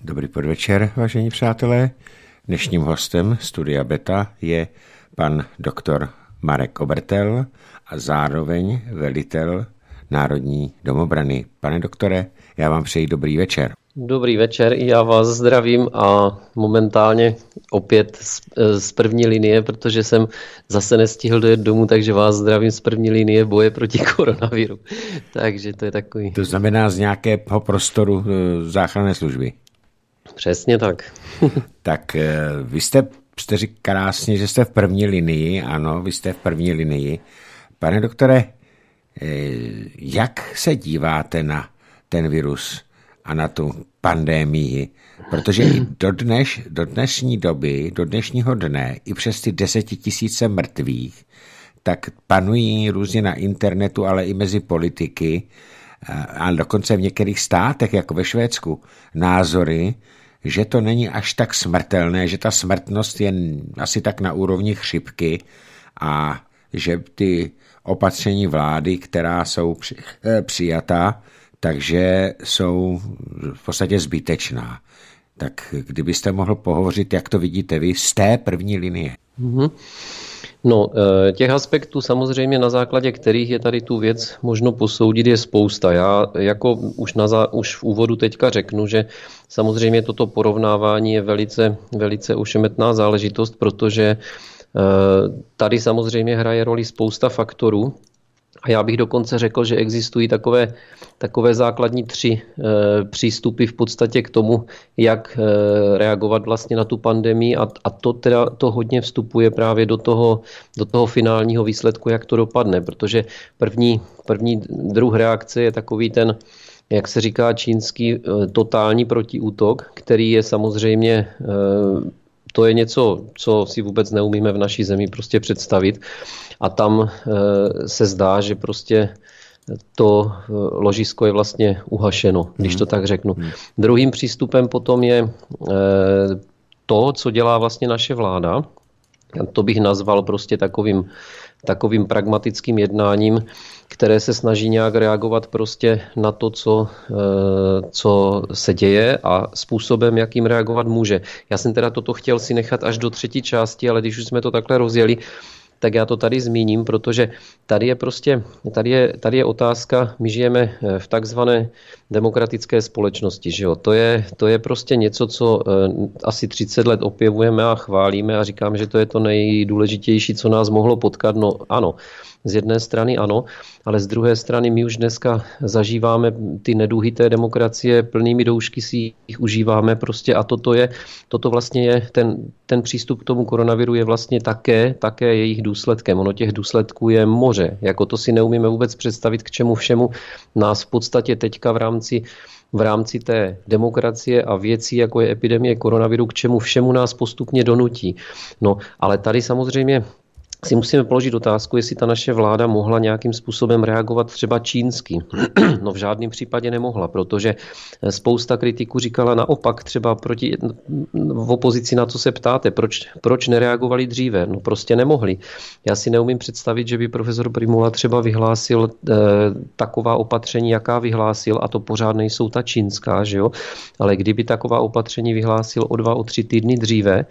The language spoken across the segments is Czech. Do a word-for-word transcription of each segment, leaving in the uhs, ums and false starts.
Dobrý podvečer, vážení přátelé. Dnešním hostem Studia Beta je pan doktor Marek Obertel a zároveň velitel Národní domobrany. Pane doktore, já vám přeji dobrý večer. Dobrý večer, i já vás zdravím a momentálně opět z, z první linie, protože jsem zase nestihl dojet domů, takže vás zdravím z první linie boje proti koronaviru. Takže to je takový... To znamená z nějakého prostoru záchranné služby. Přesně tak. Tak vy jste, jste říkal krásně, že jste v první linii, ano, vy jste v první linii. Pane doktore, jak se díváte na ten virus a na tu pandemii? Protože i do, dneš, do dnešní doby, do dnešního dne, i přes ty desetitisíce mrtvých, tak panují různě na internetu, ale i mezi politiky, a dokonce v některých státech, jako ve Švédsku, názory, že to není až tak smrtelné, že ta smrtnost je asi tak na úrovni chřipky a že ty opatření vlády, která jsou při, eh, přijatá, takže jsou v podstatě zbytečná. Tak kdybyste mohl pohovořit, jak to vidíte vy z té první linie. Mm-hmm. No, těch aspektů samozřejmě, na základě kterých je tady tu věc možno posoudit, je spousta. Já jako už, na zá, už v úvodu teďka řeknu, že samozřejmě toto porovnávání je velice, velice ošemetná záležitost, protože tady samozřejmě hraje roli spousta faktorů. A já bych dokonce řekl, že existují takové, takové základní tři e, přístupy v podstatě k tomu, jak e, reagovat vlastně na tu pandemii a, a to teda to hodně vstupuje právě do toho, do toho finálního výsledku, jak to dopadne, protože první, první druh reakce je takový ten, jak se říká čínský, e, totální protiútok, který je samozřejmě e, to je něco, co si vůbec neumíme v naší zemi prostě představit. A tam e, se zdá, že prostě to ložisko je vlastně uhašeno, když to tak řeknu. Hmm. Druhým přístupem potom je e, to, co dělá vlastně naše vláda. To bych nazval prostě takovým, takovým pragmatickým jednáním, které se snaží nějak reagovat prostě na to, co, co se děje a způsobem, jakým reagovat může. Já jsem teda toto chtěl si nechat až do třetí části, ale když už jsme to takhle rozjeli, tak já to tady zmíním, protože tady je prostě, tady je, tady je otázka, my žijeme v takzvané demokratické společnosti, že jo? To je, to je prostě něco, co asi třicet let opěvujeme a chválíme a říkám, že to je to nejdůležitější, co nás mohlo potkat. No ano, z jedné strany ano, ale z druhé strany my už dneska zažíváme ty neduhy té demokracie, plnými doušky si jich užíváme prostě a toto je, toto vlastně je, ten, ten přístup k tomu koronaviru je vlastně také, také jejich důsledkem. Ono těch důsledků je moře, jako to si neumíme vůbec představit, k čemu všemu nás v podstatě teďka v rámci v rámci té demokracie a věcí, jako je epidemie koronaviru, k čemu všemu nás postupně donutí. No, ale tady samozřejmě si musíme položit otázku, jestli ta naše vláda mohla nějakým způsobem reagovat třeba čínsky. No v žádném případě nemohla, protože spousta kritiků říkala naopak třeba proti, v opozici na co se ptáte, proč, proč nereagovali dříve? No prostě nemohli. Já si neumím představit, že by profesor Prymula třeba vyhlásil eh, taková opatření, jaká vyhlásil, a to pořád nejsou ta čínská, že jo? Ale kdyby taková opatření vyhlásil o dva, o tři týdny dříve,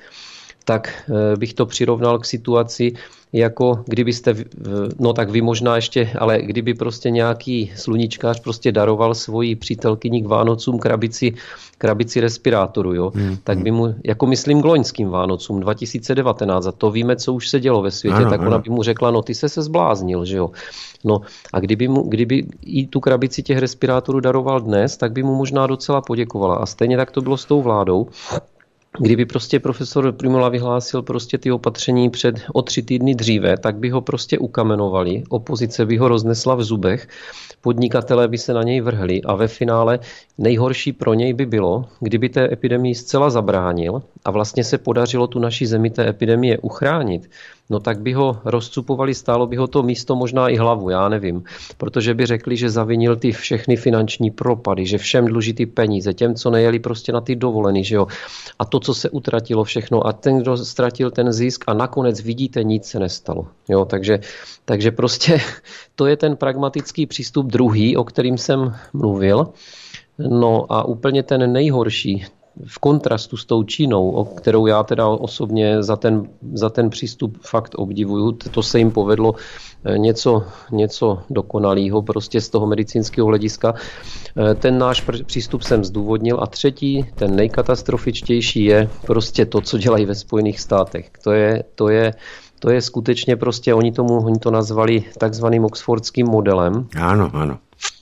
tak bych to přirovnal k situaci, jako kdybyste, no tak vy možná ještě, ale kdyby prostě nějaký sluníčkář prostě daroval svoji přítelkyni k Vánocům krabici, krabici respirátoru, jo, hmm. tak by mu, jako myslím k loňským Vánocům dva tisíce devatenáct, a to víme, co už se dělo ve světě, ano, tak ona by mu řekla, no ty se se zbláznil, že jo. No a kdyby, mu, kdyby jí tu krabici těch respirátorů daroval dnes, tak by mu možná docela poděkovala. A stejně tak to bylo s tou vládou. Kdyby prostě profesor Prymula vyhlásil prostě ty opatření před o tři týdny dříve, tak by ho prostě ukamenovali, opozice by ho roznesla v zubech, podnikatelé by se na něj vrhli a ve finále nejhorší pro něj by bylo, kdyby té epidemii zcela zabránil a vlastně se podařilo tu naší zemi té epidemie uchránit, no tak by ho rozcupovali, stálo by ho to místo možná i hlavu, já nevím, protože by řekli, že zavinil ty všechny finanční propady, že všem dluží ty peníze, těm, co nejeli prostě na ty dovolený, že jo. A to, co se utratilo všechno a ten, kdo ztratil ten zisk a nakonec vidíte, nic se nestalo. Jo, takže, takže prostě to je ten pragmatický přístup druhý, o kterým jsem mluvil. No a úplně ten nejhorší, v kontrastu s tou Čínou, o kterou já teda osobně za ten, za ten přístup fakt obdivuju, to se jim povedlo něco, něco dokonalého prostě z toho medicínského hlediska. Ten náš přístup jsem zdůvodnil a třetí, ten nejkatastrofičtější je prostě to, co dělají ve Spojených státech. To je, to je, to je skutečně prostě, oni, tomu, oni to nazvali takzvaným oxfordským modelem. Ano, ano.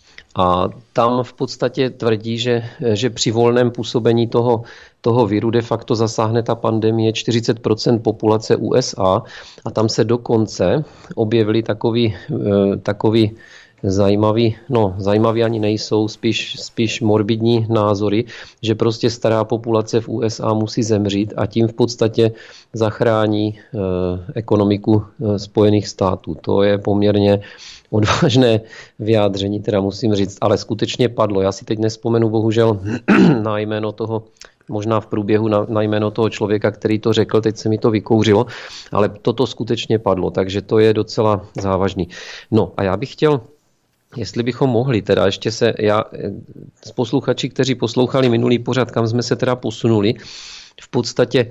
A tam v podstatě tvrdí, že, že při volném působení toho, toho viru de facto zasáhne ta pandemie čtyřicet procent populace U S A a tam se dokonce objevily takový, takový zajímavý, no zajímavý ani nejsou, spíš, spíš morbidní názory, že prostě stará populace v U S A musí zemřít a tím v podstatě zachrání eh, ekonomiku eh, Spojených států. To je poměrně odvážné vyjádření, teda musím říct, ale skutečně padlo. Já si teď nespomenu bohužel na jméno toho, možná v průběhu na, na jméno toho člověka, který to řekl, teď se mi to vykouřilo, ale toto skutečně padlo, takže to je docela závažný. No a já bych chtěl, jestli bychom mohli, teda ještě se, já s posluchači, kteří poslouchali minulý pořad, kam jsme se teda posunuli, v podstatě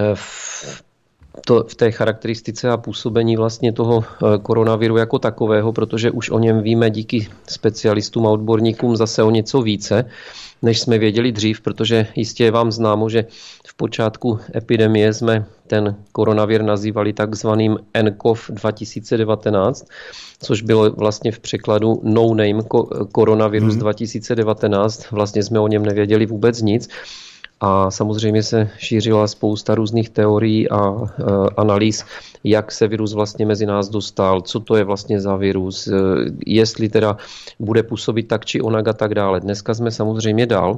v To v té charakteristice a působení vlastně toho koronaviru jako takového, protože už o něm víme díky specialistům a odborníkům zase o něco více, než jsme věděli dřív, protože jistě je vám známo, že v počátku epidemie jsme ten koronavir nazývali takzvaným N C O V dva tisíce devatenáct, což bylo vlastně v překladu no name koronavirus hmm. dva tisíce devatenáct. Vlastně jsme o něm nevěděli vůbec nic. A samozřejmě se šířila spousta různých teorií a e, analýz, jak se virus vlastně mezi nás dostal, co to je vlastně za virus, e, jestli teda bude působit tak či onak a tak dále. Dneska jsme samozřejmě dál.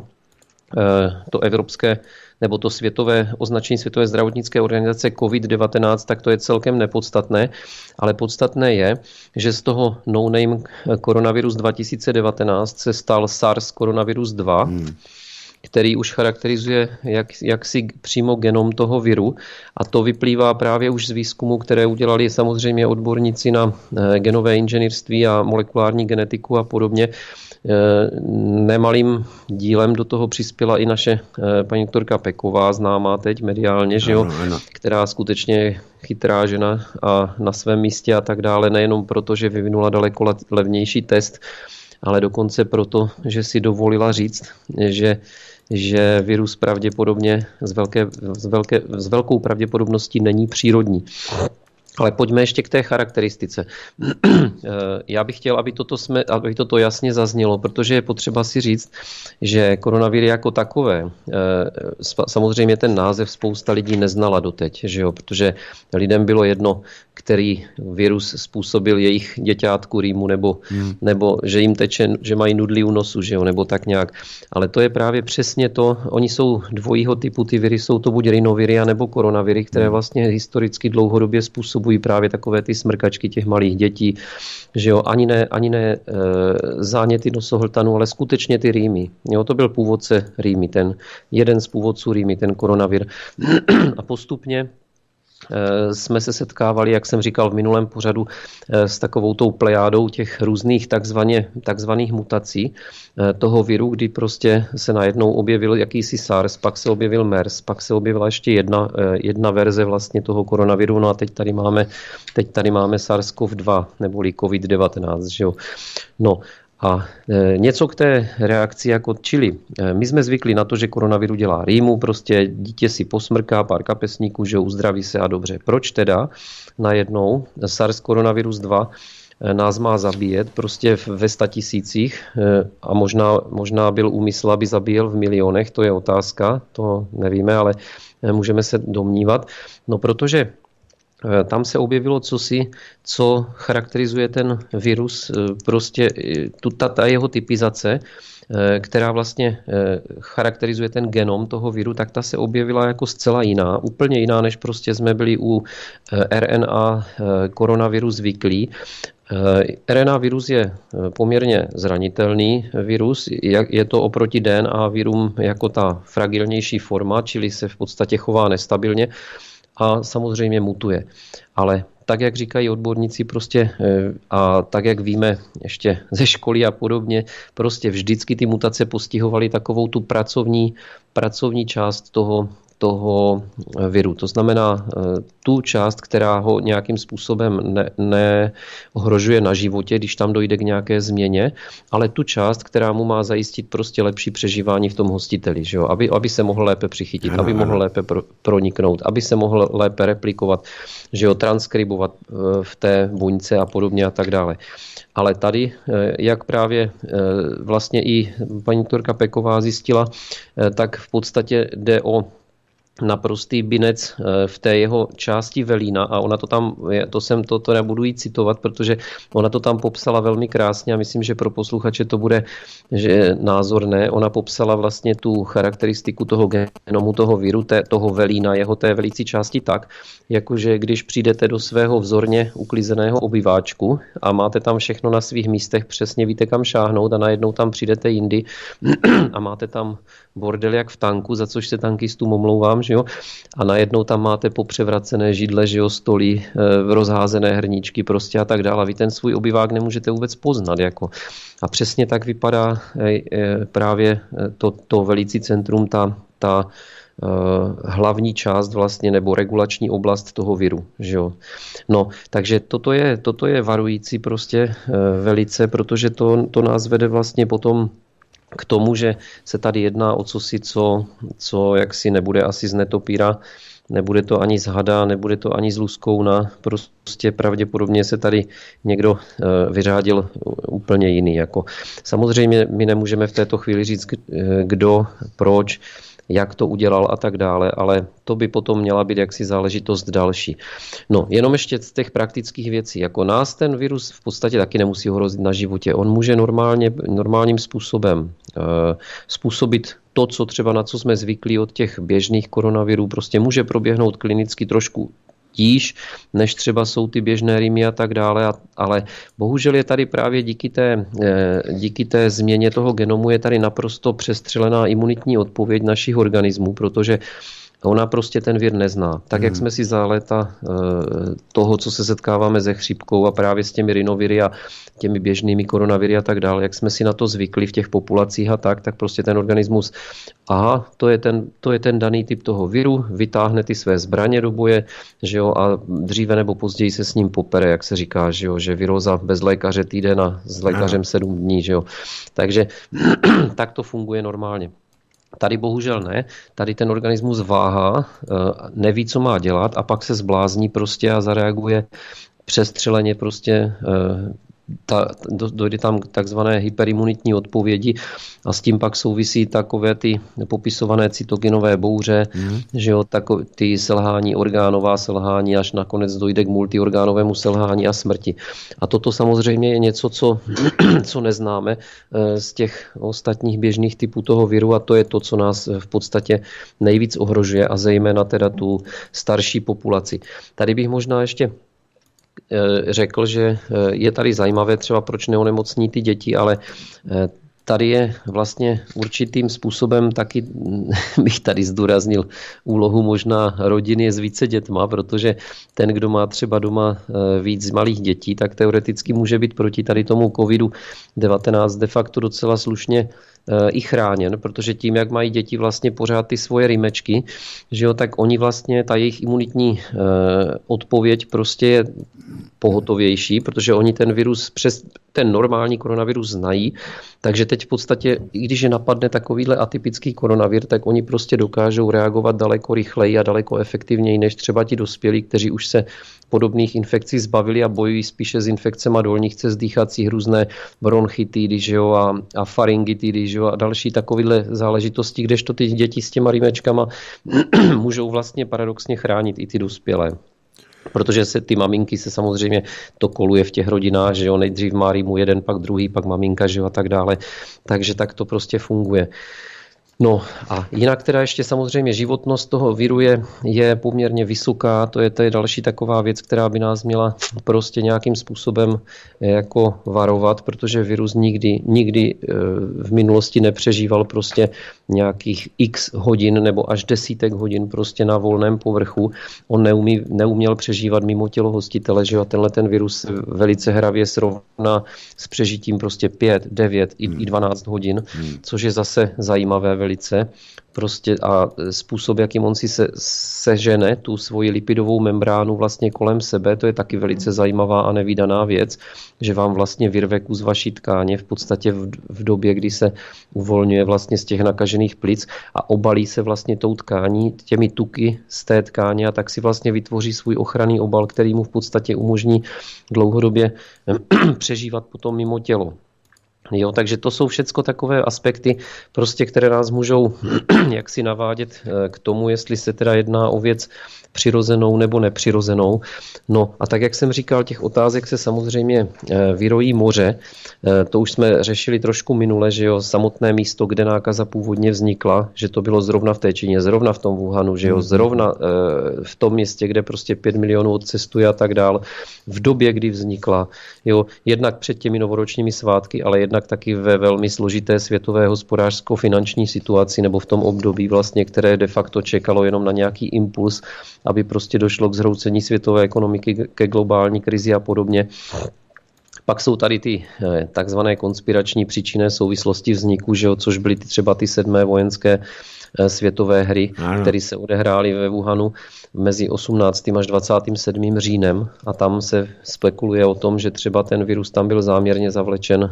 E, to evropské nebo to světové označení Světové zdravotnické organizace COVID devatenáct, tak to je celkem nepodstatné, ale podstatné je, že z toho no-name koronavirus dva tisíce devatenáct se stal SARS koronavirus dva, hmm. který už charakterizuje jak, jaksi přímo genom toho viru a to vyplývá právě už z výzkumu, které udělali samozřejmě odborníci na genové inženýrství a molekulární genetiku a podobně. Nemalým dílem do toho přispěla i naše paní doktorka Peková, známá teď mediálně, že jo, ano, ano. která skutečně je chytrá žena a na svém místě a tak dále, nejenom proto, že vyvinula daleko levnější test, ale dokonce proto, že si dovolila říct, že že virus pravděpodobně s, velké, s, velké, s velkou pravděpodobností není přírodní. Ale pojďme ještě k té charakteristice. Já bych chtěl, aby toto, jsme, aby toto jasně zaznělo, protože je potřeba si říct, že koronaviry jako takové, samozřejmě ten název spousta lidí neznala doteď, že jo? Protože lidem bylo jedno, který virus způsobil jejich děťátku rýmu, nebo, hmm. nebo že jim teče, že mají nudlí u nosu, že jo? Nebo tak nějak. Ale to je právě přesně to, oni jsou dvojího typu, ty viry jsou to buď rinoviry, nebo koronaviry, které vlastně historicky dlouhodobě způsobují právě takové ty smrkačky těch malých dětí, že jo, ani ne, ani ne e, záněty nosohltanu, ale skutečně ty rýmy. Jo, to byl původce rýmy, ten jeden z původců rýmy, ten koronavir. A postupně jsme se setkávali, jak jsem říkal v minulém pořadu, s takovou tou plejádou těch různých takzvaně, takzvaných mutací toho viru, kdy prostě se najednou objevil jakýsi SARS, pak se objevil MERS, pak se objevila ještě jedna, jedna verze vlastně toho koronaviru, no a teď tady máme, teď tady máme SARS-C o V dva, neboli COVID devatenáct, že jo. No, a e, něco k té reakci jako čili. E, my jsme zvykli na to, že koronaviru dělá rýmu, prostě dítě si posmrká pár kapesníků, že uzdraví se a dobře. Proč teda najednou SARS koronavirus dva e, nás má zabíjet prostě ve statisících e, a možná, možná byl úmysl, aby zabíjel v milionech, to je otázka, to nevíme, ale e, můžeme se domnívat. No protože tam se objevilo cosi, co charakterizuje ten virus, prostě tu, ta, ta jeho typizace, která vlastně charakterizuje ten genom toho viru, tak ta se objevila jako zcela jiná, úplně jiná, než prostě jsme byli u R N A koronaviru zvyklí. R N A virus je poměrně zranitelný virus, je to oproti D N A virům jako ta fragilnější forma, čili se v podstatě chová nestabilně a samozřejmě mutuje. Ale tak, jak říkají odborníci prostě a tak, jak víme ještě ze školy a podobně, prostě vždycky ty mutace postihovaly takovou tu pracovní, pracovní část toho, toho viru. To znamená tu část, která ho nějakým způsobem neohrožuje ne na životě, když tam dojde k nějaké změně, ale tu část, která mu má zajistit prostě lepší přežívání v tom hostiteli, že jo? Aby, aby se mohl lépe přichytit, ano, aby mohl ano. lépe pro, proniknout, aby se mohl lépe replikovat, že jo, transkribovat v té buňce a podobně a tak dále. Ale tady, jak právě vlastně i paní doktorka Peková zjistila, tak v podstatě jde o naprostý binec v té jeho části velína a ona to tam, to jsem to, to nebudu jí citovat, protože ona to tam popsala velmi krásně a myslím, že pro posluchače to bude že názorné. Ona popsala vlastně tu charakteristiku toho genomu, toho viru, té, toho velína, jeho té velící části tak, jakože když přijdete do svého vzorně uklizeného obyváčku a máte tam všechno na svých místech, přesně víte kam šáhnout a najednou tam přijdete jindy a máte tam bordel jak v tanku, za což se tankistům omlouvám, že jo? A najednou tam máte popřevracené židle, že jo, stoly, rozházené hrníčky prostě a tak dále. Vy ten svůj obyvák nemůžete vůbec poznat. Jako. A přesně tak vypadá právě to, to velící centrum, ta, ta hlavní část vlastně nebo regulační oblast toho viru. Že jo? No, takže toto je, toto je varující prostě velice, protože to, to nás vede vlastně potom k tomu, že se tady jedná o cosi, co, co jaksi nebude asi z netopíra, nebude to ani z hada, nebude to ani z luskouna, prostě pravděpodobně se tady někdo vyřádil úplně jiný. Jako. Samozřejmě my nemůžeme v této chvíli říct, kdo, proč, jak to udělal a tak dále, ale to by potom měla být jaksi záležitost další. No, jenom ještě z těch praktických věcí. Jako nás ten virus v podstatě taky nemusí ohrozit na životě. On může normálně, normálním způsobem uh, způsobit to, co třeba na co jsme zvyklí od těch běžných koronavirů, prostě může proběhnout klinicky trošku tíž, než třeba jsou ty běžné rýmy a tak dále, ale bohužel je tady právě díky té, díky té změně toho genomu je tady naprosto přestřelená imunitní odpověď našich organismů, protože ona prostě ten vir nezná. Tak, jak jsme si za léta toho, co se setkáváme se chřipkou a právě s těmi rinoviry a těmi běžnými koronaviry a tak dále, jak jsme si na to zvykli v těch populacích a tak, tak prostě ten organismus, aha, to je ten, to je ten daný typ toho viru, vytáhne ty své zbraně do boje, že jo, a dříve nebo později se s ním popere, jak se říká, že jo, že viróza bez lékaře týden a s lékařem sedm dní, že jo. Takže tak to funguje normálně. Tady bohužel ne, tady ten organismus váhá, neví, co má dělat a pak se zblázní prostě a zareaguje přestřeleně prostě, ta, dojde tam k takzvané hyperimunitní odpovědi a s tím pak souvisí takové ty popisované cytogenové bouře, mm. že jo, tako, ty selhání, orgánová selhání, až nakonec dojde k multiorgánovému selhání a smrti. A toto samozřejmě je něco, co, co neznáme z těch ostatních běžných typů toho viru a to je to, co nás v podstatě nejvíc ohrožuje a zejména teda tu starší populaci. Tady bych možná ještě řekl, že je tady zajímavé třeba, proč neonemocní ty děti, ale tady je vlastně určitým způsobem taky, bych tady zdůraznil úlohu možná rodiny s více dětma, protože ten, kdo má třeba doma víc malých dětí, tak teoreticky může být proti tady tomu kovidu devatenáct de facto docela slušně i chráněn, protože tím, jak mají děti vlastně pořád ty svoje rýmečky, že jo, tak oni vlastně, ta jejich imunitní odpověď prostě je pohotovější, protože oni ten virus přes ten normální koronavirus znají, takže teď v podstatě, i když je napadne takovýhle atypický koronavir, tak oni prostě dokážou reagovat daleko rychleji a daleko efektivněji než třeba ti dospělí, kteří už se podobných infekcí zbavili a bojují spíše s infekcemi dolních cest dýchacích, různé bronchitidy, že jo, a, a faryngitidy, že jo, a další takovéhle záležitosti, kdežto ty děti s těma rýmečkama můžou vlastně paradoxně chránit i ty dospělé. Protože se ty maminky se samozřejmě to koluje v těch rodinách, že jo, nejdřív má rýmu jeden, pak druhý, pak maminka, že jo, a tak dále. Takže tak to prostě funguje. No a jinak teda ještě samozřejmě životnost toho viru je, je poměrně vysoká, to je, to je další taková věc, která by nás měla prostě nějakým způsobem jako varovat, protože virus nikdy, nikdy v minulosti nepřežíval prostě nějakých x hodin nebo až desítek hodin prostě na volném povrchu. On neumí, neuměl přežívat mimo tělo hostitele, že jo, tenhle ten virus velice hravě srovná s přežitím prostě pět, devět i dvanáct hodin, což je zase zajímavé velice. Prostě a způsob, jakým on si se, sežene tu svoji lipidovou membránu vlastně kolem sebe, to je taky velice zajímavá a nevídaná věc, že vám vlastně vyrve kus vaší tkáně v podstatě v, v době, kdy se uvolňuje vlastně z těch nakažených plic a obalí se vlastně tou tkání, těmi tuky z té tkáně a tak si vlastně vytvoří svůj ochranný obal, který mu v podstatě umožní dlouhodobě přežívat potom mimo tělo. Jo, takže to jsou všecko takové aspekty, prostě, které nás můžou jaksi navádět k tomu, jestli se teda jedná o věc přirozenou nebo nepřirozenou. No a tak, jak jsem říkal, těch otázek se samozřejmě vyrojí moře. To už jsme řešili trošku minule, že jo, samotné místo, kde nákaza původně vznikla, že to bylo zrovna v té Číně, zrovna v tom Wuhanu, že jo, zrovna v tom městě, kde prostě pět milionů odcestuje a tak dál, v době, kdy vznikla, jo, jednak před těmi novoročními svátky, ale jednak taky ve velmi složité světové hospodářsko-finanční situaci nebo v tom období vlastně, které de facto čekalo jenom na nějaký impuls, aby prostě došlo k zhroucení světové ekonomiky, ke globální krizi a podobně. Pak jsou tady ty takzvané konspirační příčinné souvislosti vzniku, že jo, což byly třeba ty sedmé vojenské světové hry, které se odehrály ve Wuhanu mezi osmnáctým až dvacátým sedmým říjnem a tam se spekuluje o tom, že třeba ten virus tam byl záměrně zavlečen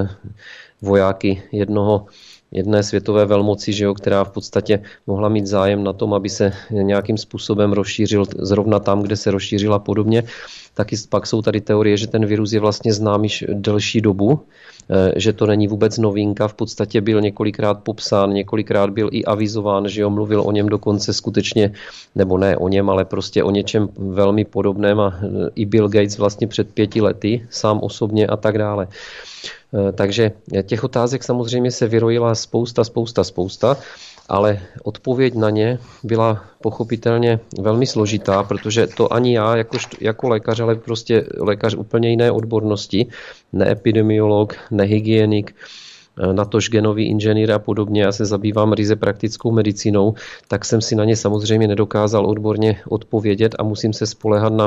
vojáky jednoho jedné světové velmoci, že jo, která v podstatě mohla mít zájem na tom, aby se nějakým způsobem rozšířil zrovna tam, kde se rozšířila podobně. Taky pak jsou tady teorie, že ten virus je vlastně znám již delší dobu, že to není vůbec novinka, v podstatě byl několikrát popsán, několikrát byl i avizován, že jo, mluvil o něm dokonce skutečně, nebo ne o něm, ale prostě o něčem velmi podobném a i Bill Gates vlastně před pěti lety, sám osobně a tak dále. Takže těch otázek samozřejmě se vyrojila spousta, spousta, spousta, ale odpověď na ně byla pochopitelně velmi složitá, protože to ani já jako, jako lékař, ale prostě lékař úplně jiné odbornosti, ne epidemiolog, ne hygienik, natož genový inženýr a podobně, já se zabývám ryze praktickou medicínou, tak jsem si na ně samozřejmě nedokázal odborně odpovědět a musím se spoléhat na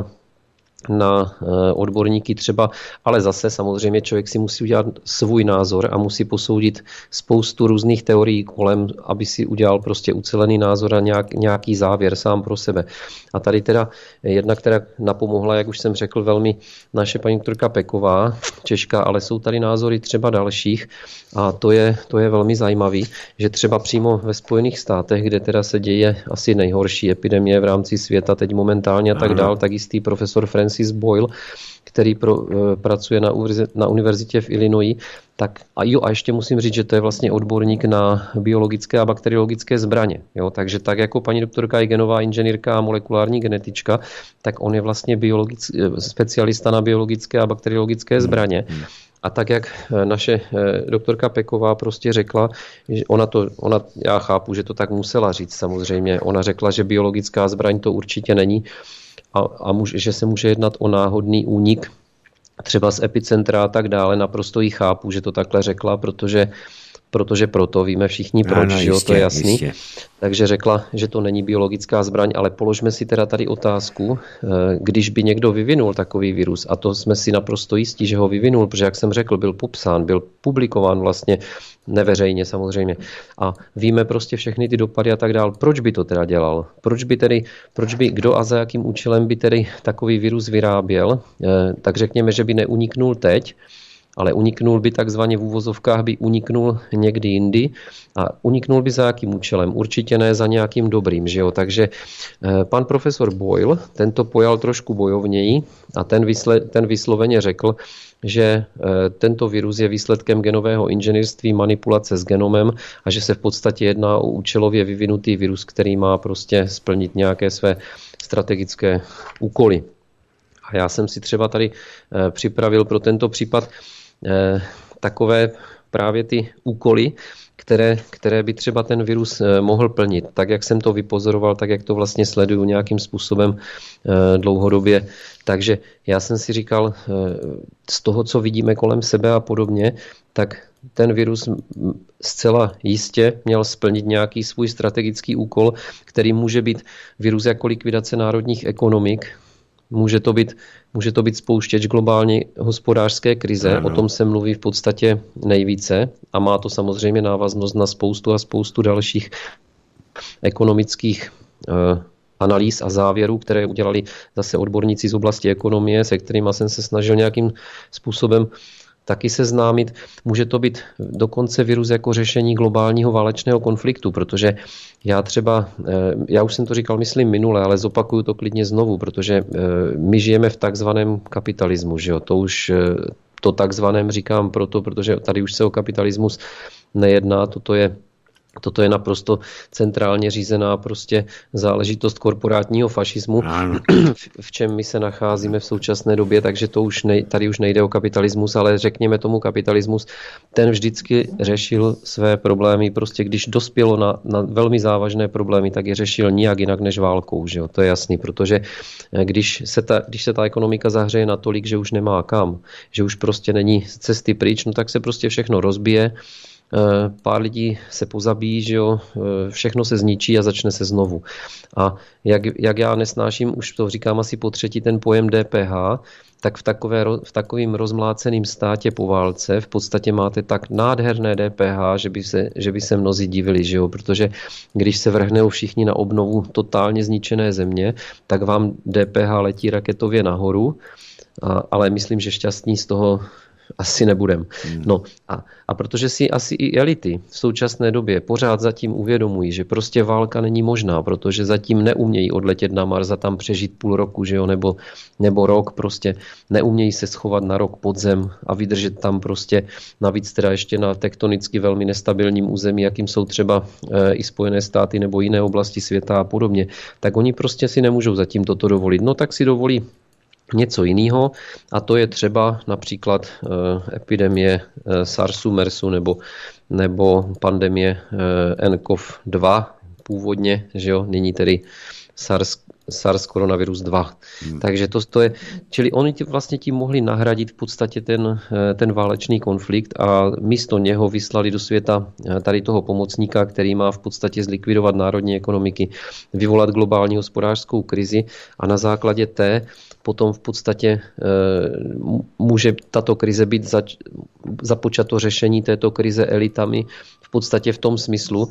na odborníky třeba, ale zase samozřejmě člověk si musí udělat svůj názor a musí posoudit spoustu různých teorií kolem, aby si udělal prostě ucelený názor a nějak, nějaký závěr sám pro sebe. A tady teda jedna, která napomohla, jak už jsem řekl, velmi naše paní doktorka Peková, Češka, ale jsou tady názory třeba dalších a to je, to je velmi zajímavý, že třeba přímo ve Spojených státech, kde teda se děje asi nejhorší epidemie v rámci světa teď momentálně a tak dál, tak jistý profesor Francis Boyle, který pro, pracuje na, na univerzitě v Illinois, tak a jo, a ještě musím říct, že to je vlastně odborník na biologické a bakteriologické zbraně. Jo, takže tak jako paní doktorka je genová inženýrka a molekulární genetička, tak on je vlastně biologic, specialista na biologické a bakteriologické zbraně. A tak, jak naše doktorka Peková prostě řekla, že ona to, ona, já chápu, že to tak musela říct samozřejmě, ona řekla, že biologická zbraň to určitě není, a, a muž, že se může jednat o náhodný únik třeba z epicentra a tak dále. Naprosto jí chápu, že to takhle řekla, protože, protože proto víme všichni proč, ano, jistě, jo, to je jasný. Jistě. Takže řekla, že to není biologická zbraň, ale položme si teda tady otázku, když by někdo vyvinul takový virus, a to jsme si naprosto jistí, že ho vyvinul, protože jak jsem řekl, byl popsán, byl publikován vlastně neveřejně samozřejmě. A víme prostě všechny ty dopady a tak dál. Proč by to teda dělal? Proč by tedy, proč by, kdo a za jakým účelem by tedy takový virus vyráběl? Tak řekněme, že by neuniknul teď, ale uniknul by takzvaně v úvozovkách, by uniknul někdy jindy a uniknul by za jakým účelem? Určitě ne za nějakým dobrým, že jo? Takže pan profesor Boyle, ten to pojal trošku bojovněji a ten, vysle, ten vysloveně řekl, že tento virus je výsledkem genového inženýrství, manipulace s genomem a že se v podstatě jedná o účelově vyvinutý virus, který má prostě splnit nějaké své strategické úkoly. A já jsem si třeba tady připravil pro tento případ takové právě ty úkoly, které, které by třeba ten virus mohl plnit. Tak, jak jsem to vypozoroval, tak, jak to vlastně sleduju nějakým způsobem dlouhodobě. Takže já jsem si říkal, z toho, co vidíme kolem sebe a podobně, tak ten virus zcela jistě měl splnit nějaký svůj strategický úkol, který může být virus jako likvidace národních ekonomik, může to být, může to být spouštěč globální hospodářské krize, ano. O tom se mluví v podstatě nejvíce a má to samozřejmě návaznost na spoustu a spoustu dalších ekonomických uh, analýz a závěrů, které udělali zase odborníci z oblasti ekonomie, se kterými jsem se snažil nějakým způsobem taky seznámit. Může to být dokonce virus jako řešení globálního válečného konfliktu, protože já třeba, já už jsem to říkal, myslím minule, ale zopakuju to klidně znovu, protože my žijeme v takzvaném kapitalismu, že jo? To už to takzvaném říkám proto, protože tady už se o kapitalismus nejedná, toto je Toto je naprosto centrálně řízená prostě záležitost korporátního fašismu, v čem my se nacházíme v současné době, takže to už nej, tady už nejde o kapitalismus, ale řekněme tomu kapitalismus, ten vždycky řešil své problémy, prostě když dospělo na, na velmi závažné problémy, tak je řešil nijak jinak než válkou, že jo? To je jasný, protože když se, ta, když se ta ekonomika zahřeje natolik, že už nemá kam, že už prostě není cesty pryč, no tak se prostě všechno rozbije, pár lidí se pozabíjí, že jo, všechno se zničí a začne se znovu. A jak, jak já nesnáším, už to říkám asi po třetí, ten pojem D P H, tak v, takové, v takovým rozmláceným státě po válce v podstatě máte tak nádherné D P H, že by se, že by se mnozí divili, že jo? Protože když se vrhnou všichni na obnovu totálně zničené země, tak vám D P H letí raketově nahoru, a, ale myslím, že šťastní z toho asi nebudem. No a, a protože si asi i elity v současné době pořád zatím uvědomují, že prostě válka není možná, protože zatím neumějí odletět na Mars a tam přežít půl roku, že jo, nebo, nebo rok, prostě neumějí se schovat na rok pod zem a vydržet tam prostě navíc teda ještě na tektonicky velmi nestabilním území, jakým jsou třeba e, i Spojené státy nebo jiné oblasti světa a podobně, tak oni prostě si nemůžou zatím toto dovolit. No tak si dovolí něco jiného a to je třeba například e, epidemie e, SARSu, MERSu nebo, nebo pandemie e, N C O V dva původně, že jo, nyní tedy SARS, SARS koronavirus dva. Hmm. Takže to, to je, čili oni tě, vlastně tím mohli nahradit v podstatě ten, ten válečný konflikt a místo něho vyslali do světa tady toho pomocníka, který má v podstatě zlikvidovat národní ekonomiky, vyvolat globální hospodářskou krizi a na základě té potom v podstatě e, může tato krize být zač, započato řešení této krize elitami v podstatě v tom smyslu,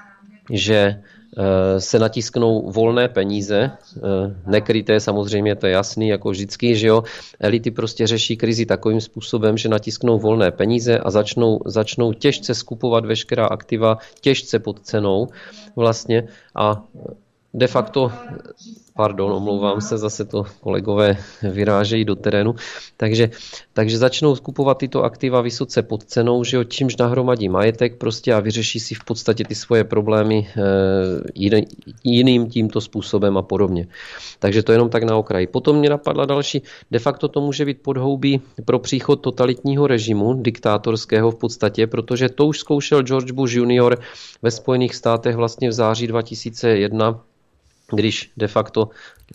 že se natisknou volné peníze, nekryté samozřejmě, to je jasný, jako vždycky, že jo. Elity prostě řeší krizi takovým způsobem, že natisknou volné peníze a začnou, začnou těžce skupovat veškerá aktiva, těžce pod cenou vlastně a de facto, pardon, omlouvám se, zase to kolegové vyrážejí do terénu, takže, takže začnou skupovat tyto aktiva vysoce pod cenou, že jo, čímž nahromadí majetek prostě a vyřeší si v podstatě ty svoje problémy e, jiným tímto způsobem a podobně. Takže to jenom tak na okraji. Potom mě napadla další, de facto to může být podhoubí pro příchod totalitního režimu, diktátorského v podstatě, protože to už zkoušel George Bush junior ve Spojených státech vlastně v září dva tisíce jedna, když de facto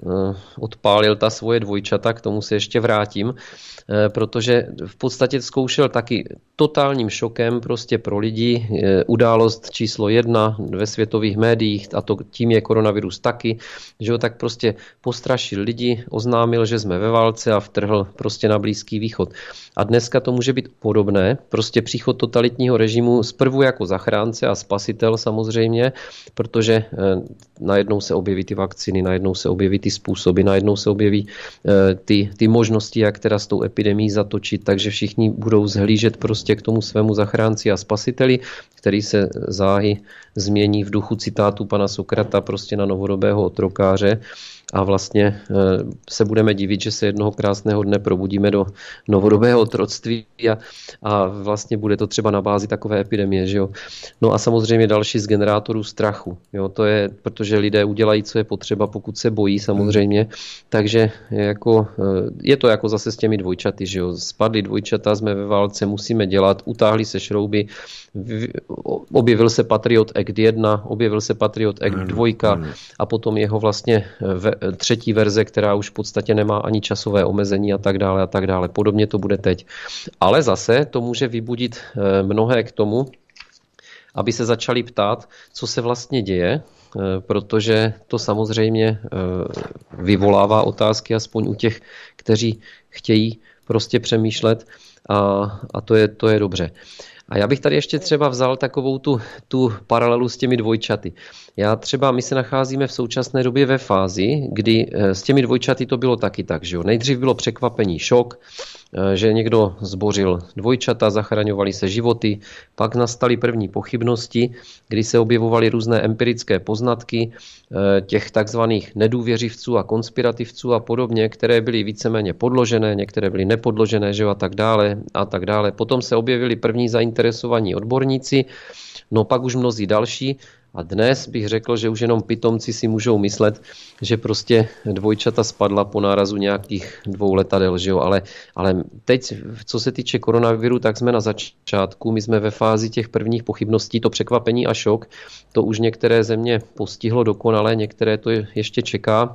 odpálil ta svoje dvojčata, k tomu se ještě vrátím, protože v podstatě zkoušel taky totálním šokem prostě pro lidi událost číslo jedna ve světových médiích a to tím je koronavirus taky, že ho tak prostě postrašil lidi, oznámil, že jsme ve válce a vtrhl prostě na Blízký východ. A dneska to může být podobné, prostě příchod totalitního režimu zprvu jako zachránce a spasitel samozřejmě, protože najednou se objeví ty vakcíny, najednou se objeví ty způsoby, najednou se objeví ty, ty možnosti, jak teda s tou epidemií zatočit, takže všichni budou zhlížet prostě k tomu svému zachránci a spasiteli, který se záhy změní v duchu citátu pana Sokrata prostě na novodobého otrokáře a vlastně se budeme divit, že se jednoho krásného dne probudíme do novodobého otroctví a, a vlastně bude to třeba na bázi takové epidemie. Že jo? No a samozřejmě další z generátorů strachu. Jo? To je, protože lidé udělají, co je potřeba, pokud se bojí samozřejmě. Hmm. Takže jako, je to jako zase s těmi dvojčaty. Že jo? Spadly dvojčata, jsme ve válce, musíme dělat, utáhly se šrouby, objevil se Patriot Act jedna, objevil se Patriot Act dva a potom jeho vlastně ve, třetí verze, která už v podstatě nemá ani časové omezení a tak dále a tak dále. Podobně to bude teď. Ale zase to může vybudit mnohé k tomu, aby se začali ptát, co se vlastně děje, protože to samozřejmě vyvolává otázky aspoň u těch, kteří chtějí prostě přemýšlet a, a to je, to je dobře. A já bych tady ještě třeba vzal takovou tu, tu paralelu s těmi dvojčaty. Já třeba, my se nacházíme v současné době ve fázi, kdy s těmi dvojčaty to bylo taky tak, že jo. Nejdřív bylo překvapení, šok, že někdo zbořil dvojčata, zachraňovaly se životy, pak nastaly první pochybnosti, kdy se objevovaly různé empirické poznatky těch takzvaných nedůvěřivců a konspirativců a podobně, které byly víceméně podložené, některé byly nepodložené, že jo, a tak dále a tak dále. Potom se objevili první zainteresovaní odborníci, no pak už mnozí další. A dnes bych řekl, že už jenom pitomci si můžou myslet, že prostě dvojčata spadla po nárazu nějakých dvou letadel, že jo? Ale, ale teď, co se týče koronaviru, tak jsme na začátku, my jsme ve fázi těch prvních pochybností, to překvapení a šok, to už některé země postihlo dokonale, některé to ještě čeká.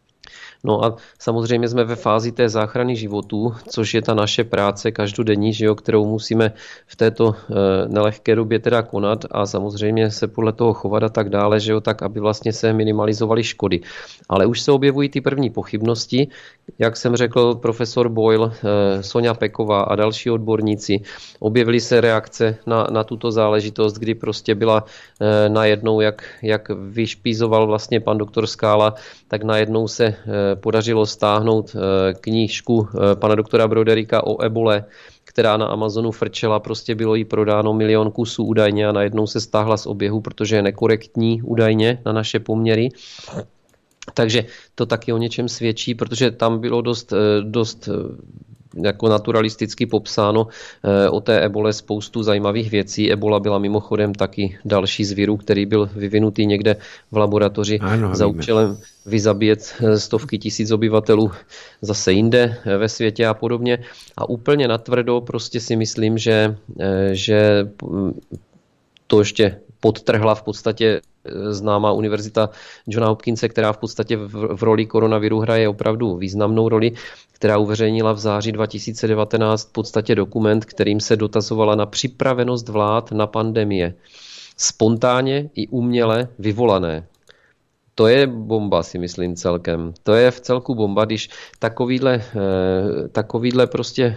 No a samozřejmě jsme ve fázi té záchrany životů, což je ta naše práce každodenní, že jo, kterou musíme v této e, nelehké době teda konat a samozřejmě se podle toho chovat a tak dále, že jo, tak aby vlastně se minimalizovaly škody. Ale už se objevují ty první pochybnosti, jak jsem řekl, profesor Boyle, e, Sonja Peková a další odborníci, objevily se reakce na, na tuto záležitost, kdy prostě byla e, najednou, jak, jak vyšpízoval vlastně pan doktor Skála, tak najednou se e, podařilo stáhnout knížku pana doktora Broderika o ebole, která na Amazonu frčela, prostě bylo jí prodáno milion kusů údajně a najednou se stáhla z oběhu, protože je nekorektní údajně na naše poměry. Takže to taky o něčem svědčí, protože tam bylo dost, dost jako naturalisticky popsáno o té ebole spoustu zajímavých věcí. Ebola byla mimochodem taky další z virů, který byl vyvinutý někde v laboratoři ano, za účelem vyzabíjet stovky tisíc obyvatelů zase jinde ve světě a podobně. A úplně natvrdo prostě si myslím, že, že to ještě podtrhla v podstatě známá univerzita Johna Hopkinse, která v podstatě v, v roli koronaviru hraje opravdu významnou roli, která uveřejnila v září dva tisíce devatenáct v podstatě dokument, kterým se dotazovala na připravenost vlád na pandemie. Spontánně i uměle vyvolané. To je bomba, si myslím celkem. To je v celku bomba, když takovýhle, takovýhle prostě,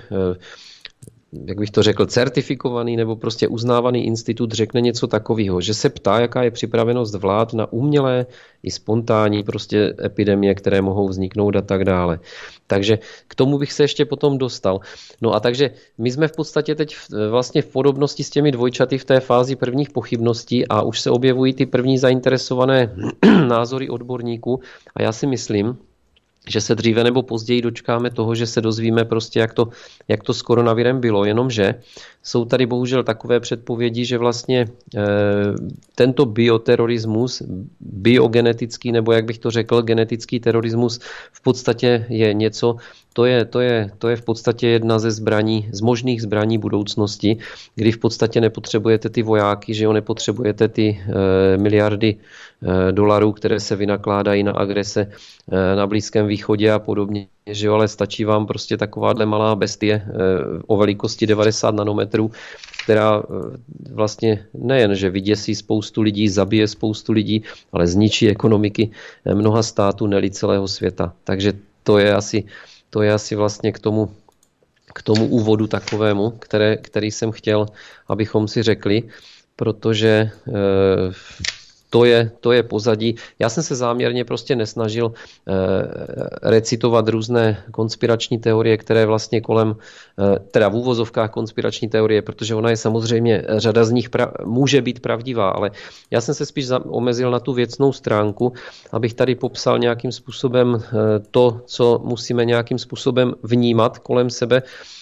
jak bych to řekl, certifikovaný nebo prostě uznávaný institut řekne něco takového, že se ptá, jaká je připravenost vlád na umělé i spontánní prostě epidemie, které mohou vzniknout a tak dále. Takže k tomu bych se ještě potom dostal. No a takže my jsme v podstatě teď vlastně v podobnosti s těmi dvojčaty v té fázi prvních pochybností a už se objevují ty první zainteresované názory odborníků a já si myslím, že se dříve nebo později dočkáme toho, že se dozvíme prostě, jak to, jak to s koronavirem bylo, jenomže jsou tady bohužel takové předpovědi, že vlastně e, tento bioterorismus, biogenetický, nebo jak bych to řekl, genetický terorismus v podstatě je něco, to je, to je, to je v podstatě jedna ze zbraní, z možných zbraní budoucnosti, kdy v podstatě nepotřebujete ty vojáky, že jo, nepotřebujete ty e, miliardy e, dolarů, které se vynakládají na agrese e, na Blízkém východě a podobně, že jo, ale stačí vám prostě takováhle malá bestie e, o velikosti devadesát nanometrů, která e, vlastně nejen, že vyděsí spoustu lidí, zabije spoustu lidí, ale zničí ekonomiky mnoha států, ne-li celého světa. Takže to je asi To je asi vlastně k tomu, k tomu úvodu takovému, které, který jsem chtěl, abychom si řekli, protože e, to je, to je pozadí. Já jsem se záměrně prostě nesnažil eh, recitovat různé konspirační teorie, které vlastně kolem, eh, teda v úvozovkách konspirační teorie, protože ona je samozřejmě, řada z nich pra, může být pravdivá, ale já jsem se spíš za, omezil na tu věcnou stránku, abych tady popsal nějakým způsobem eh, to, co musíme nějakým způsobem vnímat kolem sebe,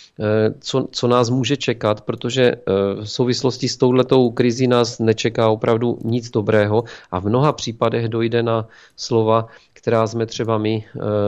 Co, co nás může čekat, protože v souvislosti s touhletou krizí nás nečeká opravdu nic dobrého a v mnoha případech dojde na slova, která jsme třeba my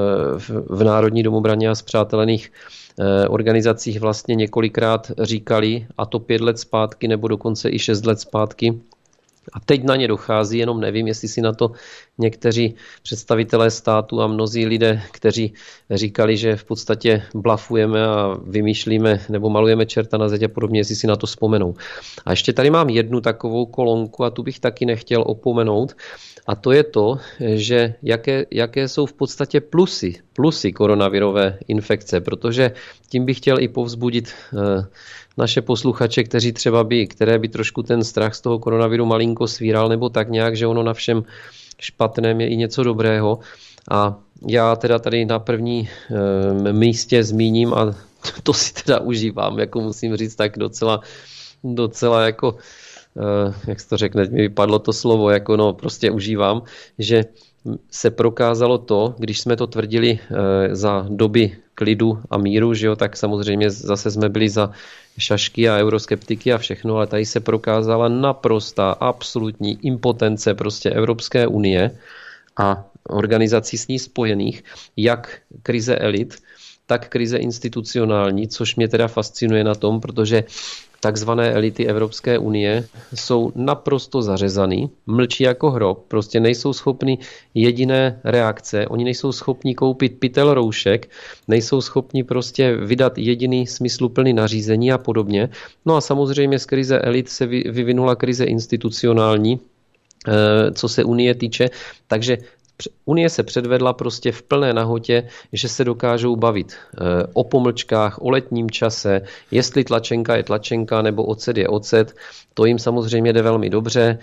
v Národní domobraně a spřátelených organizacích vlastně několikrát říkali, a to pět let zpátky nebo dokonce i šest let zpátky. A teď na ně dochází, jenom nevím, jestli si na to někteří představitelé státu a mnozí lidé, kteří říkali, že v podstatě blafujeme a vymýšlíme nebo malujeme čerta na zeď a podobně, jestli si na to vzpomenou. A ještě tady mám jednu takovou kolonku a tu bych taky nechtěl opomenout. A to je to, že jaké, jaké jsou v podstatě plusy, plusy koronavirové infekce, protože tím bych chtěl i povzbudit naše posluchače, kteří třeba by, které by trošku ten strach z toho koronaviru malinko svíral nebo tak nějak, že ono na všem špatném je i něco dobrého. A já teda tady na první e, místě zmíním, a to si teda užívám, jako musím říct, tak docela, docela jako, e, jak se to řekne, mi vypadlo to slovo, jako no prostě užívám, že se prokázalo to, když jsme to tvrdili e, za doby klidu a míru, že jo, tak samozřejmě zase jsme byli za šašky a euroskeptiky a všechno, ale tady se prokázala naprostá absolutní impotence prostě Evropské unie a organizací s ní spojených, jak krize elit, tak krize institucionální, což mě teda fascinuje na tom, protože takzvané elity Evropské unie jsou naprosto zařezaný, mlčí jako hrob, prostě nejsou schopni jediné reakce, oni nejsou schopni koupit pytel roušek, nejsou schopni prostě vydat jediný smysluplný nařízení a podobně. No a samozřejmě z krize elit se vyvinula krize institucionální, co se Unie týče, takže Unie se předvedla prostě v plné nahotě, že se dokážou bavit o pomlčkách, o letním čase, jestli tlačenka je tlačenka nebo ocet je ocet. To jim samozřejmě jde velmi dobře.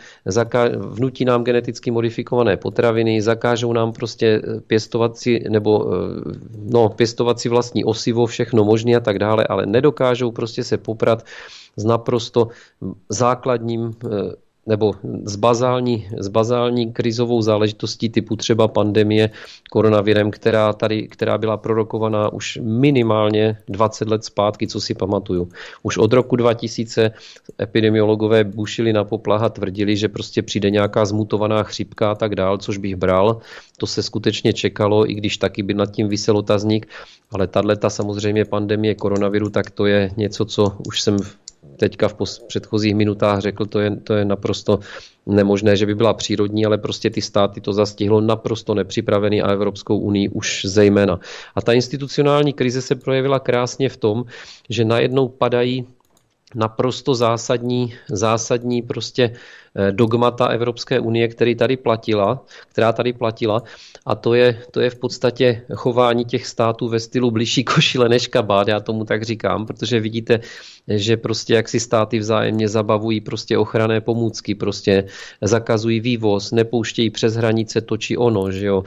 Vnutí nám geneticky modifikované potraviny, zakážou nám prostě pěstovat si, nebo, no, pěstovat si vlastní osivo, všechno možné a tak dále, ale nedokážou prostě se poprat s naprosto základním nebo s bazální, s bazální krizovou záležitostí typu třeba pandemie koronavirem, která, tady, která byla prorokovaná už minimálně dvacet let zpátky, co si pamatuju. Už od roku dva tisíce epidemiologové bušili na poplach a tvrdili, že prostě přijde nějaká zmutovaná chřipka a tak dál, což bych bral. To se skutečně čekalo, i když taky by nad tím visel otazník, ale tato samozřejmě pandemie koronaviru, tak to je něco, co už jsem teďka v předchozích minutách řekl, to je, to je naprosto nemožné, že by byla přírodní, ale prostě ty státy to zastihlo naprosto nepřipravený a Evropskou unii už zejména. A ta institucionální krize se projevila krásně v tom, že najednou padají naprosto zásadní, zásadní prostě dogmata Evropské unie, který tady platila, která tady platila, a to je, to je v podstatě chování těch států ve stylu bližší košile než kabát, já tomu tak říkám, protože vidíte, že prostě jak si státy vzájemně zabavují prostě ochranné pomůcky, prostě zakazují vývoz, nepouštějí přes hranice to či ono, že jo.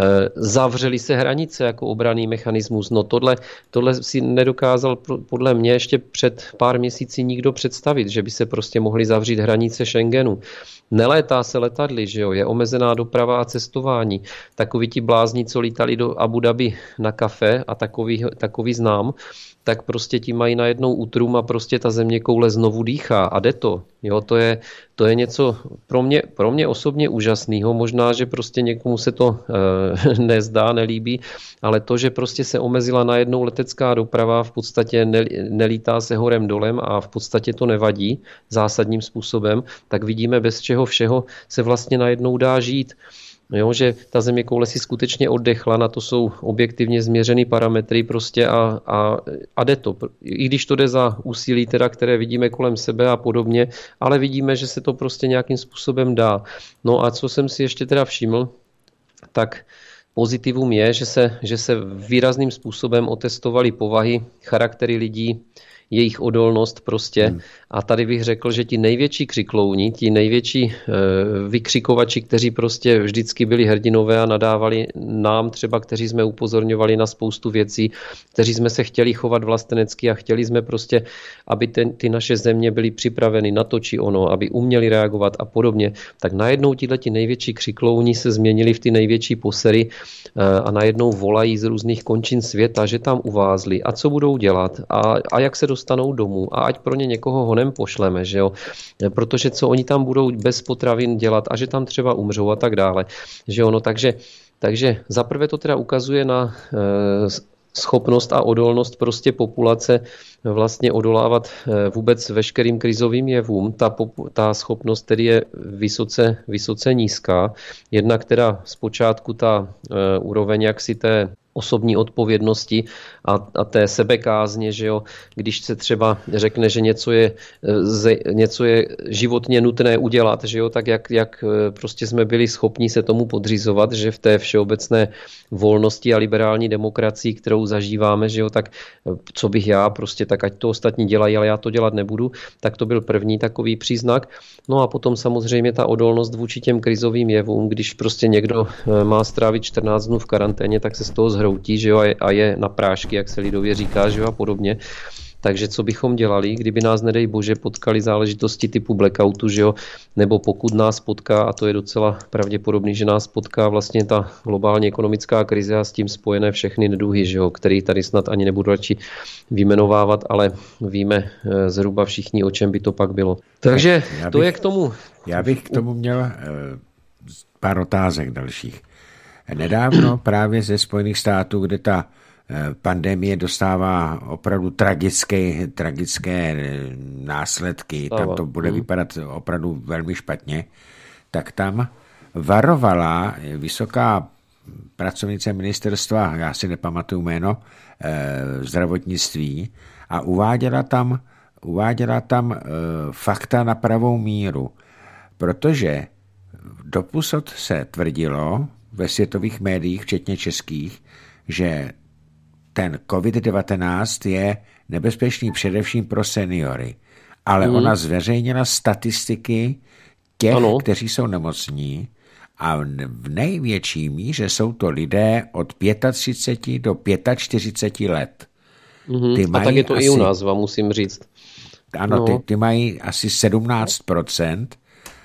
Zavřeli se hranice jako obranný mechanismus. No tohle, tohle si nedokázal podle mě ještě před pár měsíci nikdo představit, že by se prostě mohly zavřít hranice Schengenu. Nelétá se letadly, že jo, je omezená doprava a cestování. Takoví ti blázni, co lítali do Abu Dhabi na kafe a takový, takový znám, tak prostě ti mají najednou útrum a prostě ta země koule znovu dýchá a jde to. Jo, to je, to je něco pro mě, pro mě osobně úžasného. Možná, že prostě někomu se to e, nezdá, nelíbí, ale to, že prostě se omezila najednou letecká doprava, v podstatě nelítá se horem dolem a v podstatě to nevadí zásadním způsobem, tak vidíme, bez čeho všeho se vlastně najednou dá žít. Jo, že ta země koule si skutečně oddechla, na to jsou objektivně změřený parametry prostě a, a, a jde to. I když to jde za úsilí, teda, které vidíme kolem sebe a podobně, ale vidíme, že se to prostě nějakým způsobem dá. No a co jsem si ještě teda všiml, tak pozitivum je, že se, že se výrazným způsobem otestovaly povahy, charaktery lidí, jejich odolnost prostě. Hmm. A tady bych řekl, že ti největší křiklouni, ti největší e, vykřikovači, kteří prostě vždycky byli hrdinové a nadávali nám třeba, kteří jsme upozorňovali na spoustu věcí, kteří jsme se chtěli chovat vlastenecky a chtěli jsme prostě, aby ten, ty naše země byly připraveny na to či ono, aby uměli reagovat a podobně, tak najednou tihleti největší křiklouni se změnili v ty největší posery e, a najednou volají z různých končin světa, že tam uvázli a co budou dělat a, a jak se dostanou domů a ať pro ně někoho honem pošleme, že jo, protože co oni tam budou bez potravin dělat a že tam třeba umřou a tak dále, že jo, no takže, takže zaprvé to teda ukazuje na e, schopnost a odolnost prostě populace vlastně odolávat vůbec veškerým krizovým jevům. Ta, ta schopnost tedy je vysoce, vysoce nízká. Jednak teda zpočátku ta uh, úroveň jaksi té osobní odpovědnosti a, a té sebekázně, že jo, když se třeba řekne, že něco je, něco je životně nutné udělat, že jo, tak jak, jak prostě jsme byli schopni se tomu podřizovat, že v té všeobecné volnosti a liberální demokracii, kterou zažíváme, že jo, tak co bych já, prostě tak ať to ostatní dělají, ale já to dělat nebudu, tak to byl první takový příznak. No a potom samozřejmě ta odolnost vůči těm krizovým jevům, když prostě někdo má strávit čtrnáct dnů v karanténě, tak se z toho zhroutí, že jo, a je na prášky, jak se lidově říká, že jo, a podobně. Takže co bychom dělali, kdyby nás, nedej bože, potkali záležitosti typu blackoutu, že jo, nebo pokud nás potká, a to je docela pravděpodobný, že nás potká vlastně ta globální ekonomická krize a s tím spojené všechny neduhy, že jo, který tady snad ani nebudu radši vyjmenovávat, ale víme zhruba všichni, o čem by to pak bylo. Takže bych, to je k tomu. Já bych k tomu měl uh, pár otázek dalších. Nedávno právě ze Spojených států, kde ta pandemie dostává opravdu tragické, tragické následky, tam to bude vypadat opravdu velmi špatně, tak tam varovala vysoká pracovnice ministerstva, já si nepamatuju jméno, zdravotnictví a uváděla tam, uváděla tam fakta na pravou míru, protože doposud se tvrdilo ve světových médiích, včetně českých, že ten covid devatenáct je nebezpečný především pro seniory. Ale hmm. ona zveřejnila statistiky těch, ano. kteří jsou nemocní a v největší míře jsou to lidé od třicet pět do čtyřicet pět let. Hmm. Ty a tak je to asi, i u nás, vám musím říct. Ano, no. ty, ty mají asi sedmnáct procent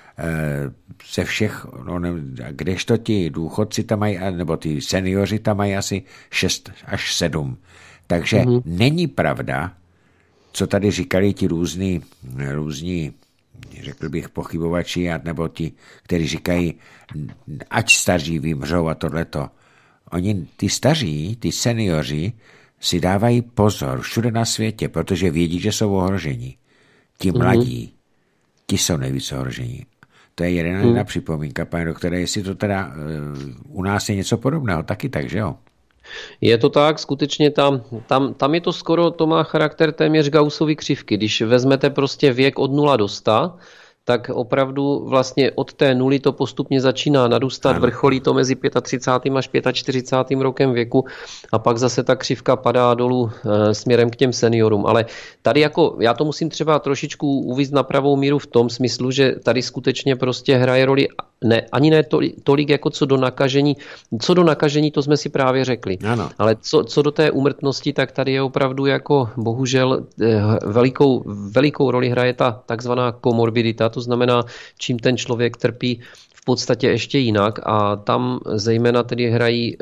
ze všech, no, kdežto ti důchodci tam mají, nebo ty seniori tam mají asi šest až sedm. Takže mm-hmm. není pravda, co tady říkali ti různí, různí, řekl bych, pochybovači, nebo ti, kteří říkají, ať staří vymřou a tohleto. Oni, ty staří, ty seniori, si dávají pozor všude na světě, protože vědí, že jsou ohroženi. Ti mladí, mm-hmm. ti jsou nejvíc ohroženi. To je jedna hmm. připomínka, pane doktore, jestli to teda uh, u nás je něco podobného, taky tak, že jo? Je to tak, skutečně tam, tam, tam je to skoro, to má charakter téměř Gaussovy křivky. Když vezmete prostě věk od nula do sta, tak opravdu vlastně od té nuly to postupně začíná narůstat, ano. vrcholí to mezi třicátým pátým až čtyřicátým pátým rokem věku a pak zase ta křivka padá dolů e, směrem k těm seniorům. Ale tady jako, já to musím třeba trošičku uvést na pravou míru v tom smyslu, že tady skutečně prostě hraje roli ne, ani ne tolik, tolik jako co do nakažení. Co do nakažení, to jsme si právě řekli. Ano. Ale co, co do té úmrtnosti, tak tady je opravdu jako bohužel velikou, velikou roli hraje ta takzvaná komorbidita, to znamená, čím ten člověk trpí v podstatě ještě jinak a tam zejména tedy hrají,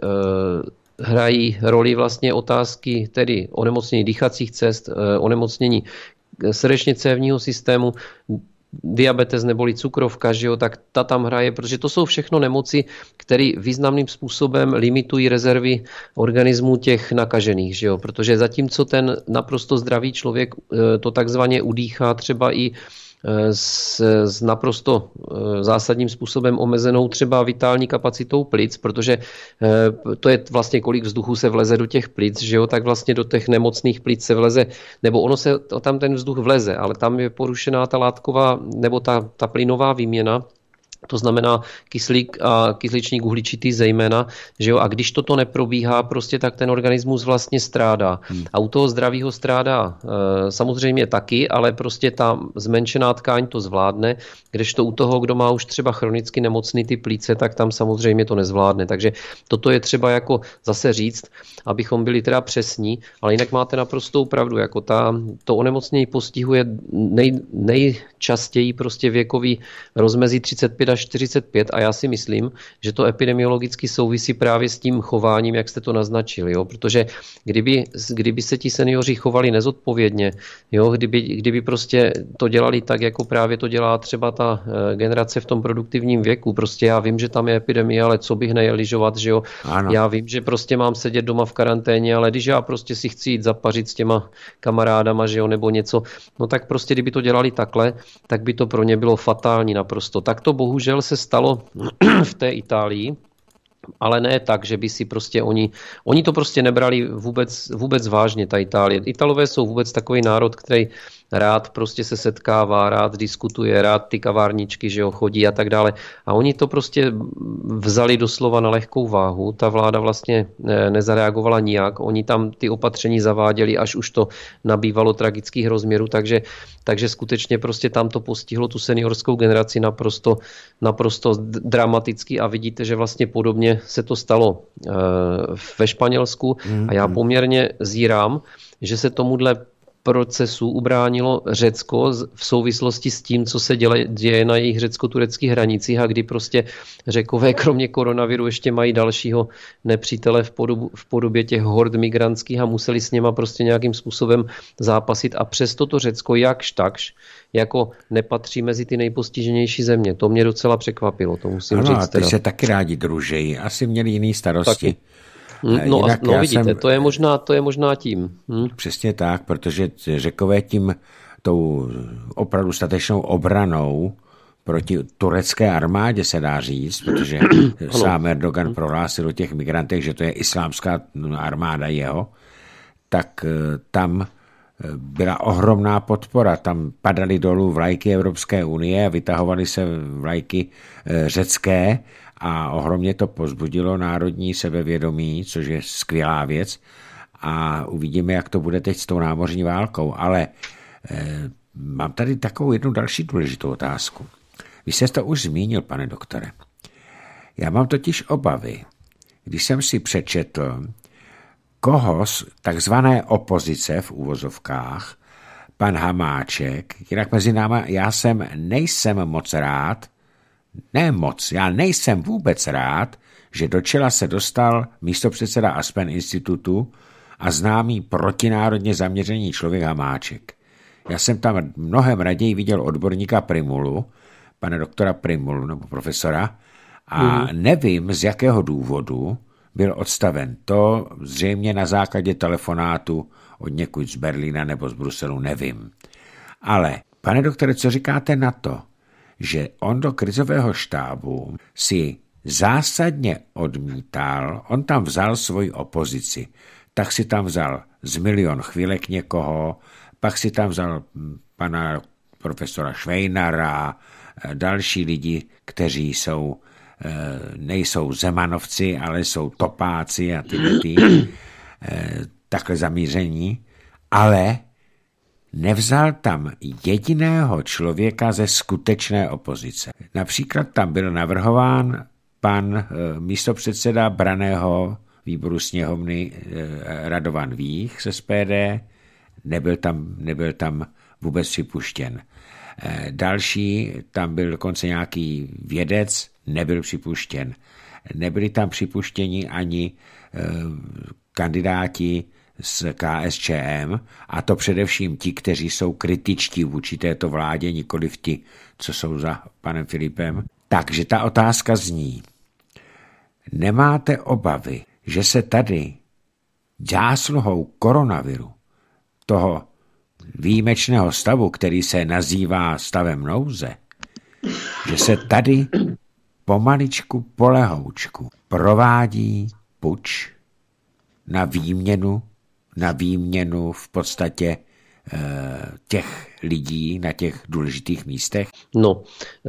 hrají roli vlastně otázky tedy onemocnění dýchacích cest, onemocnění srdečně-cévního systému, diabetes neboli cukrovka, že jo, tak ta tam hraje, protože to jsou všechno nemoci, které významným způsobem limitují rezervy organismů těch nakažených, že jo, protože zatímco ten naprosto zdravý člověk to takzvaně udýchá třeba i S, s naprosto zásadním způsobem omezenou třeba vitální kapacitou plic, protože to je vlastně kolik vzduchu se vleze do těch plic, že jo, tak vlastně do těch nemocných plic se vleze, nebo ono se tam ten vzduch vleze, ale tam je porušená ta látková nebo ta, ta plynová výměna, To znamená kyslík a kysličník uhličitý zejména, že jo, a když toto neprobíhá, prostě tak ten organismus vlastně strádá. Hmm. A u toho zdravého strádá e, samozřejmě taky, ale prostě ta zmenšená tkáň to zvládne, kdežto u toho, kdo má už třeba chronicky nemocný ty plíce, tak tam samozřejmě to nezvládne. Takže toto je třeba jako zase říct, abychom byli teda přesní, ale jinak máte naprostou pravdu, jako ta, to onemocnění postihuje nej, nejčastěji prostě věkový rozmezí třicet pět až čtyřicet pět a já si myslím, že to epidemiologicky souvisí právě s tím chováním, jak jste to naznačili, jo? Protože kdyby, kdyby se ti seniori chovali nezodpovědně, jo? Kdyby, kdyby prostě to dělali tak, jako právě to dělá třeba ta generace v tom produktivním věku, prostě já vím, že tam je epidemie, ale co bych nejel lyžovat, že jo? Ano. Já vím, že prostě mám sedět doma v karanténě, ale když já prostě si chci jít zapařit s těma kamarádama, že jo, nebo něco, no tak prostě kdyby to dělali takhle, tak by to pro ně bylo fatální naprosto. Tak to bohužel se stalo v té Itálii, ale ne tak, že by si prostě oni, oni to prostě nebrali vůbec, vůbec vážně, ta Itálie. Italové jsou vůbec takový národ, který rád prostě se setkává, rád diskutuje, rád ty kavárničky, že jo, chodí a tak dále. A oni to prostě vzali doslova na lehkou váhu. Ta vláda vlastně nezareagovala nijak. Oni tam ty opatření zaváděli, až už to nabývalo tragických rozměrů, takže, takže skutečně prostě tam to postihlo tu seniorskou generaci naprosto, naprosto dramaticky a vidíte, že vlastně podobně se to stalo ve Španělsku a já poměrně zírám, že se tomuhle procesu ubránilo Řecko v souvislosti s tím, co se děle, děje na jejich řecko-tureckých hranicích a kdy prostě Řekové kromě koronaviru ještě mají dalšího nepřítele v, podobu, v podobě těch hord migrantských a museli s něma prostě nějakým způsobem zápasit a přesto to Řecko jakž takž jako nepatří mezi ty nejpostiženější země. To mě docela překvapilo, to musím ano, říct. Ano, ty teda. se taky rádi družejí, asi měli jiný starosti. Taky. No, a, no vidíte, jsem, to, je možná, to je možná tím. Hm? Přesně tak, protože Řekové tím tou opravdu statečnou obranou proti turecké armádě se dá říct, protože sám Erdogan prohlásil o těch migrantech, že to je islámská armáda jeho, tak tam byla ohromná podpora. Tam padaly dolů vlajky Evropské unie a vytahovaly se vlajky řecké a ohromně to povzbudilo národní sebevědomí, což je skvělá věc a uvidíme, jak to bude teď s tou námořní válkou. Ale eh, mám tady takovou jednu další důležitou otázku. Vy jste to už zmínil, pane doktore. Já mám totiž obavy, když jsem si přečetl, koho z takzvané opozice v uvozovkách, pan Hamáček, jinak mezi náma, já jsem nejsem moc rád, ne moc, já nejsem vůbec rád, že do čela se dostal místopředseda Aspen institutu a známý protinárodně zaměřený člověk Hamáček. Já jsem tam mnohem raději viděl odborníka Primulu, pana doktora Primulu nebo profesora, a mm. nevím, z jakého důvodu byl odstaven. To zřejmě na základě telefonátu od někud z Berlína nebo z Bruselu, nevím. Ale, pane doktore, co říkáte na to, že on do krizového štábu si zásadně odmítal, on tam vzal svoji opozici, tak si tam vzal z milion chvílek někoho, pak si tam vzal pana profesora Švejnara, další lidi, kteří jsou, nejsou zemanovci, ale jsou topáci a tyhle ty, takhle zamíření, ale nevzal tam jediného člověka ze skutečné opozice. Například tam byl navrhován pan místopředseda branného výboru sněmovny Radovan Vích z S P D, nebyl tam, nebyl tam vůbec připuštěn. Další, tam byl dokonce nějaký vědec, nebyl připuštěn. Nebyli tam připuštěni ani kandidáti z K S Č M, a to především ti, kteří jsou kritičtí vůči této vládě, nikoliv ti, co jsou za panem Filipem. Takže ta otázka zní, nemáte obavy, že se tady zásluhou koronaviru, toho výjimečného stavu, který se nazývá stavem nouze, že se tady pomaličku polehoučku provádí puč na výměnu, na výměnu v podstatě těch lidí na těch důležitých místech? No,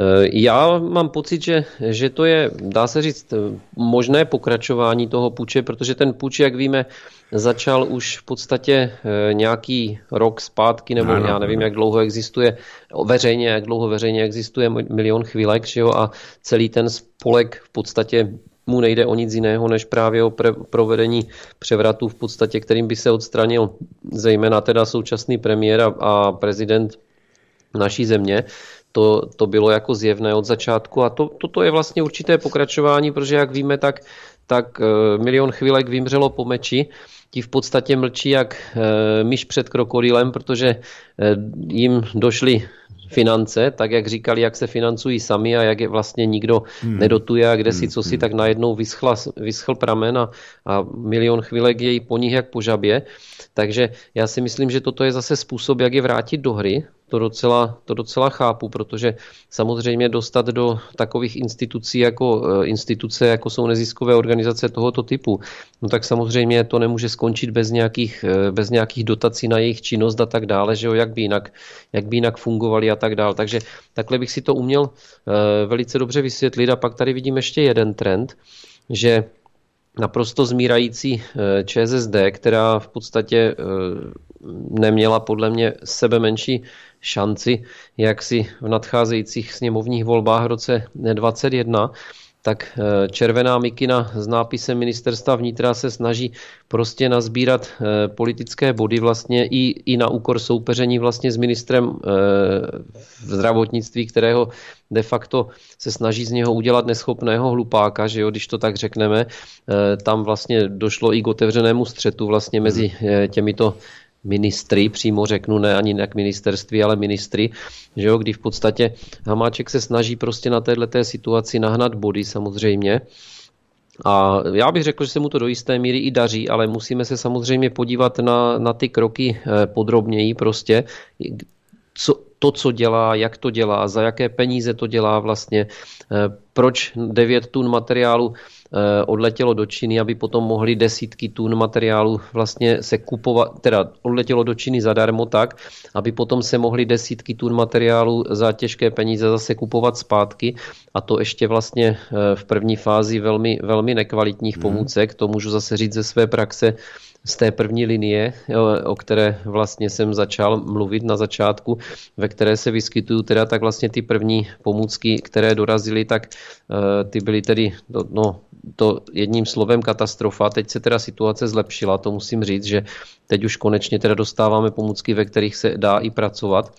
já mám pocit, že, že to je, dá se říct, možné pokračování toho puče, protože ten puč, jak víme, začal už v podstatě nějaký rok zpátky, nebo ano, já nevím, jak dlouho existuje veřejně, jak dlouho veřejně existuje Milion chvilek, že jo, a celý ten spolek v podstatě mu nejde o nic jiného, než právě o pre, provedení převratu v podstatě, kterým by se odstranil zejména teda současný premiér a, a prezident naší země. To, to bylo jako zjevné od začátku a to, toto je vlastně určité pokračování, protože jak víme, tak, tak Milion chvilek vymřelo po meči. Ti v podstatě mlčí jak myš před krokodýlem, protože jim došly finance, tak jak říkali, jak se financují sami a jak je vlastně nikdo hmm. nedotuje a kde si co si, tak najednou vyschla, vyschl pramen a, a Milion chvilek je po nich jak po žabě. Takže já si myslím, že toto je zase způsob, jak je vrátit do hry. To docela, to docela chápu, protože samozřejmě dostat do takových institucí jako instituce, jako jsou neziskové organizace tohoto typu, no tak samozřejmě to nemůže skončit bez nějakých, bez nějakých dotací na jejich činnost a tak dále, že jo, jak by jinak, jak by jinak fungovali a tak dále. Takže takhle bych si to uměl uh, velice dobře vysvětlit a pak tady vidím ještě jeden trend, že naprosto zmírající ČSSD, která v podstatě neměla podle mě sebe menší šanci, jak si v nadcházejících sněmovních volbách v roce dvacet jedna, tak červená mikina s nápisem Ministerstva vnitra se snaží prostě nazbírat politické body vlastně i, i na úkor soupeření vlastně s ministrem zdravotnictví, kterého de facto se snaží z něho udělat neschopného hlupáka, že jo, když to tak řekneme. Tam vlastně došlo i k otevřenému střetu vlastně mezi těmito ministry, přímo řeknu, ne ani ne k ministerství, ale ministry, že jo, kdy v podstatě Hamáček se snaží prostě na této situaci nahnat body samozřejmě. A já bych řekl, že se mu to do jisté míry i daří, ale musíme se samozřejmě podívat na, na ty kroky podrobněji prostě, co, to, co dělá, jak to dělá, za jaké peníze to dělá vlastně, proč devět tun materiálu odletělo do Číny, aby potom mohli desítky tun materiálu vlastně se kupovat, teda odletělo do Číny zadarmo tak, aby potom se mohli desítky tun materiálu za těžké peníze zase kupovat zpátky a to ještě vlastně v první fázi velmi, velmi nekvalitních pomůcek, to můžu zase říct ze své praxe, z té první linie, o které vlastně jsem začal mluvit na začátku, ve které se vyskytují teda tak vlastně ty první pomůcky, které dorazily, tak ty byly tedy, no, to jedním slovem katastrofa. Teď se teda situace zlepšila, to musím říct, že teď už konečně teda dostáváme pomůcky, ve kterých se dá i pracovat.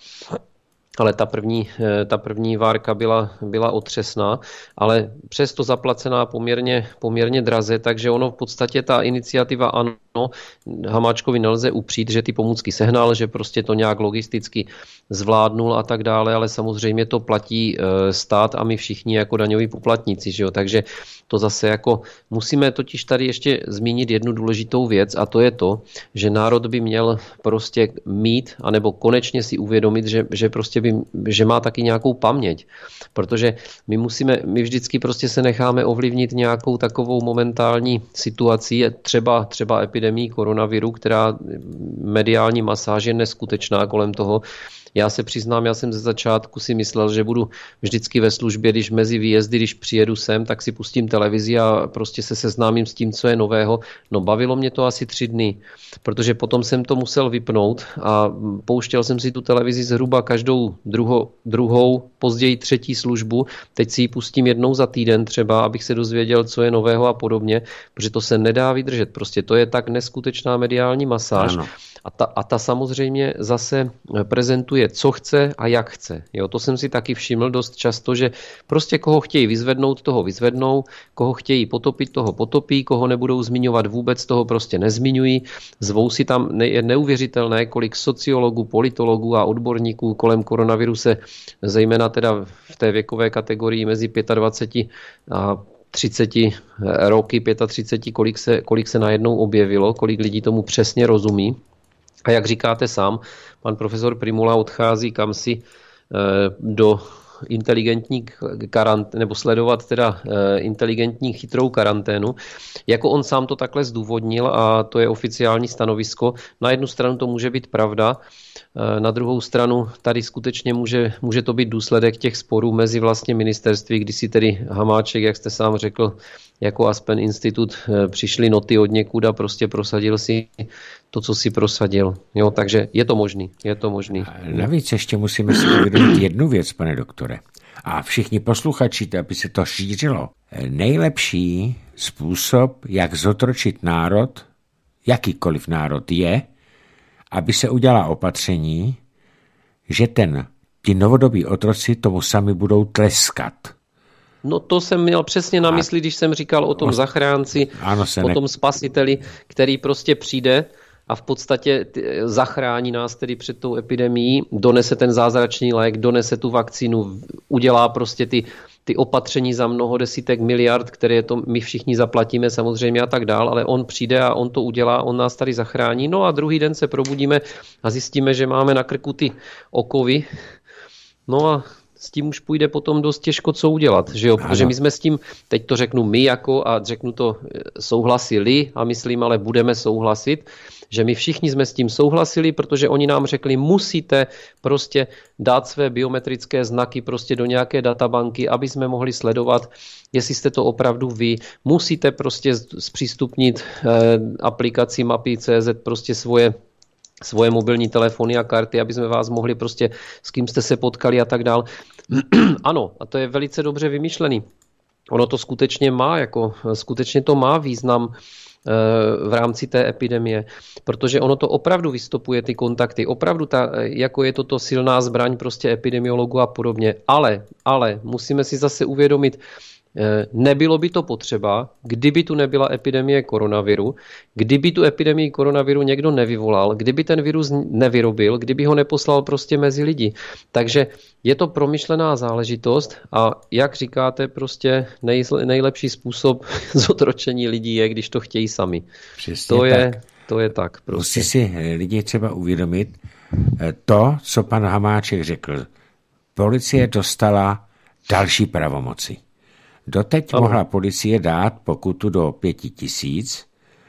Ale ta první, ta první várka byla, byla otřesná, ale přesto zaplacená poměrně, poměrně draze, takže ono v podstatě ta iniciativa ano, Hamáčkovi nelze upřít, že ty pomůcky sehnal, že prostě to nějak logisticky zvládnul a tak dále, ale samozřejmě to platí stát a my všichni jako daňoví poplatníci, že jo? Takže to zase jako musíme totiž tady ještě zmínit jednu důležitou věc a to je to, že národ by měl prostě mít, anebo konečně si uvědomit, že, že prostě by, že má taky nějakou paměť, protože my musíme, my vždycky prostě se necháme ovlivnit nějakou takovou momentální situací, třeba, třeba epidemii koronaviru, která mediální masáž je neskutečná kolem toho. Já se přiznám, já jsem ze začátku si myslel, že budu vždycky ve službě, když mezi výjezdy, když přijedu sem, tak si pustím televizi a prostě se seznámím s tím, co je nového. No bavilo mě to asi tři dny, protože potom jsem to musel vypnout a pouštěl jsem si tu televizi zhruba každou druho, druhou, později třetí službu. Teď si ji pustím jednou za týden třeba, abych se dozvěděl, co je nového a podobně, protože to se nedá vydržet. Prostě to je tak neskutečná mediální masáž. Ano. A ta, a ta samozřejmě zase prezentuje, co chce a jak chce. Jo, to jsem si taky všiml dost často, že prostě koho chtějí vyzvednout, toho vyzvednou, koho chtějí potopit, toho potopí, koho nebudou zmiňovat vůbec, toho prostě nezmiňují. Zvou si tam, ne, je neuvěřitelné, kolik sociologů, politologů a odborníků kolem koronaviru se, zejména teda v té věkové kategorii mezi dvacet pět a třicet roky, třicet pět, kolik se, kolik se najednou objevilo, kolik lidí tomu přesně rozumí. A jak říkáte sám, pan profesor Prymula odchází kamsi do inteligentní karant, nebo sledovat teda inteligentní chytrou karanténu. Jako on sám to takhle zdůvodnil a to je oficiální stanovisko. Na jednu stranu to může být pravda, na druhou stranu tady skutečně může, může to být důsledek těch sporů mezi vlastně ministerství, kdy si tedy Hamáček, jak jste sám řekl, jako Aspen Institut přišli noty od někud a prostě prosadil si to, co si prosadil. Jo, takže je to možný, je to možný. Navíc ještě musíme si uvědomit jednu věc, pane doktore. A všichni posluchači, aby se to šířilo. Nejlepší způsob, jak zotročit národ, jakýkoliv národ, je, aby se udělala opatření, že ten, ti novodobí otroci tomu sami budou tleskat. No to jsem měl přesně na mysli, když jsem říkal o tom o, zachránci, ano, o ne... tom spasiteli, který prostě přijde a v podstatě zachrání nás tedy před tou epidemií, donese ten zázračný lék, donese tu vakcínu, udělá prostě ty, ty opatření za mnoho desítek miliard, které to my všichni zaplatíme samozřejmě a tak dál, ale on přijde a on to udělá, on nás tady zachrání. No a druhý den se probudíme a zjistíme, že máme na krku ty okovy. No a s tím už půjde potom dost těžko co udělat, že jo? Protože my jsme s tím, teď to řeknu my jako a řeknu to souhlasili a myslím, ale budeme souhlasit, že my všichni jsme s tím souhlasili, protože oni nám řekli, musíte prostě dát své biometrické znaky prostě do nějaké databanky, aby jsme mohli sledovat, jestli jste to opravdu vy. Musíte prostě zpřístupnit eh, aplikaci mapy tečka cé zet prostě svoje svoje mobilní telefony a karty, aby jsme vás mohli prostě, s kým jste se potkali a tak dál. Ano, a to je velice dobře vymyšlený. Ono to skutečně má, jako skutečně to má význam v rámci té epidemie, protože ono to opravdu vystopuje ty kontakty, opravdu ta, jako je toto silná zbraň prostě epidemiologů a podobně, ale, ale musíme si zase uvědomit, nebylo by to potřeba, kdyby tu nebyla epidemie koronaviru, kdyby tu epidemii koronaviru někdo nevyvolal, kdyby ten virus nevyrobil, kdyby ho neposlal prostě mezi lidi. Takže je to promyšlená záležitost a jak říkáte, prostě nej, nejlepší způsob zotročení lidí je, když to chtějí sami. Přesně to, je, tak. to je tak. Prostě. Musí si lidi třeba uvědomit to, co pan Hamáček řekl. Policie dostala další pravomoci. Doteď ano. mohla policie dát pokutu do pěti tisíc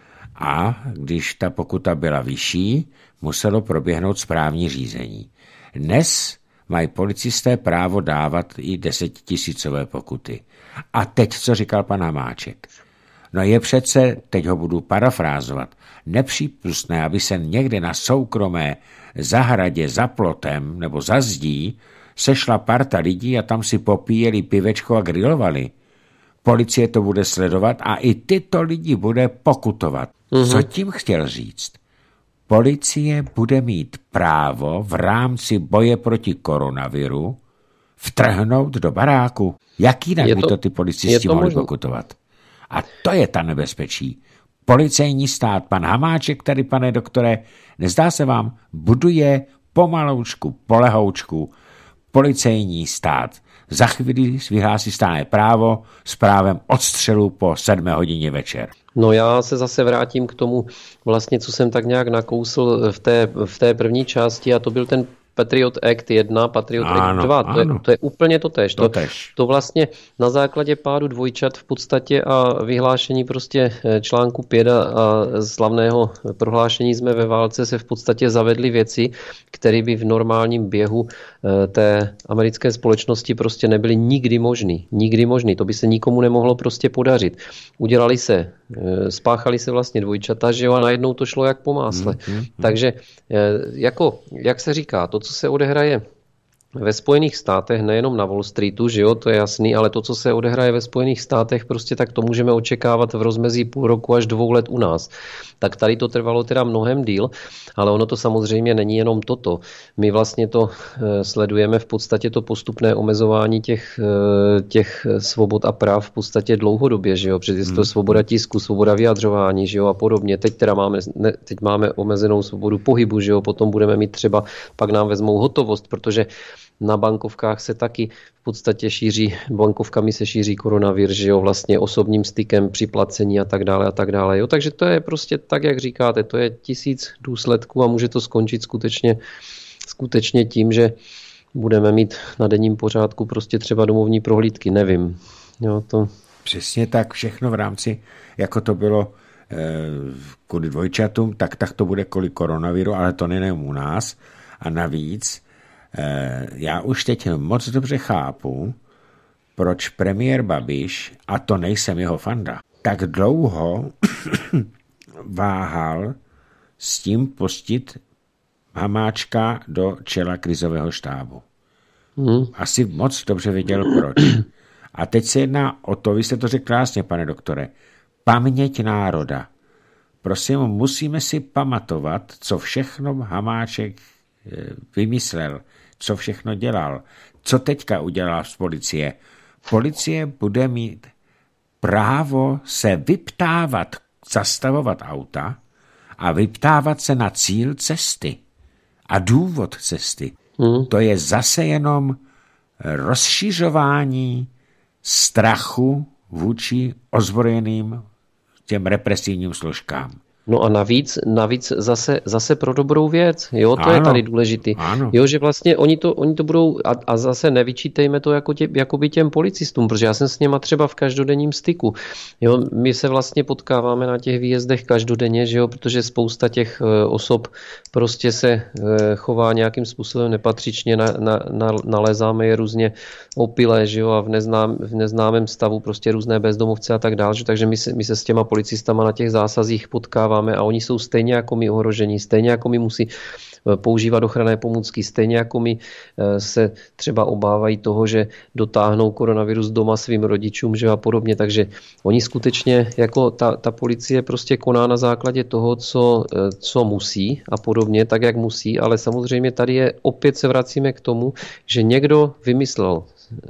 a když ta pokuta byla vyšší, muselo proběhnout správní řízení. Dnes mají policisté právo dávat i desetitisícové pokuty. A teď, co říkal pan Hamáček? No je přece, teď ho budu parafrázovat, nepřípustné, aby se někde na soukromé zahradě za plotem nebo za zdí sešla parta lidí a tam si popíjeli pivečko a grilovali. Policie to bude sledovat a i tyto lidi bude pokutovat. Uhum. Co tím chtěl říct? Policie bude mít právo v rámci boje proti koronaviru vtrhnout do baráku. Jak jinak by to ty policisti mohli možný. pokutovat? A to je ta nebezpečí. Policejní stát, pan Hamáček tady, pane doktore, nezdá se vám, buduje pomaloučku, polehoučku policejní stát. Za chvíli vyhlásí stálé právo s právem odstřelu po sedmé hodině večer. No já se zase vrátím k tomu, vlastně, co jsem tak nějak nakousl v té, v té první části a to byl ten Patriot Act jedna, Patriot ano, Act dva, to je, to je úplně totéž. To, to vlastně na základě pádu dvojčat v podstatě a vyhlášení prostě článku pět a, a slavného prohlášení jsme ve válce se v podstatě zavedly věci, které by v normálním běhu té americké společnosti prostě nebyly nikdy možný. Nikdy možný. To by se nikomu nemohlo prostě podařit. Udělali se, spáchali se vlastně dvojčata, že jo, a najednou to šlo jak po másle. Mm, mm, mm. Takže jako, jak se říká, to, co se odehraje ve Spojených státech, nejenom na Wall Streetu, že jo, to je jasný, ale to, co se odehraje ve Spojených státech, prostě tak to můžeme očekávat v rozmezí půl roku až dvou let u nás. Tak tady to trvalo teda mnohem díl, ale ono to samozřejmě není jenom toto. My vlastně to sledujeme v podstatě to postupné omezování těch, těch svobod a práv v podstatě dlouhodobě, že jo, protože to je svoboda tisku, svoboda vyjadřování, že jo, a podobně. Teď teda máme, ne, teď máme omezenou svobodu pohybu, že jo, potom budeme mít třeba, pak nám vezmou hotovost, protože na bankovkách se taky v podstatě šíří, bankovkami se šíří koronavir, že jo, vlastně osobním stykem při placení a tak dále a tak dále. Jo, takže to je prostě tak, jak říkáte, to je tisíc důsledků a může to skončit skutečně, skutečně tím, že budeme mít na denním pořádku prostě třeba domovní prohlídky, nevím. Jo, to... Přesně tak, všechno v rámci, jako to bylo eh, kvůli dvojčatům, tak, tak to bude kvůli koronaviru, ale to nejen u nás. A navíc, eh, já už teď moc dobře chápu, proč premiér Babiš, a to nejsem jeho fanda, tak dlouho váhal s tím pustit Hamáčka do čela krizového štábu. Hmm. Asi moc dobře věděl, proč. A teď se jedná o to, vy jste to řekl krásně, pane doktore, paměť národa. Prosím, musíme si pamatovat, co všechno Hamáček vymyslel, co všechno dělal, co teďka udělala z policie. Policie bude mít právo se vyptávat, zastavovat auta a vyptávat se na cíl cesty a důvod cesty. Hmm. To je zase jenom rozšiřování strachu vůči ozbrojeným těm represivním složkám. No a navíc, navíc zase, zase pro dobrou věc, jo, to ano, je tady důležitý. Ano. Jo, že vlastně oni to, oni to budou, a, a zase nevyčítejme to jako, tě, jako by těm policistům, protože já jsem s něma třeba v každodenním styku. Jo, my se vlastně potkáváme na těch výjezdech každodenně, že jo, protože spousta těch e, osob prostě se e, chová nějakým způsobem nepatřičně, na, na, na, nalézáme je různě opilé, že jo, a v, neznám, v neznámém stavu prostě různé bezdomovce a tak dále, takže my se, my se s těma policistama na těch zásazích potkáváme a oni jsou stejně jako my ohrožení, stejně jako my musí používat ochranné pomůcky, stejně jako my se třeba obávají toho, že dotáhnou koronavirus doma svým rodičům, že a podobně, takže oni skutečně jako ta, ta policie prostě koná na základě toho, co, co musí a podobně, tak jak musí, ale samozřejmě tady je, opět se vracíme k tomu, že někdo vymyslel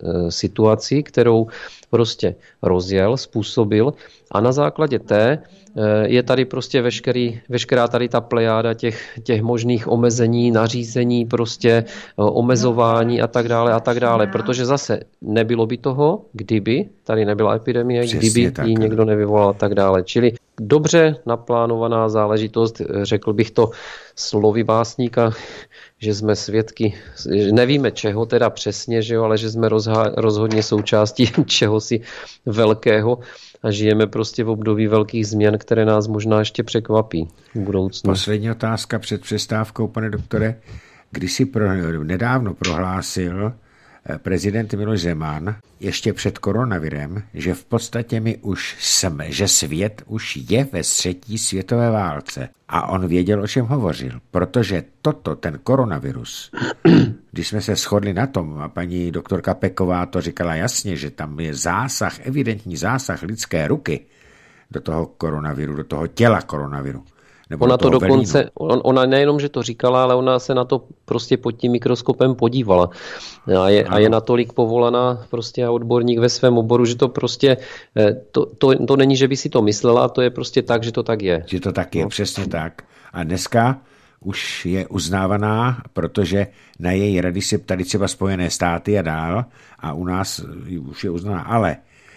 situaci, kterou prostě rozjel, způsobil a na základě té je tady prostě veškerý, veškerá tady ta plejáda těch, těch možných omezení, nařízení, prostě omezování a tak dále a tak dále, protože zase nebylo by toho, kdyby tady nebyla epidemie, přesně kdyby tak, ji někdo nevyvolal a tak dále. Čili dobře naplánovaná záležitost, řekl bych to slovy básníka, že jsme svědky, že nevíme čeho teda přesně, že jo, ale že jsme rozha- rozhodně součástí čehosi velkého a žijeme prostě v období velkých změn, které nás možná ještě překvapí v budoucnu. Poslední otázka před přestávkou, pane doktore. Když si pro, nedávno prohlásil prezident Miloš Zeman ještě před koronavirem, že v podstatě my už jsme, že svět už je ve třetí světové válce. A on věděl, o čem hovořil, protože toto, ten koronavirus, když jsme se shodli na tom, a paní doktorka Peková to říkala jasně, že tam je zásah, evidentní zásah lidské ruky do toho koronaviru, do toho těla koronaviru. Ona to dokonce, on, ona nejenom, že to říkala, ale ona se na to prostě pod tím mikroskopem podívala. A je, a je natolik povolaná prostě a odborník ve svém oboru, že to prostě, to, to, to není, že by si to myslela, to je prostě tak, že to tak je. Že to tak je, no. Přesně tak. A dneska už je uznávaná, protože na její rady se ptali třeba Spojené státy a dál a u nás už je uznaná. Ale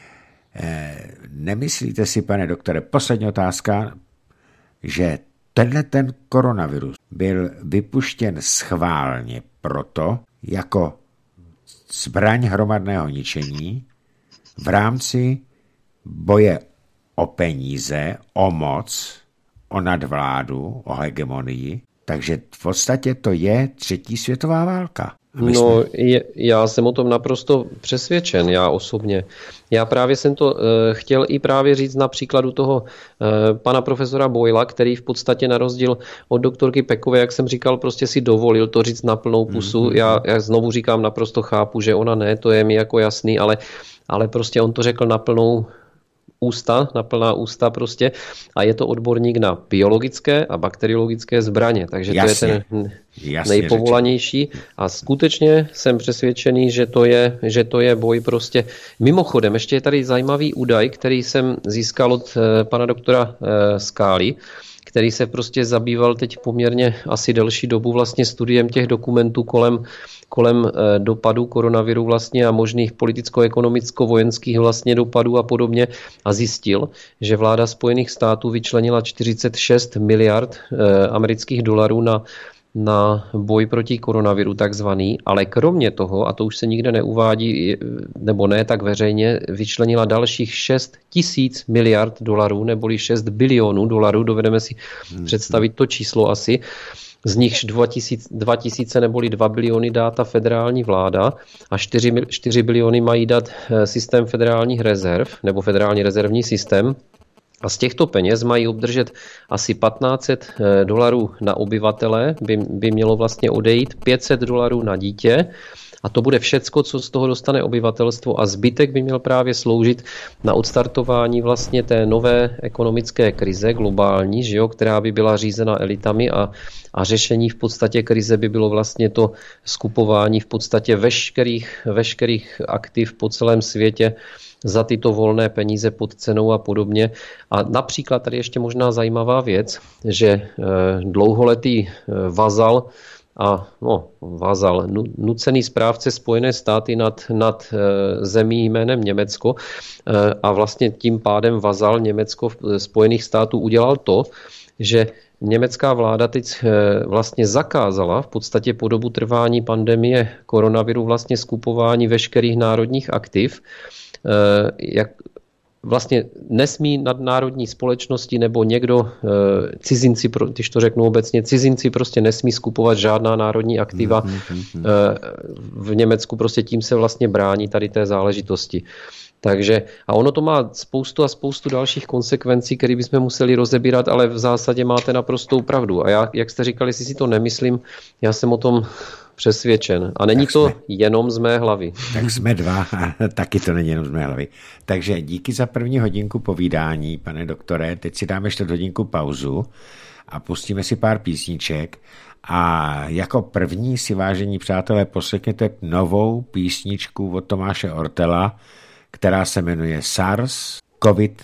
eh, nemyslíte si, pane doktore, poslední otázka, že tenhle ten koronavirus byl vypuštěn schválně proto jako zbraň hromadného ničení v rámci boje o peníze, o moc, o nadvládu, o hegemonii. Takže v podstatě to je třetí světová válka. No, jsme... je, já jsem o tom naprosto přesvědčen, já osobně. Já právě jsem to uh, chtěl i právě říct na příkladu toho uh, pana profesora Boyla, který v podstatě na rozdíl od doktorky Pekové, jak jsem říkal, prostě si dovolil to říct na plnou pusu. Mm-hmm. Já, já znovu říkám, naprosto chápu, že ona ne, to je mi jako jasný, ale, ale prostě on to řekl na plnou ústa, na plná ústa prostě a je to odborník na biologické a bakteriologické zbraně, takže jasně, to je ten nejpovolanější a skutečně jsem přesvědčený, že to je, že to je boj prostě. Mimochodem, ještě je tady zajímavý údaj, který jsem získal od pana doktora Skály, který se prostě zabýval teď poměrně asi delší dobu vlastně studiem těch dokumentů kolem, kolem dopadů koronaviru vlastně a možných politicko-ekonomicko-vojenských vlastně dopadů a podobně a zjistil, že vláda Spojených států vyčlenila čtyřicet šest miliard amerických dolarů na na boj proti koronaviru takzvaný, ale kromě toho, a to už se nikde neuvádí, nebo ne tak veřejně, vyčlenila dalších šest tisíc miliard dolarů, neboli šest bilionů dolarů, dovedeme si hmm. představit to číslo asi, z nichž dva tisíce neboli dva biliony dá ta federální vláda a čtyři biliony mají dát systém federálních rezerv, nebo federální rezervní systém. A z těchto peněz mají obdržet asi patnáct set dolarů na obyvatele, by, by mělo vlastně odejít, pět set dolarů na dítě. A to bude všecko, co z toho dostane obyvatelstvo, a zbytek by měl právě sloužit na odstartování vlastně té nové ekonomické krize globální, že jo, která by byla řízena elitami, a, a řešení v podstatě krize by bylo vlastně to skupování v podstatě veškerých, veškerých aktiv po celém světě za tyto volné peníze pod cenou a podobně. A například tady ještě možná zajímavá věc, že dlouholetý vazal a no, vazal, nucený správce Spojené státy nad, nad zemí jménem Německo, a vlastně tím pádem vazal Německo Spojených států udělal to, že německá vláda teď vlastně zakázala v podstatě po dobu trvání pandemie koronaviru vlastně skupování veškerých národních aktiv, jak vlastně nesmí nadnárodní společnosti nebo někdo, cizinci, když to řeknu obecně, cizinci prostě nesmí skupovat žádná národní aktiva v Německu, prostě tím se vlastně brání tady té záležitosti. Takže, a ono to má spoustu a spoustu dalších konsekvencí, které bychom museli rozebírat, ale v zásadě máte naprostou pravdu. A já, jak jste říkali, si si to nemyslím, já jsem o tom přesvědčen. A není tak to jsme, jenom z mé hlavy. Tak jsme dva a taky to není jenom z mé hlavy. Takže díky za první hodinku povídání, pane doktore. Teď si dáme čtvrt hodinku pauzu a pustíme si pár písniček. A jako první si, vážení přátelé, poslechněte novou písničku od Tomáše Ortela, která se jmenuje SARS COVID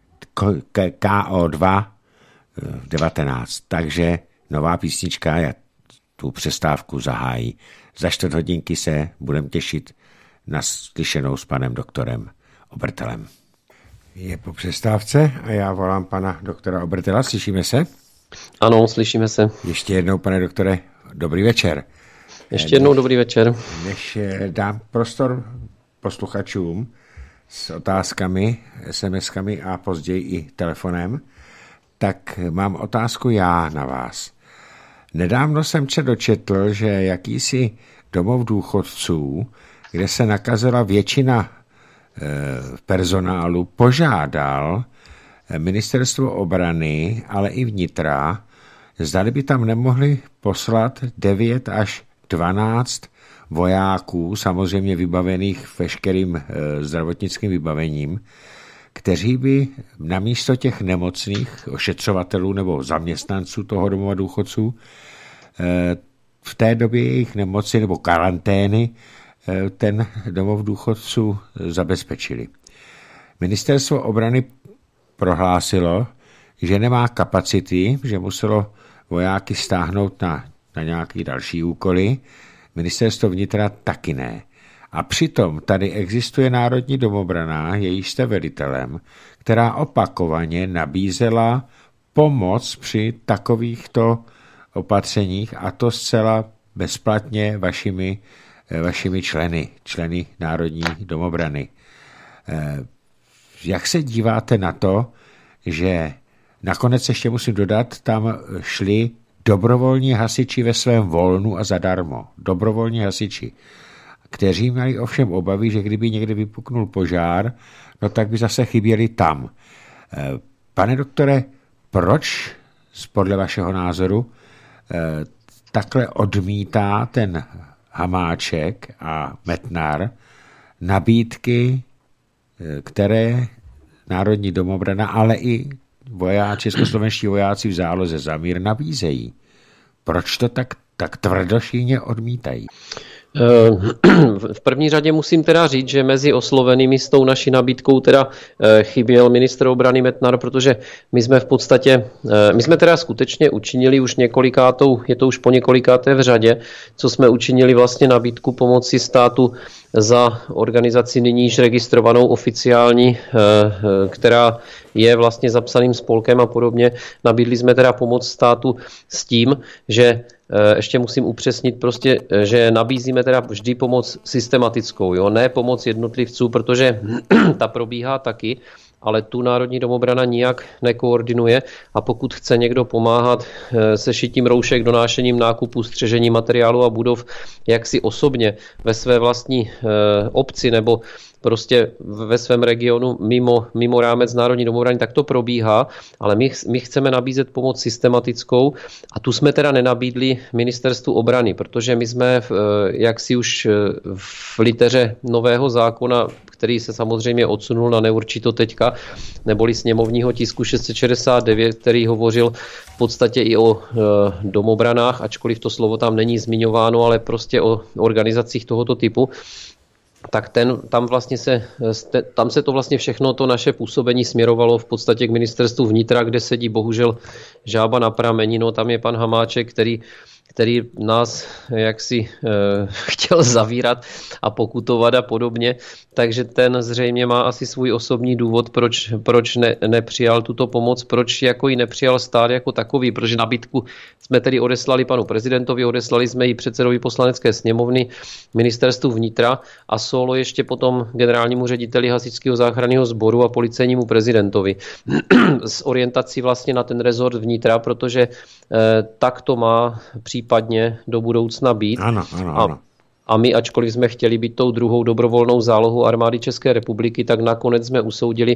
K O dva devatenáct. Takže nová písnička je tu přestávku zahájí. Za čtvrt hodinky se budeme těšit na slyšenou s panem doktorem Obertelem. Je po přestávce a já volám pana doktora Obertela. Slyšíme se? Ano, slyšíme se. Ještě jednou, pane doktore, dobrý večer. Ještě jednou dobrý večer. Než dám prostor posluchačům s otázkami, SMSkami a později i telefonem, tak mám otázku já na vás. Nedávno jsem se dočetl, že jakýsi domov důchodců, kde se nakazila většina e, personálu, požádal ministerstvo obrany, ale i vnitra, zdali by tam nemohli poslat devět až dvanáct vojáků, samozřejmě vybavených veškerým e, zdravotnickým vybavením, kteří by namísto těch nemocných ošetřovatelů nebo zaměstnanců toho domova důchodců v té době jejich nemoci nebo karantény ten domov důchodců zabezpečili. Ministerstvo obrany prohlásilo, že nemá kapacity, že muselo vojáky stáhnout na, na nějaké další úkoly. Ministerstvo vnitra taky ne. A přitom tady existuje Národní domobrana, jejíž jste velitelem, která opakovaně nabízela pomoc při takovýchto opatřeních, a to zcela bezplatně vašimi, vašimi členy, členy Národní domobrany. Jak se díváte na to, že nakonec ještě musím dodat, tam šli dobrovolní hasiči ve svém volnu a zadarmo. Dobrovolní hasiči, kteří měli ovšem obavy, že kdyby někde vypuknul požár, no tak by zase chyběli tam. Pane doktore, proč podle vašeho názoru takhle odmítá ten Hamáček a Metnar nabídky, které Národní domobrana, ale i vojáci, českoslovenští vojáci v záloze za mír nabízejí? Proč to tak, tak tvrdošíně odmítají? V první řadě musím teda říct, že mezi oslovenými s tou naší nabídkou teda chyběl ministr obrany Metnar, protože my jsme v podstatě, my jsme teda skutečně učinili už několikátou, je to už po několikáté v řadě, co jsme učinili vlastně nabídku pomoci státu za organizaci nyní již registrovanou oficiální, která je vlastně zapsaným spolkem a podobně. Nabídli jsme teda pomoc státu s tím, že ještě musím upřesnit prostě, že nabízíme teda vždy pomoc systematickou, jo? Ne pomoc jednotlivců, protože ta probíhá taky, ale tu Národní domobrana nijak nekoordinuje a pokud chce někdo pomáhat se šitím roušek, donášením nákupu, střežení materiálu a budov jaksi osobně ve své vlastní obci nebo prostě ve svém regionu mimo, mimo rámec Národní domobrany, tak to probíhá, ale my, my chceme nabízet pomoc systematickou a tu jsme teda nenabídli Ministerstvu obrany, protože my jsme jaksi už v liteře nového zákona, který se samozřejmě odsunul na neurčito teďka, neboli sněmovního tisku šest set šedesát devět, který hovořil v podstatě i o e, domobranách, ačkoliv to slovo tam není zmiňováno, ale prostě o organizacích tohoto typu, tak ten, tam, vlastně se, tam se to vlastně všechno, to naše působení směrovalo v podstatě k Ministerstvu vnitra, kde sedí bohužel žába na prameni, no tam je pan Hamáček, který který nás jaksi e, chtěl zavírat a pokutovat a podobně, takže ten zřejmě má asi svůj osobní důvod, proč, proč ne, nepřijal tuto pomoc, proč jako ji nepřijal stát jako takový, protože nabídku jsme tedy odeslali panu prezidentovi, odeslali jsme ji předsedovi poslanecké sněmovny, Ministerstvu vnitra a solo ještě potom generálnímu řediteli hasičského záchranného sboru a policejnímu prezidentovi s orientací vlastně na ten rezort vnitra, protože e, tak to má případně do budoucna být. Ano, ano, ano. A my, ačkoliv jsme chtěli být tou druhou dobrovolnou zálohou armády České republiky, tak nakonec jsme usoudili,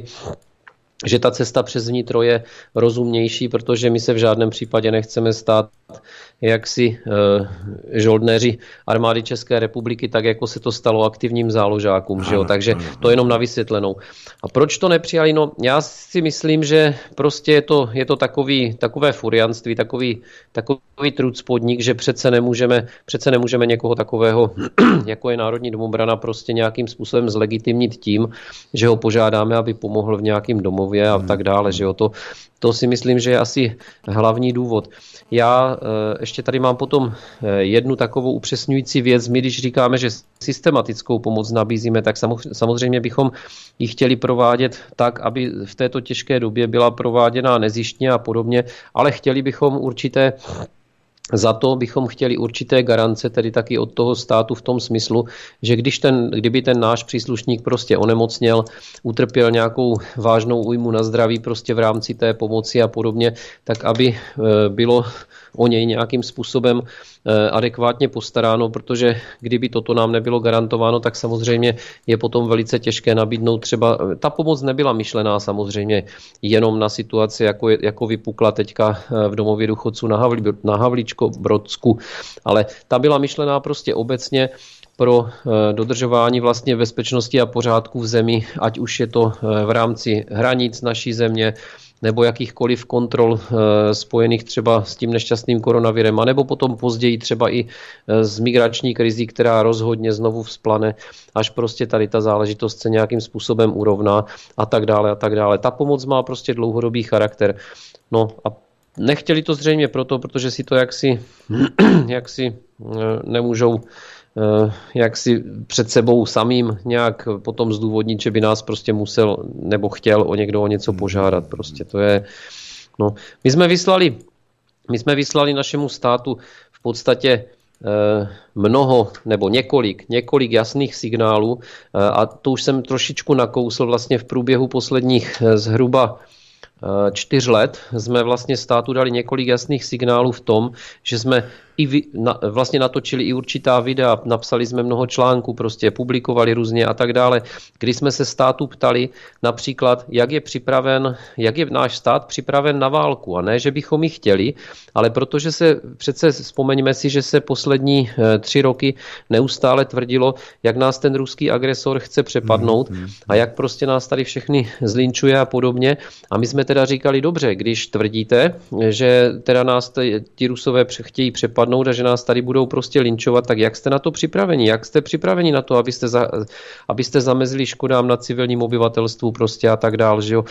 že ta cesta přes vnitro je rozumnější, protože my se v žádném případě nechceme stát jaksi e, žoldnéři armády České republiky, tak jako se to stalo aktivním záložákům. Ano, že jo? Takže ano, to jenom na vysvětlenou. A proč to nepřijali? No, já si myslím, že prostě je to, je to takový, takové furianství, takový, takový trucpodnik, že přece nemůžeme, přece nemůžeme někoho takového, jako je Národní domobrana, prostě nějakým způsobem zlegitimnit tím, že ho požádáme, aby pomohl v nějakým domově a tak dále. Že jo? To, to si myslím, že je asi hlavní důvod. Já ještě tady mám potom jednu takovou upřesňující věc. My, když říkáme, že systematickou pomoc nabízíme, tak samozřejmě bychom ji chtěli provádět tak, aby v této těžké době byla prováděna nezištně a podobně, ale chtěli bychom určité Za to bychom chtěli určité garance, tedy taky od toho státu v tom smyslu, že když ten, kdyby ten náš příslušník prostě onemocněl, utrpěl nějakou vážnou újmu na zdraví prostě v rámci té pomoci a podobně, tak aby bylo o něj nějakým způsobem adekvátně postaráno, protože kdyby toto nám nebylo garantováno, tak samozřejmě je potom velice těžké nabídnout třeba, ta pomoc nebyla myšlená samozřejmě jenom na situaci, jako, je, jako vypukla teďka v domově důchodců na, Havli, na Havlíčko-Brodsku, ale ta byla myšlená prostě obecně pro dodržování vlastně bezpečnosti a pořádku v zemi, ať už je to v rámci hranic naší země, nebo jakýchkoliv kontrol e, spojených třeba s tím nešťastným koronavirem, anebo potom později třeba i e, z migrační krizí, která rozhodně znovu vzplane, až prostě tady ta záležitost se nějakým způsobem urovná a tak dále a tak dále. Ta pomoc má prostě dlouhodobý charakter. No a nechtěli to zřejmě proto, protože si to jaksi, jaksi e, nemůžou jak si před sebou samým nějak potom zdůvodnit, že by nás prostě musel nebo chtěl o někdo o něco požádat. Prostě to je, no. My jsme vyslali, my jsme vyslali našemu státu v podstatě mnoho nebo několik, několik jasných signálů a to už jsem trošičku nakousl vlastně v průběhu posledních zhruba čtyř let jsme vlastně státu dali několik jasných signálů v tom, že jsme i vy, na, vlastně natočili i určitá videa, napsali jsme mnoho článků, prostě publikovali různě a tak dále, kdy jsme se státu ptali například, jak je připraven, jak je náš stát připraven na válku a ne, že bychom ji chtěli, ale protože se přece vzpomeňme si, že se poslední e, tři roky neustále tvrdilo, jak nás ten ruský agresor chce přepadnout mm, mm, a jak prostě nás tady všechny zlinčuje a podobně a my jsme teda říkali, dobře, když tvrdíte, že teda nás ti Rusové chtějí přepadnout a že nás tady budou prostě linčovat, tak jak jste na to připraveni? Jak jste připraveni na to, abyste, za, abyste zamezili škodám na civilním obyvatelstvu prostě a tak dál, že jo?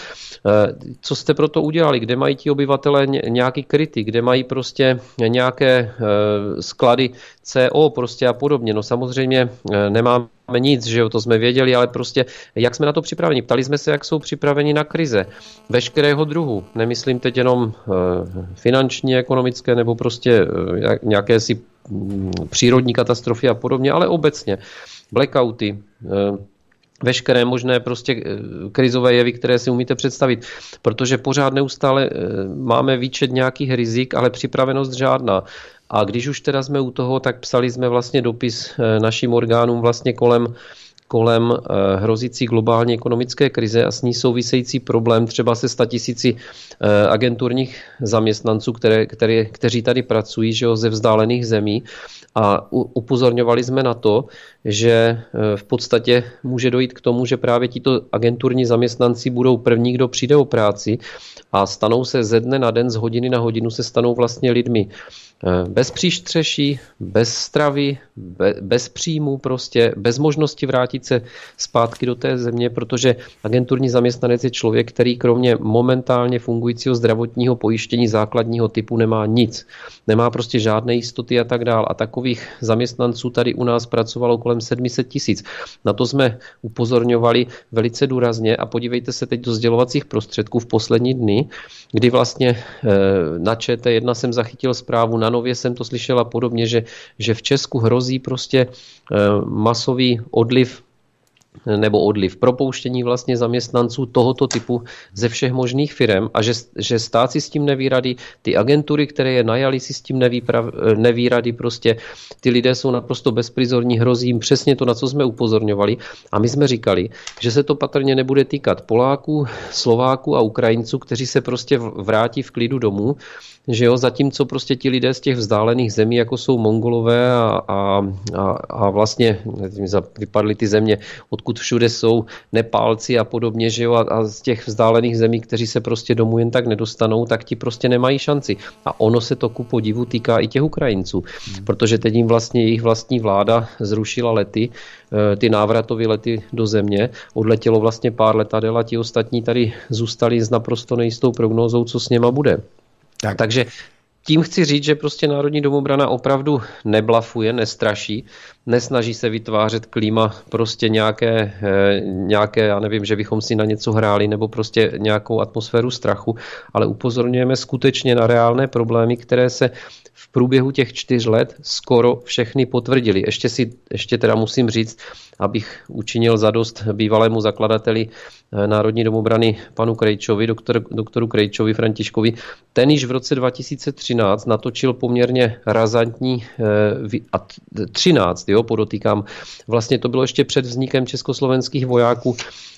Co jste pro to udělali? Kde mají ti obyvatelé nějaký kryty? Kde mají prostě nějaké sklady C O prostě a podobně? No samozřejmě nemáme nic, že jo, to jsme věděli, ale prostě jak jsme na to připraveni. Ptali jsme se, jak jsou připraveni na krize veškerého druhu. Nemyslím teď jenom e, finanční, ekonomické nebo prostě e, nějaké si m, přírodní katastrofy a podobně, ale obecně blackouty, e, veškeré možné prostě krizové jevy, které si umíte představit, protože pořád neustále máme výčet nějakých rizik, ale připravenost žádná. A když už teda jsme u toho, tak psali jsme vlastně dopis našim orgánům vlastně kolem kolem hrozící globální ekonomické krize a s ní související problém třeba se statisíci agenturních zaměstnanců, které, které, kteří tady pracují, že jo, ze vzdálených zemí. A upozorňovali jsme na to, že v podstatě může dojít k tomu, že právě tito agenturní zaměstnanci budou první, kdo přijde o práci a stanou se ze dne na den, z hodiny na hodinu se stanou vlastně lidmi bez přístřeší, bez stravy, bez příjmu, prostě bez možnosti vrátit se zpátky do té země, protože agenturní zaměstnanec je člověk, který kromě momentálně fungujícího zdravotního pojištění základního typu nemá nic. Nemá prostě žádné jistoty a tak dál. A takových zaměstnanců tady u nás pracovalo kolem sedm set tisíc. Na to jsme upozorňovali velice důrazně a podívejte se teď do sdělovacích prostředků v poslední dny, kdy vlastně na Č T jedna jsem zachytil zprávu, na Nově jsem to slyšela podobně, že, že v Česku hrozí prostě masový odliv nebo odliv, propouštění vlastně zaměstnanců tohoto typu ze všech možných firem a že, že stát si s tím neví rady, ty agentury, které je najali, si s tím neví, prav, neví rady, prostě ty lidé jsou naprosto bezprizorní, hrozí jim přesně to, na co jsme upozorňovali a my jsme říkali, že se to patrně nebude týkat Poláků, Slováků a Ukrajinců, kteří se prostě vrátí v klidu domů, že jo, zatímco prostě ti lidé z těch vzdálených zemí, jako jsou Mongolové a, a, a, a vlastně vypadly ty země, odkud všude jsou Nepálci a podobně, že jo, a, a z těch vzdálených zemí, kteří se prostě domů jen tak nedostanou, tak ti prostě nemají šanci. A ono se to ku podivu týká i těch Ukrajinců, hmm. protože teď jim vlastně jejich vlastní vláda zrušila lety, ty návratové lety do země, odletělo vlastně pár letadel a ti ostatní tady zůstali s naprosto nejistou prognózou, co s něma bude. Tak. Takže tím chci říct, že prostě Národní domobrana opravdu neblafuje, nestraší, nesnaží se vytvářet klima prostě nějaké, nějaké, já nevím, že bychom si na něco hráli nebo prostě nějakou atmosféru strachu, ale upozorňujeme skutečně na reálné problémy, které se v průběhu těch čtyř let skoro všechny potvrdili. Ještě si, ještě teda musím říct, abych učinil zadost bývalému zakladateli Národní domobrany panu Krejčovi, doktor, doktoru Krejčovi Františkovi. Ten již v roce dva tisíce třináct natočil poměrně razantní a třináct, jo, podotýkám. Vlastně to bylo ještě před vznikem československých vojáků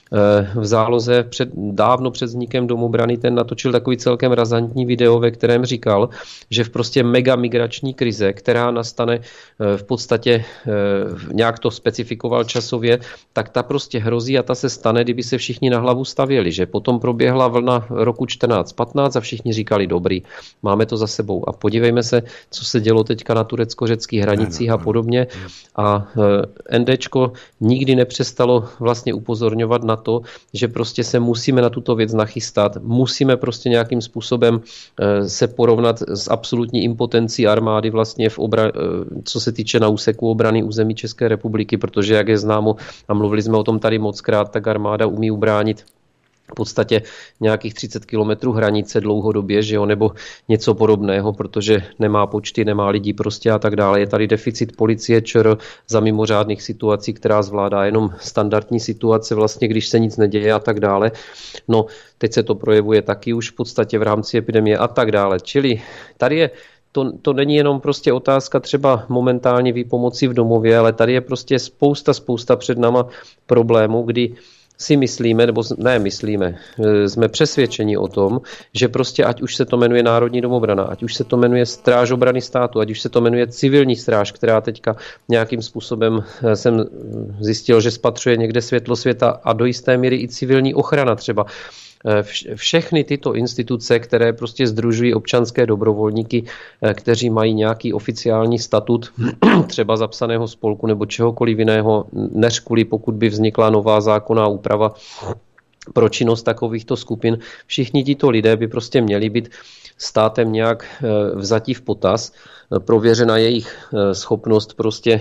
v záloze před, dávno před vznikem domobrany, ten natočil takový celkem razantní video, ve kterém říkal, že v prostě mega migrační krize, která nastane v podstatě, nějak to specifikoval časově, tak ta prostě hrozí a ta se stane, kdyby se všichni na hlavu stavěli, že potom proběhla vlna roku čtrnáct patnáct a všichni říkali dobrý, máme to za sebou a podívejme se, co se dělo teďka na turecko-řeckých hranicích a podobně a NDčko nikdy nepřestalo vlastně upozorňovat na to, že prostě se musíme na tuto věc nachystat, musíme prostě nějakým způsobem se porovnat s absolutní impotencí armády vlastně v obra- co se týče na úseku obrany území České republiky, protože jak je známo a mluvili jsme o tom tady mockrát, tak armáda umí ubránit v podstatě nějakých třicet kilometrů hranice dlouhodobě, že jo, nebo něco podobného, protože nemá počty, nemá lidí prostě a tak dále. Je tady deficit policie ČR za mimořádných situací, která zvládá jenom standardní situace, vlastně když se nic neděje a tak dále. No, teď se to projevuje taky už v podstatě v rámci epidemie a tak dále. Čili tady je To, to není jenom prostě otázka třeba momentálně výpomoci v domově, ale tady je prostě spousta, spousta před náma problémů, kdy si myslíme, nebo ne myslíme, jsme přesvědčeni o tom, že prostě ať už se to jmenuje Národní domobrana, ať už se to jmenuje Stráž obrany státu, ať už se to jmenuje civilní stráž, která teďka nějakým způsobem jsem zjistil, že spatřuje někde světlo světa a do jisté míry i civilní ochrana třeba. Všechny tyto instituce, které prostě sdružují občanské dobrovolníky, kteří mají nějaký oficiální statut, třeba zapsaného spolku nebo čehokoliv jiného, než kvůli pokud by vznikla nová zákonná úprava pro činnost takovýchto skupin. Všichni tito lidé by prostě měli být státem nějak vzatí v potaz, prověřena jejich schopnost prostě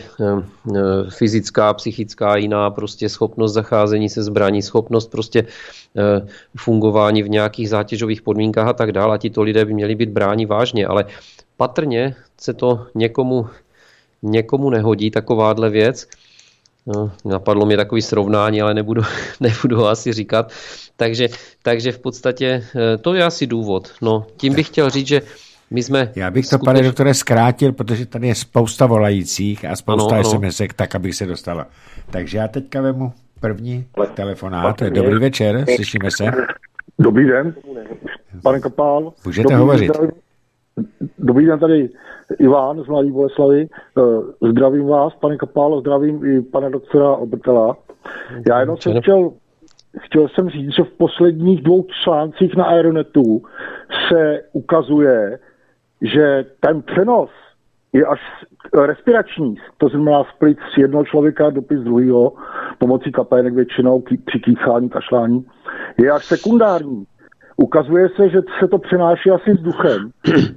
fyzická, psychická, jiná, prostě schopnost zacházení se zbraní, schopnost prostě fungování v nějakých zátěžových podmínkách a tak dále. A tito lidé by měli být bráni vážně, ale patrně se to někomu, někomu nehodí, takováhle věc. No, napadlo mě takový srovnání, ale nebudu, nebudu ho asi říkat. Takže, takže v podstatě to je asi důvod. No, tím bych chtěl říct, že my jsme... Já bych to, skutečně... pane doktore, zkrátil, protože tady je spousta volajících a spousta ano, es em esek, tak, abych se dostala. Takže já teďka vemu první telefonát. Dobrý večer, slyšíme se. Dobrý den, pane Kapál. Můžete Dobrý hovořit. Den, dobrý den, tady Ivan z Mladé Boleslavi. Zdravím vás, pane Kapálo, zdravím i pana doktora Obertela. Já jenom jsem chtěl, chtěl jsem říct, že v posledních dvou článcích na Aeronetu se ukazuje, že ten přenos je až respirační, to znamená split z jednoho člověka do z druhého, pomocí kapének většinou při kýchání, kašlání, je až sekundární. Ukazuje se, že se to přenáší asi vzduchem,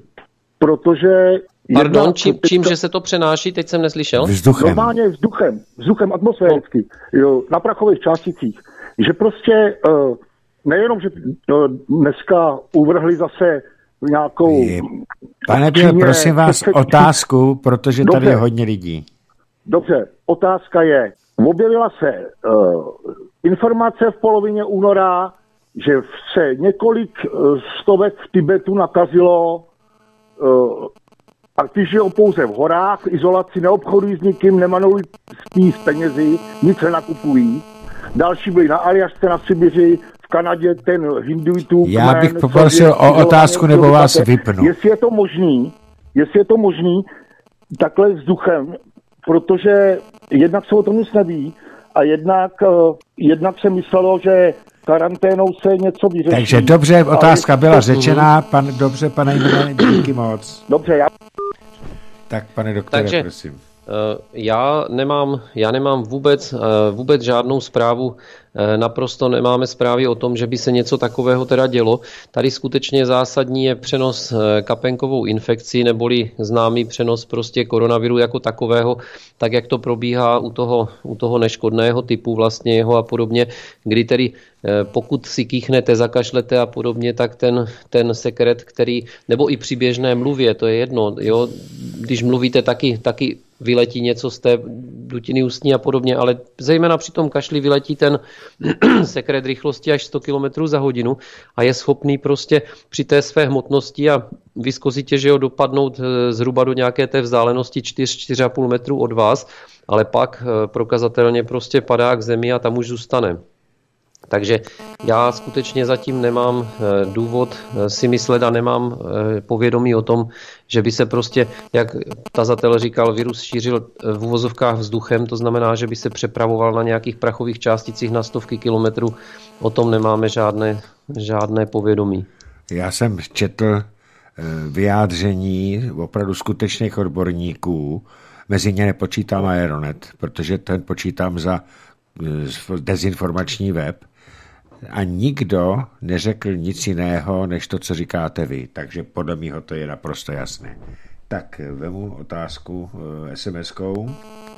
protože... Pardon, jedna, čím, čím, že se to přenáší, teď jsem neslyšel? Vzduchem. Normálně vzduchem, vzduchem atmosféricky, jo, na prachových částicích. Že prostě uh, nejenom, že uh, dneska uvrhli zase nějakou... Pane Běl, prosím vás se... otázku, protože Dobře. tady je hodně lidí. Dobře, otázka je, objevila se uh, informace v polovině února, že se několik uh, stovek v Tibetu nakazilo, uh, a ty žijou pouze v horách, v izolaci, neobchodují s nikým, nemanují s penězi, nic nenakupují. Další byli na Aljašce, na Sibiři, v Kanadě, ten hinduitů. Já bych poprosil o otázku, nebo vás vypnu. Jestli je to možný, jestli je to možný, takhle vzduchem, protože jednak se o tom nic neví a jednak, jednak se myslelo, že karanténou se něco vyřeší. Takže dobře, otázka byla řečená. Pan, dobře, pane Jmene, díky moc. Dobře, já... Tak, pane doktore, Takže, prosím. Já nemám, já nemám vůbec, vůbec žádnou zprávu, naprosto nemáme zprávy o tom, že by se něco takového teda dělo. Tady skutečně zásadní je přenos kapénkovou infekcí, neboli známý přenos prostě koronaviru jako takového, tak jak to probíhá u toho, u toho neškodného typu vlastně jeho a podobně, kdy tedy pokud si kýchnete, zakašlete a podobně, tak ten, ten sekret, který, nebo i při běžné mluvě, to je jedno, jo, když mluvíte, taky, taky vyletí něco z té dutiny ústní a podobně, ale zejména při tom kašli vyletí ten sekret rychlosti až sto kilometrů za hodinu a je schopný prostě při té své hmotnosti a viskozitě, že ho dopadnout zhruba do nějaké té vzdálenosti čtyři až čtyři a půl metru od vás, ale pak prokazatelně prostě padá k zemi a tam už zůstane. Takže já skutečně zatím nemám důvod si myslet a nemám povědomí o tom, že by se prostě, jak tazatel říkal, virus šířil v uvozovkách vzduchem, to znamená, že by se přepravoval na nějakých prachových částicích na stovky kilometrů. O tom nemáme žádné, žádné povědomí. Já jsem četl vyjádření opravdu skutečných odborníků, mezi ně nepočítám Aeronet, protože ten počítám za dezinformační web, a nikdo neřekl nic jiného, než to, co říkáte vy. Takže podle mého to je naprosto jasné. Tak vemu otázku es em eskou.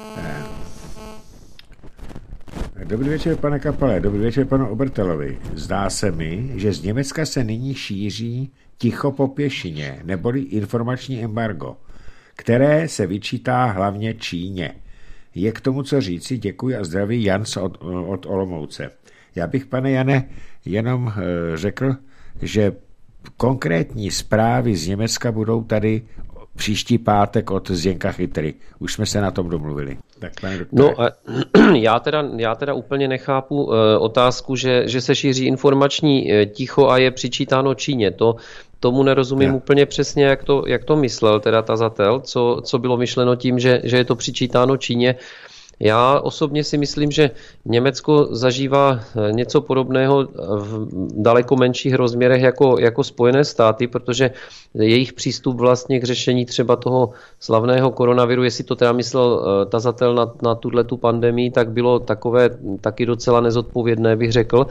Dobrý večer, pane Kapale, dobrý večer, panu Obertelovi. Zdá se mi, že z Německa se nyní šíří ticho po pěšině, neboli informační embargo, které se vyčítá hlavně Číně. Je k tomu co říci? Děkuji a zdraví Jans od, od Olomouce. Já bych, pane Jane, jenom řekl, že konkrétní zprávy z Německa budou tady příští pátek od Zdenka Chytry. Už jsme se na tom domluvili. Tak, pane doktore. No a já teda, já teda úplně nechápu uh, otázku, že, že se šíří informační ticho a je přičítáno Číně. To, tomu nerozumím ja. úplně přesně, jak to, jak to myslel teda tazatel, co, co bylo myšleno tím, že, že je to přičítáno Číně. Já osobně si myslím, že Německo zažívá něco podobného v daleko menších rozměrech jako, jako Spojené státy, protože jejich přístup vlastně k řešení třeba toho slavného koronaviru, jestli to teda myslel tazatel na, na tuhletu pandemii, tak bylo takové taky docela nezodpovědné, bych řekl.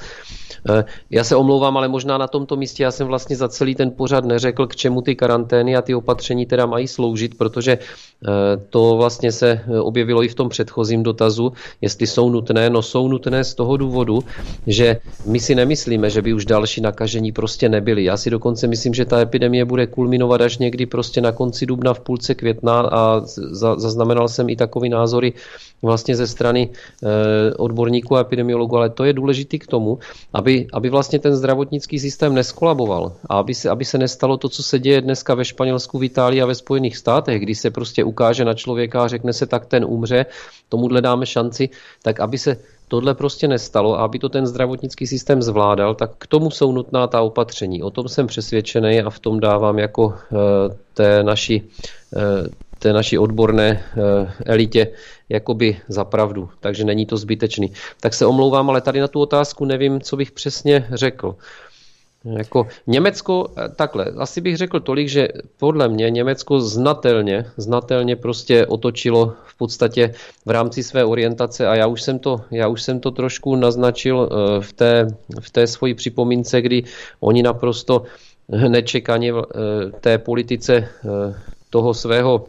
Já se omlouvám, ale možná na tomto místě já jsem vlastně za celý ten pořad neřekl, k čemu ty karantény a ty opatření teda mají sloužit, protože to vlastně se objevilo i v tom předchozím dotazu, jestli jsou nutné. No jsou nutné z toho důvodu, že my si nemyslíme, že by už další nakažení prostě nebyly. Já si dokonce myslím, že ta epidemie bude kulminovat až někdy prostě na konci dubna, v půlce května a zaznamenal jsem i takový názory vlastně ze strany odborníků a epidemiologů, ale to je důležité k tomu, aby, aby vlastně ten zdravotnický systém neskolaboval a aby se, aby se nestalo to, co se děje dneska ve Španělsku, v Itálii a ve Spojených státech, kdy se prostě ukáže na člověka a řekne se, tak ten umře, tomuhle dáme šanci, tak aby se tohle prostě nestalo a aby to ten zdravotnický systém zvládal, tak k tomu jsou nutná ta opatření. O tom jsem přesvědčený a v tom dávám jako té naší, té naší odborné elitě jakoby za pravdu, takže není to zbytečný. Tak se omlouvám, ale tady na tu otázku nevím, co bych přesně řekl. Jako Německo, takhle, asi bych řekl tolik, že podle mě Německo znatelně, znatelně prostě otočilo v podstatě v rámci své orientace a já už jsem to, já už jsem to trošku naznačil v té, v té svojí připomínce, kdy oni naprosto nečekaně té politice toho svého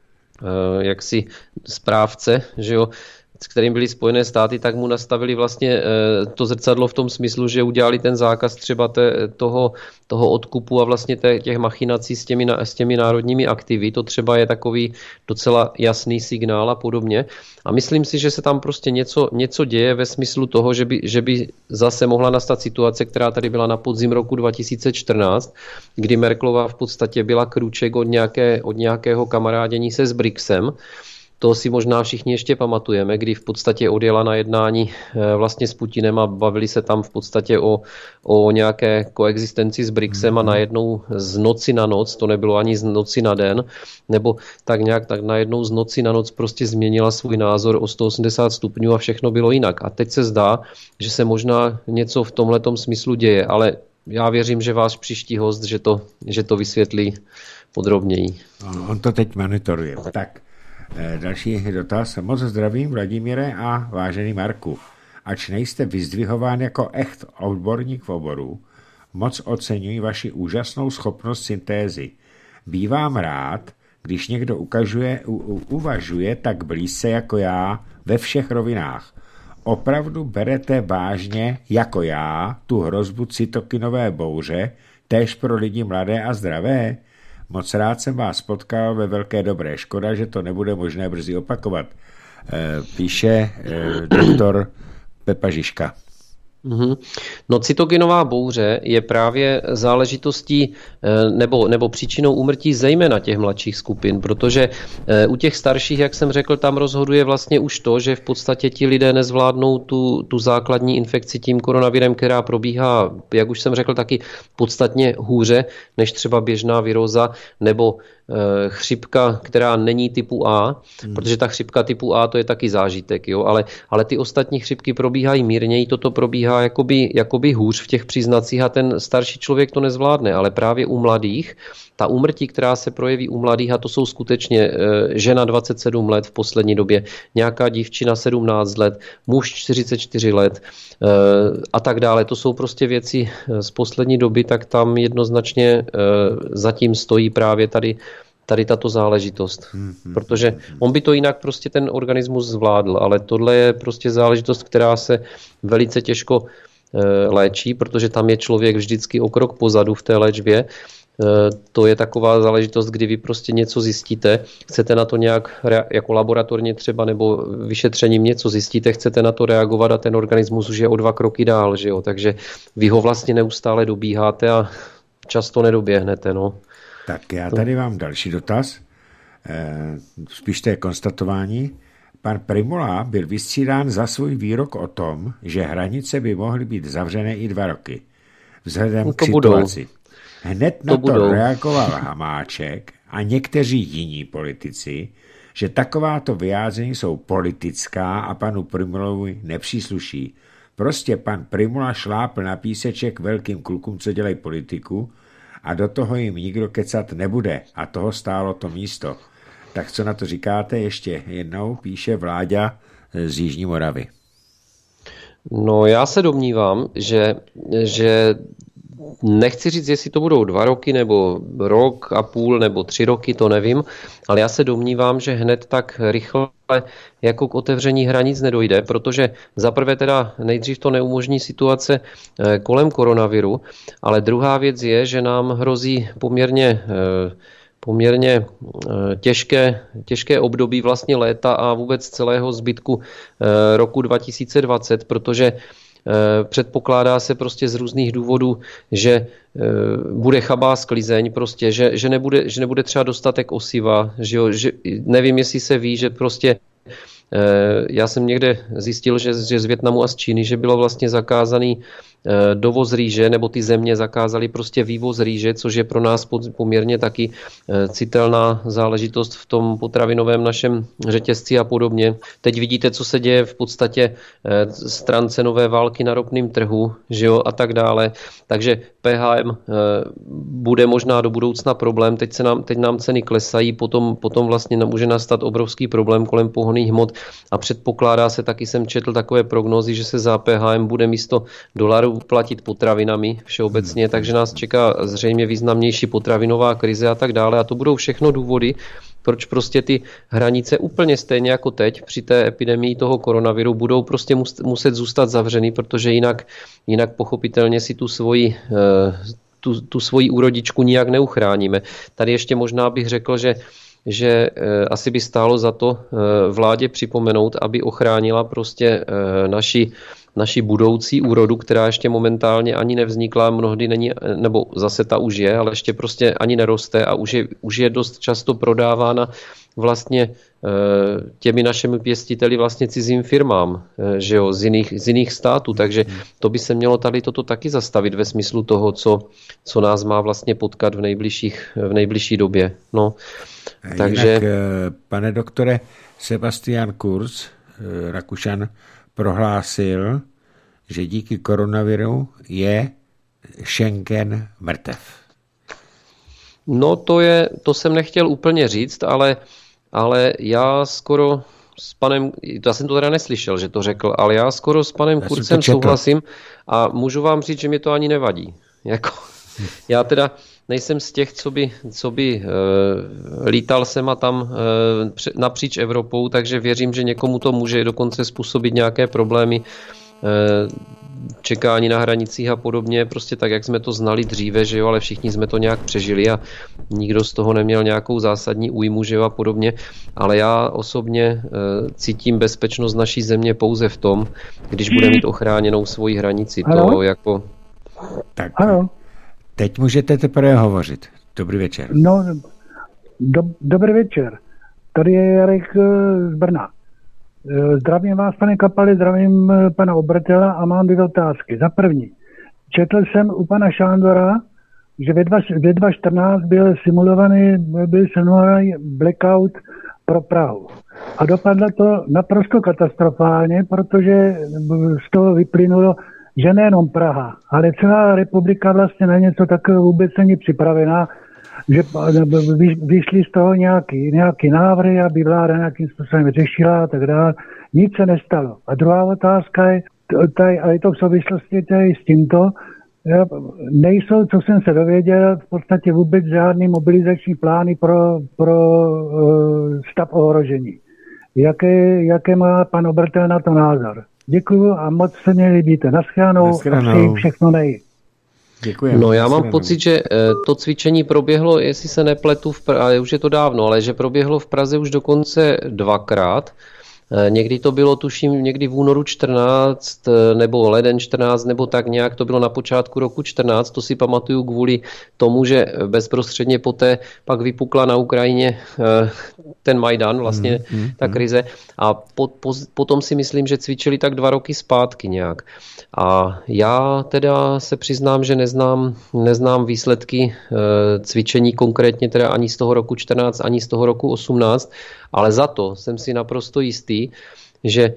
jaksi správce, že jo, s kterým byly Spojené státy, tak mu nastavili vlastně to zrcadlo v tom smyslu, že udělali ten zákaz třeba té, toho, toho odkupu a vlastně těch machinací s těmi, s těmi národními aktivy. To třeba je takový docela jasný signál a podobně. A myslím si, že se tam prostě něco, něco děje ve smyslu toho, že by, že by zase mohla nastat situace, která tady byla na podzim roku dva tisíce čtrnáct, kdy Merkelová v podstatě byla krůček od, nějaké, od nějakého kamarádění se s BRICSem. To si možná všichni ještě pamatujeme, kdy v podstatě odjela na jednání vlastně s Putinem a bavili se tam v podstatě o, o nějaké koexistenci s BRICSem a najednou z noci na noc, to nebylo ani z noci na den, nebo tak nějak tak najednou z noci na noc prostě změnila svůj názor o sto osmdesát stupňů a všechno bylo jinak. A teď se zdá, že se možná něco v tomhletom smyslu děje, ale já věřím, že váš příští host, že to, že to vysvětlí podrobněji. On, on to teď monitoruje. Tak. Další dotaz. Moc zdravím, Vladimíre a vážený Marku. Ač nejste vyzdvihován jako echt odborník v oboru, moc oceňuji vaši úžasnou schopnost syntézy. Bývám rád, když někdo ukazuje, u, uvažuje tak blízce jako já ve všech rovinách. Opravdu berete vážně, jako já, tu hrozbu cytokinové bouře, též pro lidi mladé a zdravé? Moc rád jsem vás potkal ve velké dobré. Škoda, že to nebude možné brzy opakovat. Píše doktor Pepa Žižka. Mm-hmm. No cytokinová bouře je právě záležitostí nebo, nebo příčinou úmrtí zejména těch mladších skupin, protože u těch starších, jak jsem řekl, tam rozhoduje vlastně už to, že v podstatě ti lidé nezvládnou tu, tu základní infekci tím koronavirem, která probíhá, jak už jsem řekl, taky podstatně hůře než třeba běžná viróza nebo chřipka, která není typu A, hmm. protože ta chřipka typu A to je taky zážitek, jo? Ale, ale ty ostatní chřipky probíhají mírněji, toto probíhá jakoby, jakoby hůř v těch příznacích a ten starší člověk to nezvládne, ale právě u mladých, ta úmrtí, která se projeví u mladých, a to jsou skutečně e, žena dvacet sedm let v poslední době, nějaká dívčina sedmnáct let, muž čtyřicet čtyři let e, a tak dále, to jsou prostě věci z poslední doby, tak tam jednoznačně e, zatím stojí právě tady tady tato záležitost, protože on by to jinak prostě ten organismus zvládl, ale tohle je prostě záležitost, která se velice těžko léčí, protože tam je člověk vždycky o krok pozadu v té léčbě. To je taková záležitost, kdy vy prostě něco zjistíte, chcete na to nějak jako laboratorně třeba nebo vyšetřením něco zjistíte, chcete na to reagovat a ten organismus už je o dva kroky dál, že jo? Takže vy ho vlastně neustále dobíháte a často nedoběhnete, no. Tak já tady mám další dotaz, spíš to je konstatování. Pan Primula byl vystřídán za svůj výrok o tom, že hranice by mohly být zavřené i dva roky. Vzhledem k situaci. Budou. Hned na to, to reagoval Hamáček a někteří jiní politici, že takováto vyjádření jsou politická a panu Primulovi nepřísluší. Prostě pan Primula šlápl na píseček velkým klukům, co dělají politiku, a do toho jim nikdo kecat nebude a toho stálo to místo. Tak co na to říkáte? Ještě jednou píše Vláďa z Jižní Moravy. No já se domnívám, že, že nechci říct, jestli to budou dva roky, nebo rok a půl, nebo tři roky, to nevím, ale já se domnívám, že hned tak rychle jako k otevření hranic nedojde, protože zaprvé teda nejdřív to neumožní situace kolem koronaviru, ale druhá věc je, že nám hrozí poměrně poměrně těžké, těžké období vlastně léta a vůbec celého zbytku roku dva tisíce dvacet, protože předpokládá se prostě z různých důvodů, že bude chabá sklizeň, prostě, že, že, nebude, že nebude třeba dostatek osiva, že, jo, že nevím, jestli se ví, že prostě já jsem někde zjistil, že, že z Vietnamu a z Číny, že bylo vlastně zakázaný dovoz rýže, nebo ty země zakázaly prostě vývoz rýže, což je pro nás poměrně taky citelná záležitost v tom potravinovém našem řetězci a podobně. Teď vidíte, co se děje v podstatě stran cenové války na ropném trhu, že jo, a tak dále. Takže P H M bude možná do budoucna problém. Teď, se nám, teď nám ceny klesají, potom, potom vlastně může nastat obrovský problém kolem pohonných hmot a předpokládá se, taky jsem četl takové prognózy, že se za P H M bude místo dolaru platit potravinami všeobecně, takže nás čeká zřejmě významnější potravinová krize a tak dále. A to budou všechno důvody, proč prostě ty hranice úplně stejně jako teď při té epidemii toho koronaviru budou prostě muset zůstat zavřený, protože jinak, jinak pochopitelně si tu svoji, tu, tu svoji úrodičku nijak neuchráníme. Tady ještě možná bych řekl, že že asi by stálo za to vládě připomenout, aby ochránila prostě naši naši budoucí úrodu, která ještě momentálně ani nevznikla, mnohdy není, nebo zase ta už je, ale ještě prostě ani neroste a už je, už je dost často prodávána vlastně těmi našimi pěstiteli vlastně cizím firmám, že jo, z jiných, z jiných států, takže to by se mělo tady toto taky zastavit ve smyslu toho, co, co nás má vlastně potkat v nejbližších, v nejbližší době. No, takže... Jinak, pane doktore, Sebastian Kurz, Rakušan, prohlásil, že díky koronaviru je Schengen mrtev. No to je, to jsem nechtěl úplně říct, ale, ale já skoro s panem, já jsem to teda neslyšel, že to řekl, ale já skoro s panem já Kurzem souhlasím a můžu vám říct, že mi to ani nevadí. Jako, já teda nejsem z těch, co by, co by e, lítal sem a tam e, napříč Evropou, takže věřím, že někomu to může dokonce způsobit nějaké problémy, e, čekání na hranicích a podobně, prostě tak, jak jsme to znali dříve, že jo, ale všichni jsme to nějak přežili a nikdo z toho neměl nějakou zásadní újmu, že jo, a podobně, ale já osobně e, cítím bezpečnost naší země pouze v tom, když bude mít ochráněnou svoji hranici. Ano? To jako... Tak. Ano. Teď můžete teprve hovořit. Dobrý večer. No, do, dobrý večer. Tady je Jarek z Brna. Zdravím vás, pane Kapali, zdravím pana Obertela a mám dvě otázky. Za první, četl jsem u pana Šándora, že ve dva tisíce čtrnáct byl simulovaný, byl simulovaný blackout pro Prahu. A dopadlo to naprosto katastrofálně, protože z toho vyplynulo, že nejenom Praha, ale celá republika vlastně na něco takového vůbec není připravená, že vyšly z toho nějaký, nějaký návrhy, aby vláda nějakým způsobem řešila a tak dále. Nic se nestalo. A druhá otázka je, tady, a je to v souvislosti tady s tímto, nejsou, co jsem se dověděl, v podstatě vůbec žádný mobilizační plány pro, pro uh, stav ohrožení. Jaké, jaké má pan Obertel na to názor? Děkuju a moc se mě líbíte. Naschledanou a přeji všechno nej. Děkuji. No já mám pocit, že to cvičení proběhlo, jestli se nepletu, v Praze, už je to dávno, ale že proběhlo v Praze už dokonce dvakrát Někdy to bylo, tuším, někdy v únoru čtrnáct nebo leden čtrnáct nebo tak nějak, to bylo na počátku roku čtrnáct, to si pamatuju kvůli tomu, že bezprostředně poté pak vypukla na Ukrajině ten Majdan, vlastně mm, mm, ta krize a po, po, potom si myslím, že cvičili tak dva roky zpátky nějak. A já teda se přiznám, že neznám, neznám výsledky cvičení konkrétně teda ani z toho roku čtrnáct, ani z toho roku osmnáct, ale za to jsem si naprosto jistý, že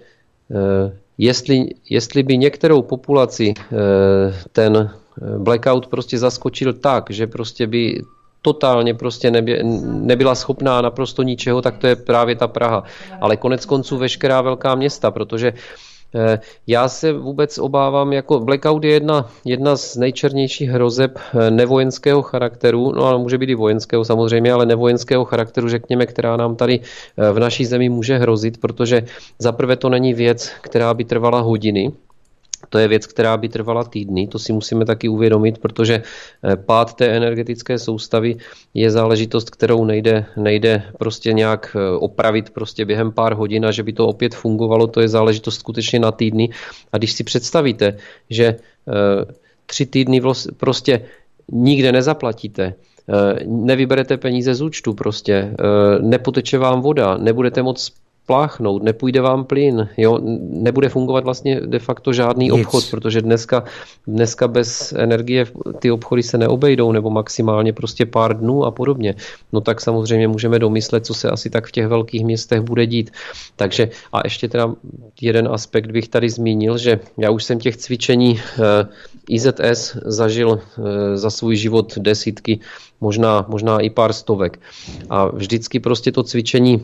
jestli, jestli by některou populaci ten blackout prostě zaskočil tak, že prostě by totálně prostě neby, nebyla schopná naprosto ničeho, tak to je právě ta Praha. Ale konec konců veškerá velká města, protože já se vůbec obávám, jako blackout je jedna, jedna z nejčernějších hrozeb nevojenského charakteru, no ale může být i vojenského samozřejmě, ale nevojenského charakteru, řekněme, která nám tady v naší zemi může hrozit, protože zaprvé to není věc, která by trvala hodiny, to je věc, která by trvala týdny, to si musíme taky uvědomit, protože pád té energetické soustavy je záležitost, kterou nejde, nejde prostě nějak opravit prostě během pár hodin a že by to opět fungovalo, to je záležitost skutečně na týdny. A když si představíte, že tři týdny prostě nikde nezaplatíte, nevyberete peníze z účtu prostě, nepoteče vám voda, nebudete moc pláchnout, nepůjde vám plyn, jo? Nebude fungovat vlastně de facto žádný Nic. obchod, protože dneska, dneska bez energie ty obchody se neobejdou, nebo maximálně prostě pár dnů a podobně. No tak samozřejmě můžeme domyslet, co se asi tak v těch velkých městech bude dít. Takže a ještě teda jeden aspekt bych tady zmínil, že já už jsem těch cvičení I Z S zažil za svůj život desítky, možná, možná i pár stovek. A vždycky prostě to cvičení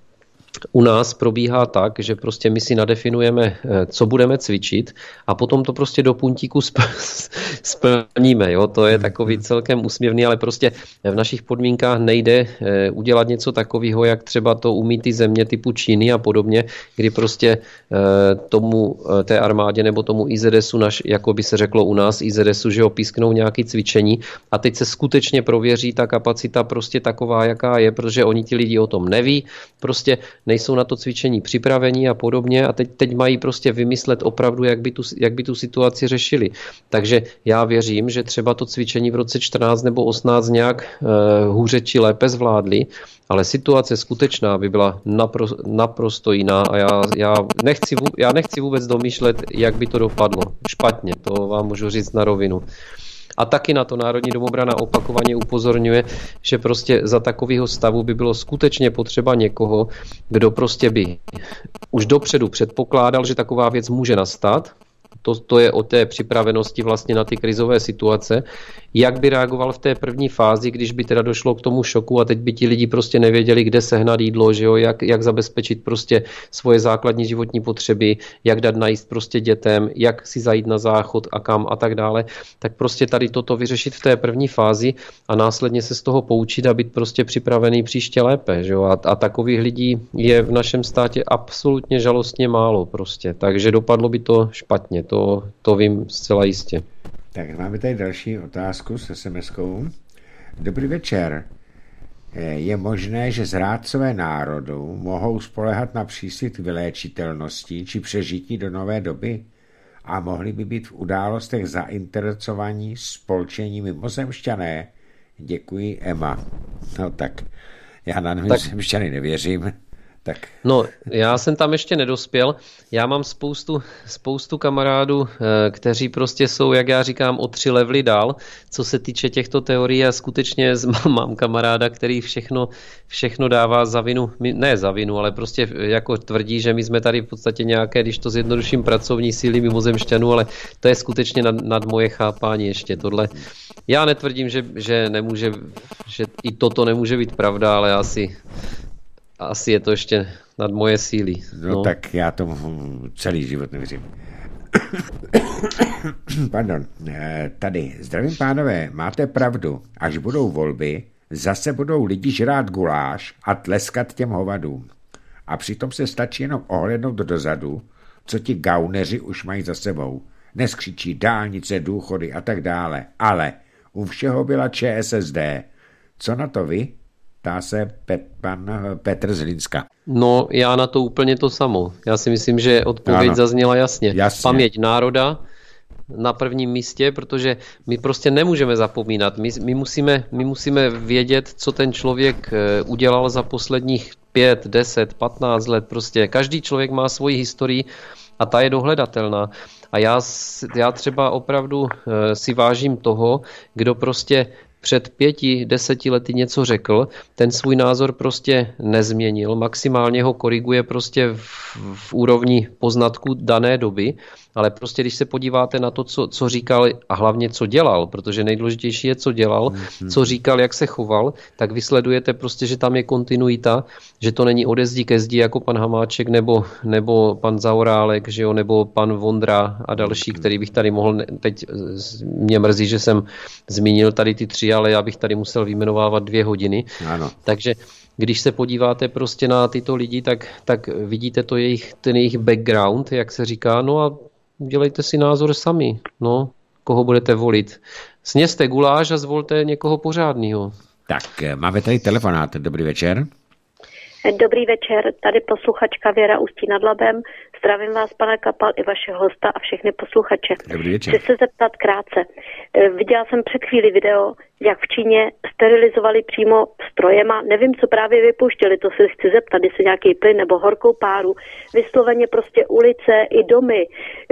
u nás probíhá tak, že prostě my si nadefinujeme, co budeme cvičit a potom to prostě do puntíku splníme. Jo? To je takový celkem úsměvný, ale prostě v našich podmínkách nejde udělat něco takového, jak třeba to umí ty země typu Číny a podobně, kdy prostě tomu té armádě nebo tomu I Z S u, naš, jako by se řeklo u nás, I Z S u, že opisknou nějaké cvičení a teď se skutečně prověří ta kapacita prostě taková, jaká je, protože oni ti lidi o tom neví, prostě nejsou na to cvičení připravení a podobně a teď, teď mají prostě vymyslet opravdu, jak by, tu, jak by tu situaci řešili. Takže já věřím, že třeba to cvičení v roce čtrnáct nebo osmnáct nějak uh, hůře či lépe zvládli, ale situace skutečná by byla napro, naprosto jiná a já, já, nechci, já nechci vůbec domýšlet, jak by to dopadlo. Špatně, to vám můžu říct na rovinu. A taky na to Národní domobrana opakovaně upozorňuje, že prostě za takového stavu by bylo skutečně potřeba někoho, kdo prostě by už dopředu předpokládal, že taková věc může nastat. To, to je o té připravenosti vlastně na ty krizové situace. Jak by reagoval v té první fázi, když by teda došlo k tomu šoku a teď by ti lidi prostě nevěděli, kde sehnat jídlo, že jo? Jak, jak zabezpečit prostě svoje základní životní potřeby, jak dát najíst prostě dětem, jak si zajít na záchod a kam a tak dále. Tak prostě tady toto vyřešit v té první fázi a následně se z toho poučit a být prostě připravený příště lépe. Že jo? A, a takových lidí je v našem státě absolutně žalostně málo prostě. Takže dopadlo by to špatně. To, to vím zcela jistě. Tak máme tady další otázku s es em eskou. Dobrý večer. Je možné, že zrádcové národu mohou spoléhat na příslib vyléčitelnosti či přežití do nové doby a mohli by být v událostech zainteresovaní spolčení mimozemšťané? Děkuji, Emma. No tak, já na mimozemšťany nevěřím. Tak. No, já jsem tam ještě nedospěl. Já mám spoustu, spoustu kamarádů, kteří prostě jsou, jak já říkám, o tři levely dál, co se týče těchto teorií a skutečně mám kamaráda, který všechno, všechno dává za vinu, ne za vinu, ale prostě jako tvrdí, že my jsme tady v podstatě nějaké, když to zjednoduším, pracovní síly mimozemšťanů, ale to je skutečně nad, nad moje chápání ještě tohle. Já netvrdím, že, že, nemůže, že i toto nemůže být pravda, ale asi... Asi je to ještě nad moje síly. No, no tak já tomu celý život nevěřím. Pardon. Tady, zdravím pánové, máte pravdu. Až budou volby, zase budou lidi žrát guláš a tleskat těm hovadům. A přitom se stačí jenom ohlédnout dozadu, co ti gauneři už mají za sebou. Dnes křičí dálnice, důchody a tak dále. Ale u všeho byla Č S S D. Co na to vy? ptá se Pet, pan Petr z Hlinska. No, já na to úplně to samo. Já si myslím, že odpověď ano. zazněla jasně. jasně. Paměť národa na prvním místě, protože my prostě nemůžeme zapomínat. My, my, musíme, my musíme vědět, co ten člověk udělal za posledních pět, deset, patnáct let. Prostě každý člověk má svoji historii a ta je dohledatelná. A já, já třeba opravdu si vážím toho, kdo prostě před pěti, deseti lety něco řekl, ten svůj názor prostě nezměnil, maximálně ho koriguje prostě v, v úrovni poznatku dané doby, ale prostě když se podíváte na to, co, co říkal a hlavně co dělal, protože nejdůležitější je, co dělal, mm-hmm. co říkal, jak se choval, tak vysledujete prostě, že tam je kontinuita, že to není ode zdi ke zdi jako pan Hamáček nebo, nebo pan Zaorálek, že jo, nebo pan Vondra a další, který bych tady mohl, teď mě mrzí, že jsem zmínil tady ty tři, ale já bych tady musel vyjmenovávat dvě hodiny. Ano. Takže když se podíváte prostě na tyto lidi, tak, tak vidíte to jejich, ten jejich background, jak se říká, no a udělejte si názor sami, no, koho budete volit. Sněste guláš a zvolte někoho pořádného. Tak, máme tady telefonát. Dobrý večer. Dobrý večer, tady posluchačka Věra Ústí nad Labem. Zdravím vás, pane Kapal, i vaše hosta a všechny posluchače. Dobrý večer. Chci se zeptat krátce. Viděla jsem před chvíli video, jak v Číně sterilizovali přímo strojema. Nevím, co právě vypouštěli, to se chci zeptat, jestli nějaký plyn nebo horkou páru. Vysloveně prostě ulice i domy.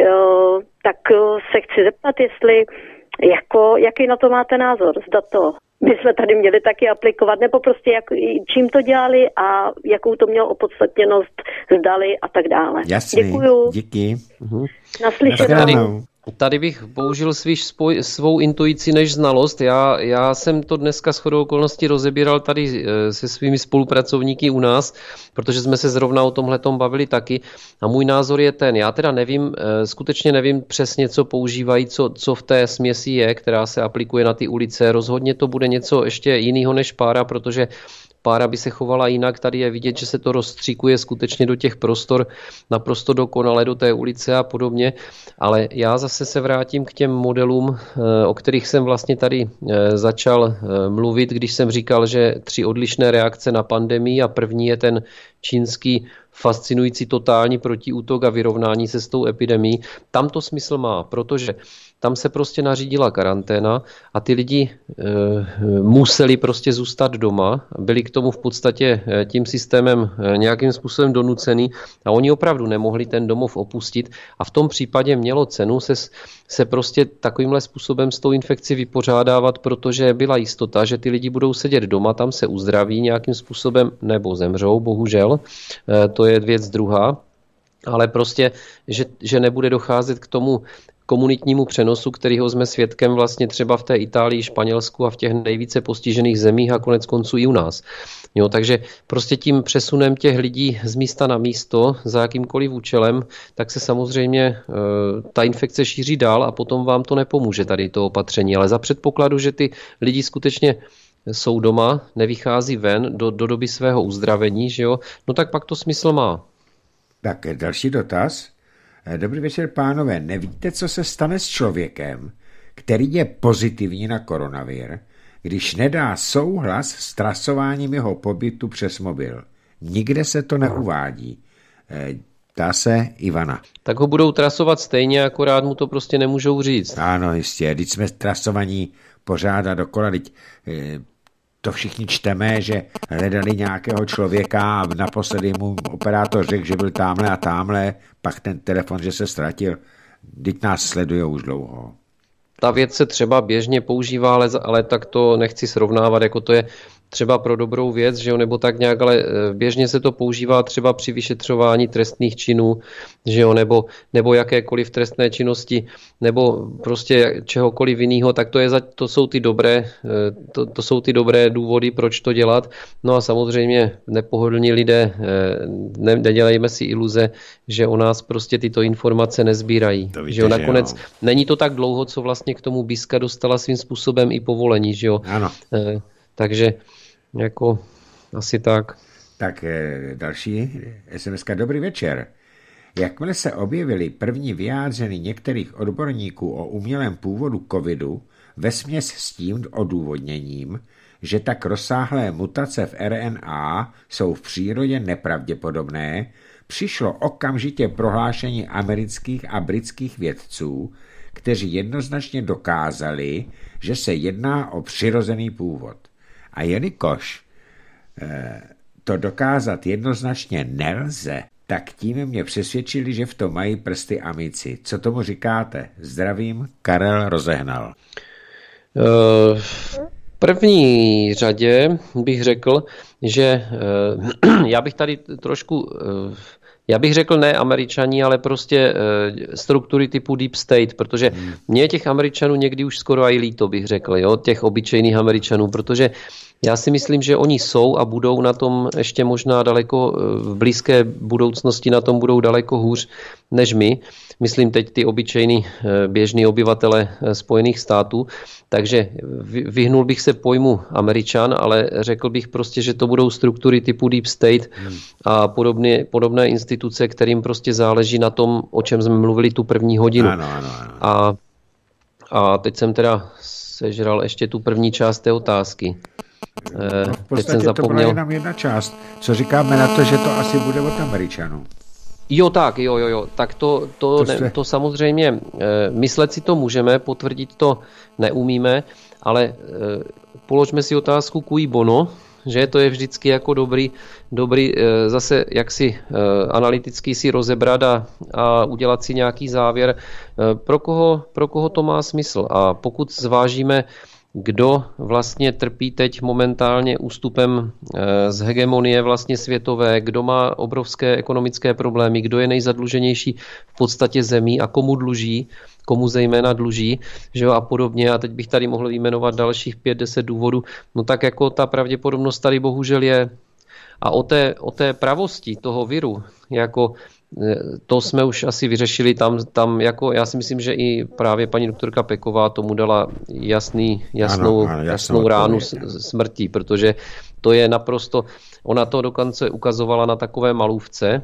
Jo, tak se chci zeptat, jestli, jako, jaký na to máte názor, zda to my jsme tady měli taky aplikovat, nebo prostě jak, čím to dělali a jakou to mělo opodstatněnost, zdali a tak dále. Jasný, děkuju. Díky. Mhm. Naslyšenou. Tady bych použil svý, spoj, svou intuici než znalost. Já, já jsem to dneska shodou okolností rozebíral tady se svými spolupracovníky u nás, protože jsme se zrovna o tomhletom bavili taky. A můj názor je ten, já teda nevím, skutečně nevím přesně, co používají, co, co v té směsi je, která se aplikuje na ty ulice. Rozhodně to bude něco ještě jiného než pára, protože pára by se chovala jinak, tady je vidět, že se to rozstříkuje skutečně do těch prostor, naprosto dokonale do té ulice a podobně, ale já zase se vrátím k těm modelům, o kterých jsem vlastně tady začal mluvit, když jsem říkal, že tři odlišné reakce na pandemii a první je ten čínský fascinující totální protiútok a vyrovnání se s tou epidemií. Tam to smysl má, protože tam se prostě nařídila karanténa a ty lidi e, museli prostě zůstat doma. Byli k tomu v podstatě tím systémem nějakým způsobem donucený a oni opravdu nemohli ten domov opustit a v tom případě mělo cenu se, se prostě takovýmhle způsobem s tou infekcí vypořádávat, protože byla jistota, že ty lidi budou sedět doma, tam se uzdraví nějakým způsobem nebo zemřou, bohužel. E, to je věc druhá. Ale prostě, že, že nebude docházet k tomu komunitnímu přenosu, kterýho jsme svědkem vlastně třeba v té Itálii, Španělsku a v těch nejvíce postižených zemích a konec konců i u nás. Jo, takže prostě tím přesunem těch lidí z místa na místo za jakýmkoliv účelem, tak se samozřejmě e, ta infekce šíří dál a potom vám to nepomůže tady to opatření. Ale za předpokladu, že ty lidi skutečně jsou doma, nevychází ven do, do doby svého uzdravení, že jo, no tak pak to smysl má. Tak další dotaz. Dobrý večer, pánové. Nevíte, co se stane s člověkem, který je pozitivní na koronavir, když nedá souhlas s trasováním jeho pobytu přes mobil? Nikde se to neuvádí. Dá se Ivana. Tak ho budou trasovat stejně, akorát mu to prostě nemůžou říct. Ano, jistě. Když jsme trasovaní pořád a dokola, teď to všichni čteme, že hledali nějakého člověka a naposledy mu operátor řekl, že byl támhle a támhle, pak ten telefon, že se ztratil. Teď nás sleduje už dlouho. Ta věc se třeba běžně používá, ale, ale tak to nechci srovnávat, jako to je třeba pro dobrou věc, že jo, nebo tak nějak, ale běžně se to používá třeba při vyšetřování trestných činů, že jo, nebo, nebo jakékoliv trestné činnosti, nebo prostě čehokoliv jiného, tak to, je, to, jsou ty dobré, to, to jsou ty dobré důvody, proč to dělat. No a samozřejmě nepohodlní lidé, ne, nedělejme si iluze, že o nás prostě tyto informace nezbírají. To víte, že jo, nakonec že jo. Není to tak dlouho, co vlastně k tomu BISka dostala svým způsobem i povolení, že jo. Ano. Takže jako asi tak. Tak další es em eska. Dobrý večer. Jakmile se objevily první vyjádření některých odborníků o umělém původu covidu, vesměs s tím odůvodněním, že tak rozsáhlé mutace v R N A jsou v přírodě nepravděpodobné, přišlo okamžitě prohlášení amerických a britských vědců, kteří jednoznačně dokázali, že se jedná o přirozený původ. A jelikož eh, to dokázat jednoznačně nelze, tak tím mě přesvědčili, že v tom mají prsty amici. Co tomu říkáte? Zdravím, Karel Rozehnal. V první řadě bych řekl, že já bych tady trošku, já bych řekl ne Američani, ale prostě struktury typu Deep State, protože mě těch Američanů někdy už skoro i líto, bych řekl, jo, těch obyčejných Američanů, protože já si myslím, že oni jsou a budou na tom ještě možná daleko, v blízké budoucnosti na tom budou daleko hůř než my. Myslím teď ty obyčejný běžní obyvatele Spojených států. Takže vyhnul bych se pojmu Američan, ale řekl bych prostě, že to budou struktury typu Deep State a podobné, podobné instituce, kterým prostě záleží na tom, o čem jsme mluvili tu první hodinu. Ano, ano, ano. A, a teď jsem teda sežral ještě tu první část té otázky. No, v podstatě to byla jenom jedna část. Co říkáme na to, že to asi bude od Američanů? Jo, tak, jo, jo, jo. Tak to, to, to, ne, to samozřejmě, myslet si to můžeme, potvrdit to neumíme, ale položme si otázku cui bono, že to je vždycky jako dobrý, dobrý zase jaksi analyticky si rozebrat a, a udělat si nějaký závěr, pro koho, pro koho to má smysl. A pokud zvážíme, kdo vlastně trpí teď momentálně ústupem z hegemonie vlastně světové, kdo má obrovské ekonomické problémy, kdo je nejzadluženější v podstatě zemí a komu dluží, komu zejména dluží, že jo, a podobně. A teď bych tady mohl vyjmenovat dalších pět deset důvodů. No tak jako ta pravděpodobnost tady bohužel je. A o té, o té pravosti toho viru, jako to jsme už asi vyřešili tam, tam jako já si myslím, že i právě paní doktorka Peková tomu dala jasný, jasnou, ano, ano, jasnou ránu smrti, protože to je naprosto, ona to dokonce ukazovala na takové malůvce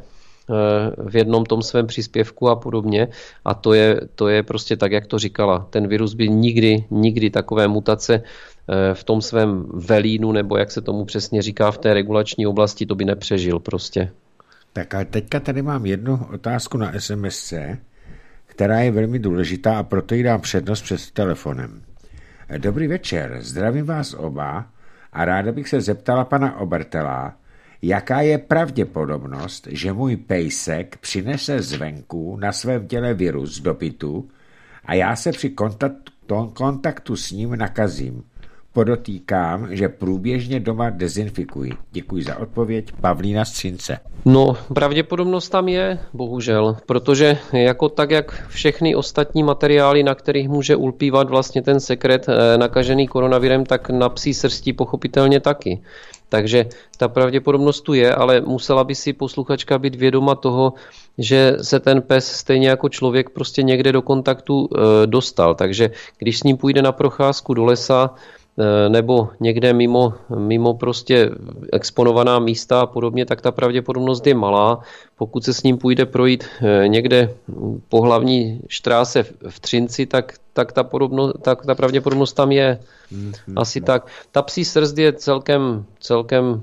v jednom tom svém příspěvku a podobně a to je, to je prostě tak, jak to říkala. Ten virus by nikdy, nikdy takové mutace v tom svém velínu, nebo jak se tomu přesně říká v té regulační oblasti, to by nepřežil prostě. Tak a teďka tady mám jednu otázku na es em es, která je velmi důležitá a proto ji dám přednost před telefonem. Dobrý večer, zdravím vás oba a ráda bych se zeptala pana Obertela, jaká je pravděpodobnost, že můj pejsek přinese zvenku na svém těle virus do bytu a já se při kontaktu, kontaktu s ním nakazím. Podotýkám, že průběžně doma dezinfikuji. Děkuji za odpověď. Pavlína z Třince. No, pravděpodobnost tam je, bohužel, protože jako tak, jak všechny ostatní materiály, na kterých může ulpívat vlastně ten sekret nakažený koronavirem, tak na psí srsti pochopitelně taky. Takže ta pravděpodobnost tu je, ale musela by si posluchačka být vědoma toho, že se ten pes stejně jako člověk prostě někde do kontaktu e, dostal. Takže když s ním půjde na procházku do lesa, nebo někde mimo, mimo prostě exponovaná místa a podobně, tak ta pravděpodobnost je malá. Pokud se s ním půjde projít někde po hlavní štráse v Třinci, tak, tak, ta, podobno, tak ta pravděpodobnost tam je. Mm-hmm. Asi tak. Ta psí srst je celkem, celkem,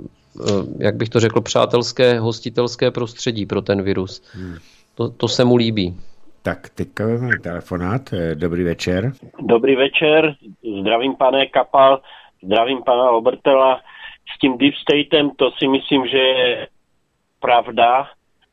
jak bych to řekl, přátelské, hostitelské prostředí pro ten virus. Mm. To, to se mu líbí. Tak, teďka máme telefonát. Dobrý večer. Dobrý večer, zdravím pane Kapal, zdravím pana Obertela. S tím Deep Statem to si myslím, že je pravda.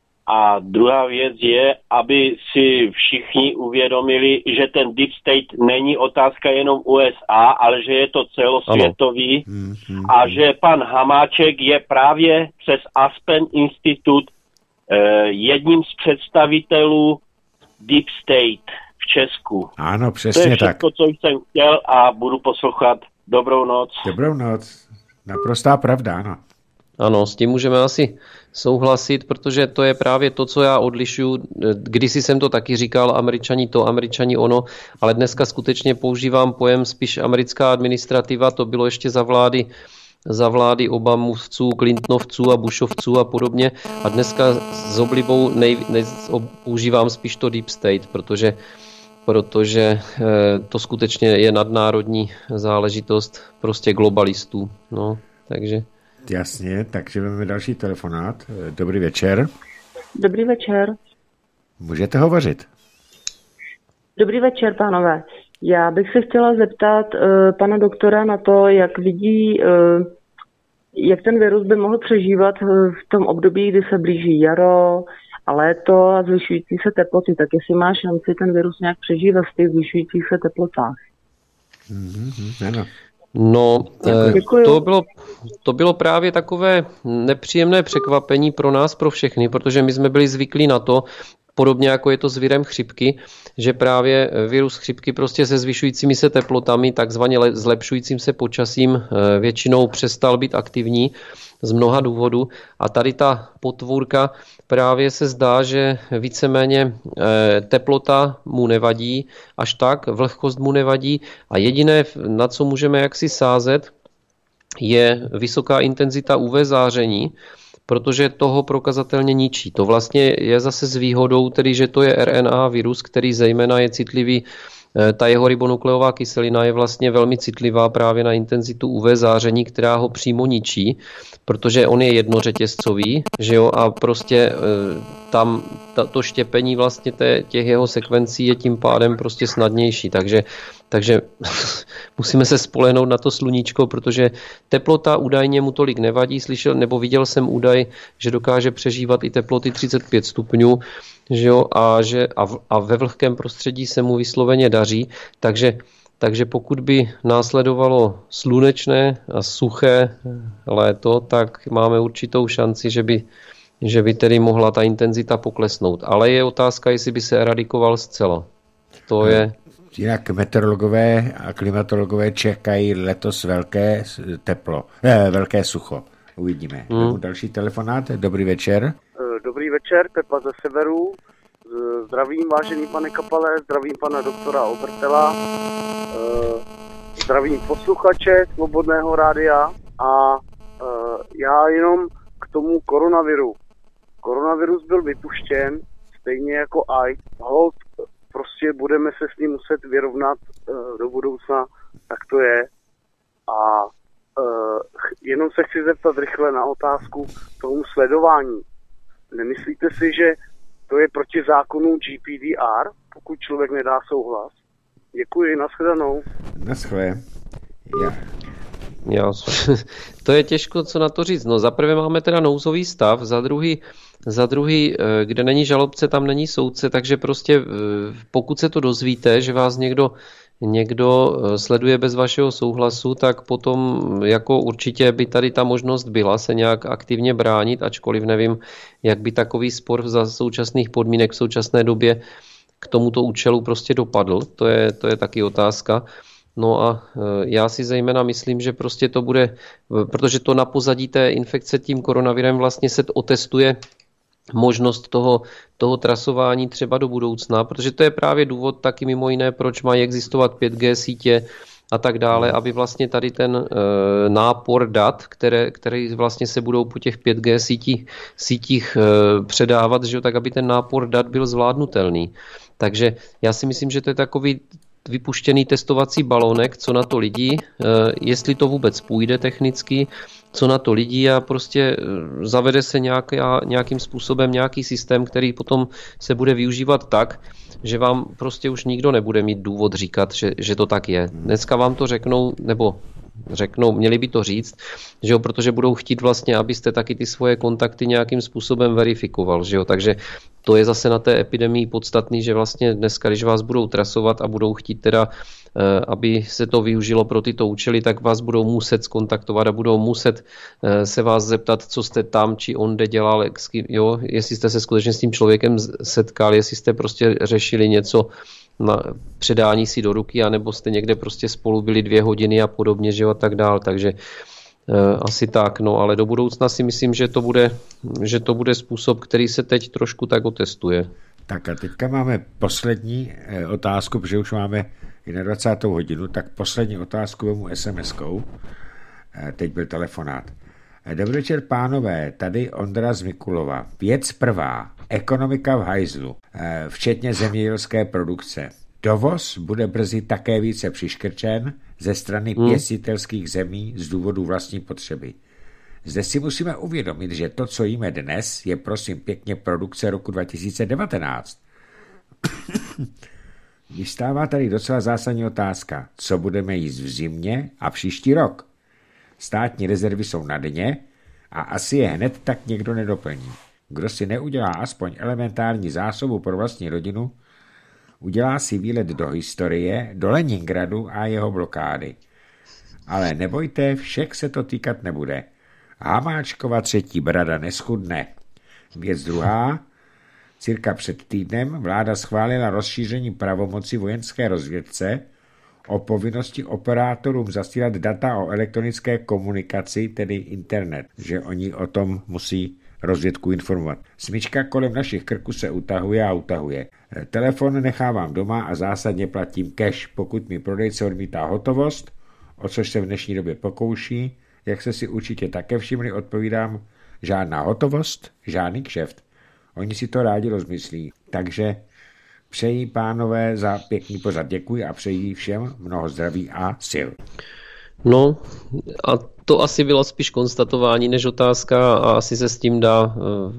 A druhá věc je, aby si všichni uvědomili, že ten Deep State není otázka jenom U S A, ale že je to celosvětový. Ano. A že pan Hamáček je právě přes Aspen Institut eh, jedním z představitelů Deep State v Česku. Ano, přesně tak. To je všechno, tak. co jsem chtěl a budu poslouchat. Dobrou noc. Dobrou noc. Naprostá pravda, ano. Ano, s tím můžeme asi souhlasit, protože to je právě to, co já odlišuju. Kdysi jsem to taky říkal, Američani to, Američani ono, ale dneska skutečně používám pojem spíš americká administrativa, to bylo ještě za vlády za vlády Obamovců, Clintonovců a Bushovců a podobně. A dneska s oblibou nej, nej, používám spíš to Deep State, protože protože to skutečně je nadnárodní záležitost prostě globalistů. No, takže... Jasně, takže máme další telefonát. Dobrý večer. Dobrý večer. Můžete hovořit. Dobrý večer, pánové. Já bych se chtěla zeptat uh, pana doktora na to, jak vidí, uh, jak ten virus by mohl přežívat uh, v tom období, kdy se blíží jaro a léto a zvyšující se teploty. Tak jestli má šanci ten virus nějak přežívat v těch zvyšujících se teplotách. Mm-hmm, ano. No, Děkuji. to bylo, to bylo právě takové nepříjemné překvapení pro nás, pro všechny, protože my jsme byli zvyklí na to, podobně jako je to s virem chřipky, že právě virus chřipky prostě se zvyšujícími se teplotami, takzvaně zlepšujícím se počasím většinou přestal být aktivní z mnoha důvodů. A tady ta potvůrka právě se zdá, že víceméně teplota mu nevadí až tak, vlhkost mu nevadí a jediné, na co můžeme jaksi sázet, je vysoká intenzita U V záření, protože toho prokazatelně ničí. To vlastně je zase s výhodou, tedy že to je R N A virus, který zejména je citlivý, ta jeho ribonukleová kyselina je vlastně velmi citlivá právě na intenzitu U V záření, která ho přímo ničí, protože on je jednořetězcový, že jo, a prostě tam to štěpení vlastně těch jeho sekvencí je tím pádem prostě snadnější, takže Takže musíme se spolehnout na to sluníčko, protože teplota údajně mu tolik nevadí. Slyšel, nebo viděl jsem údaj, že dokáže přežívat i teploty třicet pět stupňů, že jo, a, že, a, v, a ve vlhkém prostředí se mu vysloveně daří. Takže, takže pokud by následovalo slunečné a suché léto, tak máme určitou šanci, že by, že by tedy mohla ta intenzita poklesnout. Ale je otázka, jestli by se eradikoval zcela. To je... Jinak meteorologové a klimatologové čekají letos velké teplo, eh, velké sucho. Uvidíme. Hmm. Další telefonát. Dobrý večer. Dobrý večer, Pepa ze severu. Zdravím, vážený pane Kapale, zdravím pana doktora Obertela, zdravím posluchače Svobodného rádia a já jenom k tomu koronaviru. Koronavirus byl vypuštěn, stejně jako AIDS. Hold, prostě budeme se s ním muset vyrovnat uh, do budoucna, tak to je. A uh, jenom se chci zeptat rychle na otázku tomu sledování. Nemyslíte si, že to je proti zákonu G P D R, pokud člověk nedá souhlas? Děkuji, nashledanou. Naschle. Ja. Já, to je těžko, co na to říct. No, za prvé máme teda nouzový stav, za druhý, za druhý, kde není žalobce, tam není soudce, takže prostě pokud se to dozvíte, že vás někdo, někdo sleduje bez vašeho souhlasu, tak potom jako určitě by tady ta možnost byla se nějak aktivně bránit, ačkoliv nevím, jak by takový spor za současných podmínek v současné době k tomuto účelu prostě dopadl. To je, to je taky otázka. No a já si zejména myslím, že prostě to bude, protože to na pozadí té infekce tím koronavirem vlastně se otestuje možnost toho, toho trasování třeba do budoucna, protože to je právě důvod taky mimo jiné, proč mají existovat pět G sítě a tak dále, aby vlastně tady ten e, nápor dat, které, které vlastně se budou po těch pět G sítích, sítích e, předávat, že, tak aby ten nápor dat byl zvládnutelný. Takže já si myslím, že to je takový vypuštěný testovací balónek, co na to lidi, jestli to vůbec půjde technicky, co na to lidi a prostě zavede se nějaký, nějakým způsobem nějaký systém, který potom se bude využívat tak, že vám prostě už nikdo nebude mít důvod říkat, že, že to tak je. Dneska vám to řeknou, nebo řeknou, měli by to říct, že jo, protože budou chtít vlastně, abyste taky ty svoje kontakty nějakým způsobem verifikoval, že jo, takže to je zase na té epidemii podstatný, že vlastně dneska, když vás budou trasovat a budou chtít teda, aby se to využilo pro tyto účely, tak vás budou muset skontaktovat a budou muset se vás zeptat, co jste tam či onde dělal, jo, jestli jste se skutečně s tím člověkem setkal, jestli jste prostě řešili něco na předání si do ruky, anebo jste někde prostě spolu byli dvě hodiny a podobně, že jo, a tak dál, takže e, asi tak, no, ale do budoucna si myslím, že to bude, že to bude způsob, který se teď trošku tak otestuje. Tak a teďka máme poslední e, otázku, protože už máme dvacátou hodinu, tak poslední otázku vemu es em eskou. E, teď byl telefonát. E, dobrý večer, pánové, tady Ondra z Mikulova. Věc prvá. Ekonomika v hajzlu, e, včetně zemědělské produkce. Dovoz bude brzy také více přiškrčen ze strany hmm. pěstitelských zemí z důvodu vlastní potřeby. Zde si musíme uvědomit, že to, co jíme dnes, je prosím pěkně produkce roku dva tisíce devatenáct. Vystává tady docela zásadní otázka, co budeme jíst v zimě a příští rok. Státní rezervy jsou na dně a asi je hned tak někdo nedoplní. Kdo si neudělá aspoň elementární zásobu pro vlastní rodinu, udělá si výlet do historie, do Leningradu a jeho blokády. Ale nebojte, všech se to týkat nebude. Hamáčkova třetí brada neschudne. Věc druhá. Cirka před týdnem vláda schválila rozšíření pravomoci vojenské rozvědce o povinnosti operátorům zasílat data o elektronické komunikaci, tedy internet, že oni o tom musí rozvědku informovat. Smyčka kolem našich krků se utahuje a utahuje. Telefon nechávám doma a zásadně platím cash, pokud mi prodejce odmítá hotovost, o což se v dnešní době pokouší. Jak se si určitě také všimli, odpovídám, žádná hotovost, žádný kšeft. Oni si to rádi rozmyslí. Takže přeji, pánové, za pěkný pořad děkuji a přeji všem mnoho zdraví a sil. No a to asi bylo spíš konstatování než otázka a asi se s tím dá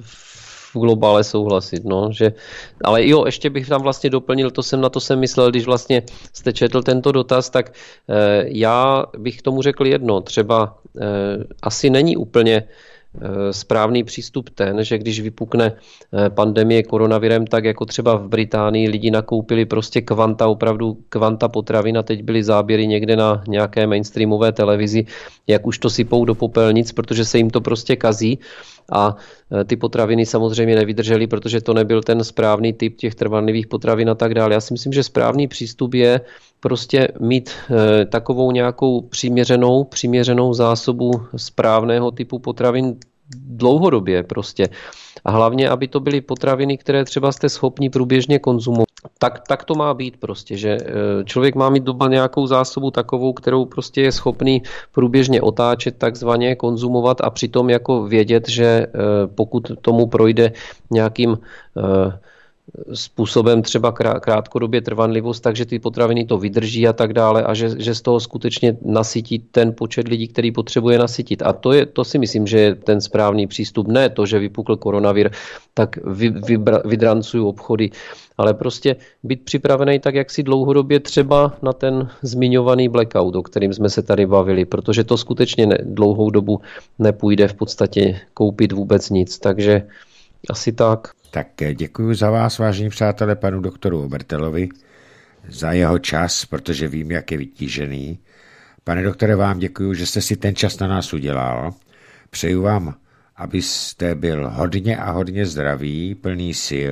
v globále souhlasit. No, že, ale jo, ještě bych tam vlastně doplnil, to jsem na to jsem myslel, když vlastně jste četl tento dotaz, tak eh, já bych k tomu řekl jedno, třeba eh, asi není úplně správný přístup ten, že když vypukne pandemie koronavirem, tak jako třeba v Británii lidi nakoupili prostě kvanta, opravdu kvanta potravin a teď byly záběry někde na nějaké mainstreamové televizi, jak už to sypou do popelnic, protože se jim to prostě kazí a ty potraviny samozřejmě nevydržely, protože to nebyl ten správný typ těch trvanlivých potravin a tak dále. Já si myslím, že správný přístup je prostě mít e, takovou nějakou přiměřenou, přiměřenou zásobu správného typu potravin dlouhodobě prostě. A hlavně, aby to byly potraviny, které třeba jste schopni průběžně konzumovat. Tak, tak to má být prostě, že e, člověk má mít doma nějakou zásobu takovou, kterou prostě je schopný průběžně otáčet, takzvaně konzumovat a přitom jako vědět, že e, pokud tomu projde nějakým e, způsobem třeba krátkodobě trvanlivost, takže ty potraviny to vydrží a tak dále a že, že z toho skutečně nasytí ten počet lidí, který potřebuje nasytit. A to, je, to si myslím, že je ten správný přístup. Ne to, že vypukl koronavir, tak vy, vybra, vydrancuju obchody, ale prostě být připravený tak, jak si dlouhodobě třeba na ten zmiňovaný blackout, o kterým jsme se tady bavili, protože to skutečně ne, dlouhou dobu nepůjde v podstatě koupit vůbec nic. Takže asi tak. Tak děkuji za vás, vážení přátelé, panu doktoru Obertelovi, za jeho čas, protože vím, jak je vytížený. Pane doktore, vám děkuji, že jste si ten čas na nás udělal. Přeju vám, abyste byl hodně a hodně zdravý, plný sil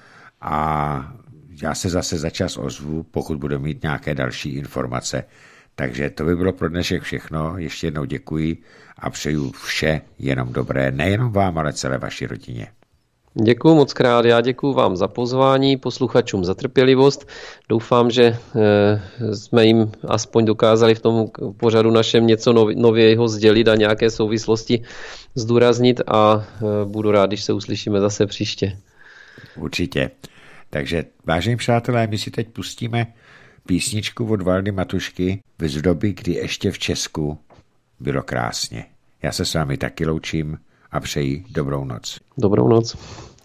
a já se zase za čas ozvu, pokud budu mít nějaké další informace. Takže to by bylo pro dnešek všechno. Ještě jednou děkuji a přeju vše jenom dobré, nejenom vám, ale celé vaší rodině. Děkuji moc krát, já děkuji vám za pozvání, posluchačům za trpělivost. Doufám, že jsme jim aspoň dokázali v tom pořadu našem něco novějho sdělit a nějaké souvislosti zdůraznit a budu rád, když se uslyšíme zase příště. Určitě. Takže, vážení přátelé, my si teď pustíme písničku od Valdy Matušky z doby, kdy ještě v Česku bylo krásně. Já se s vámi taky loučím a přeji dobrou noc. Dobrou noc.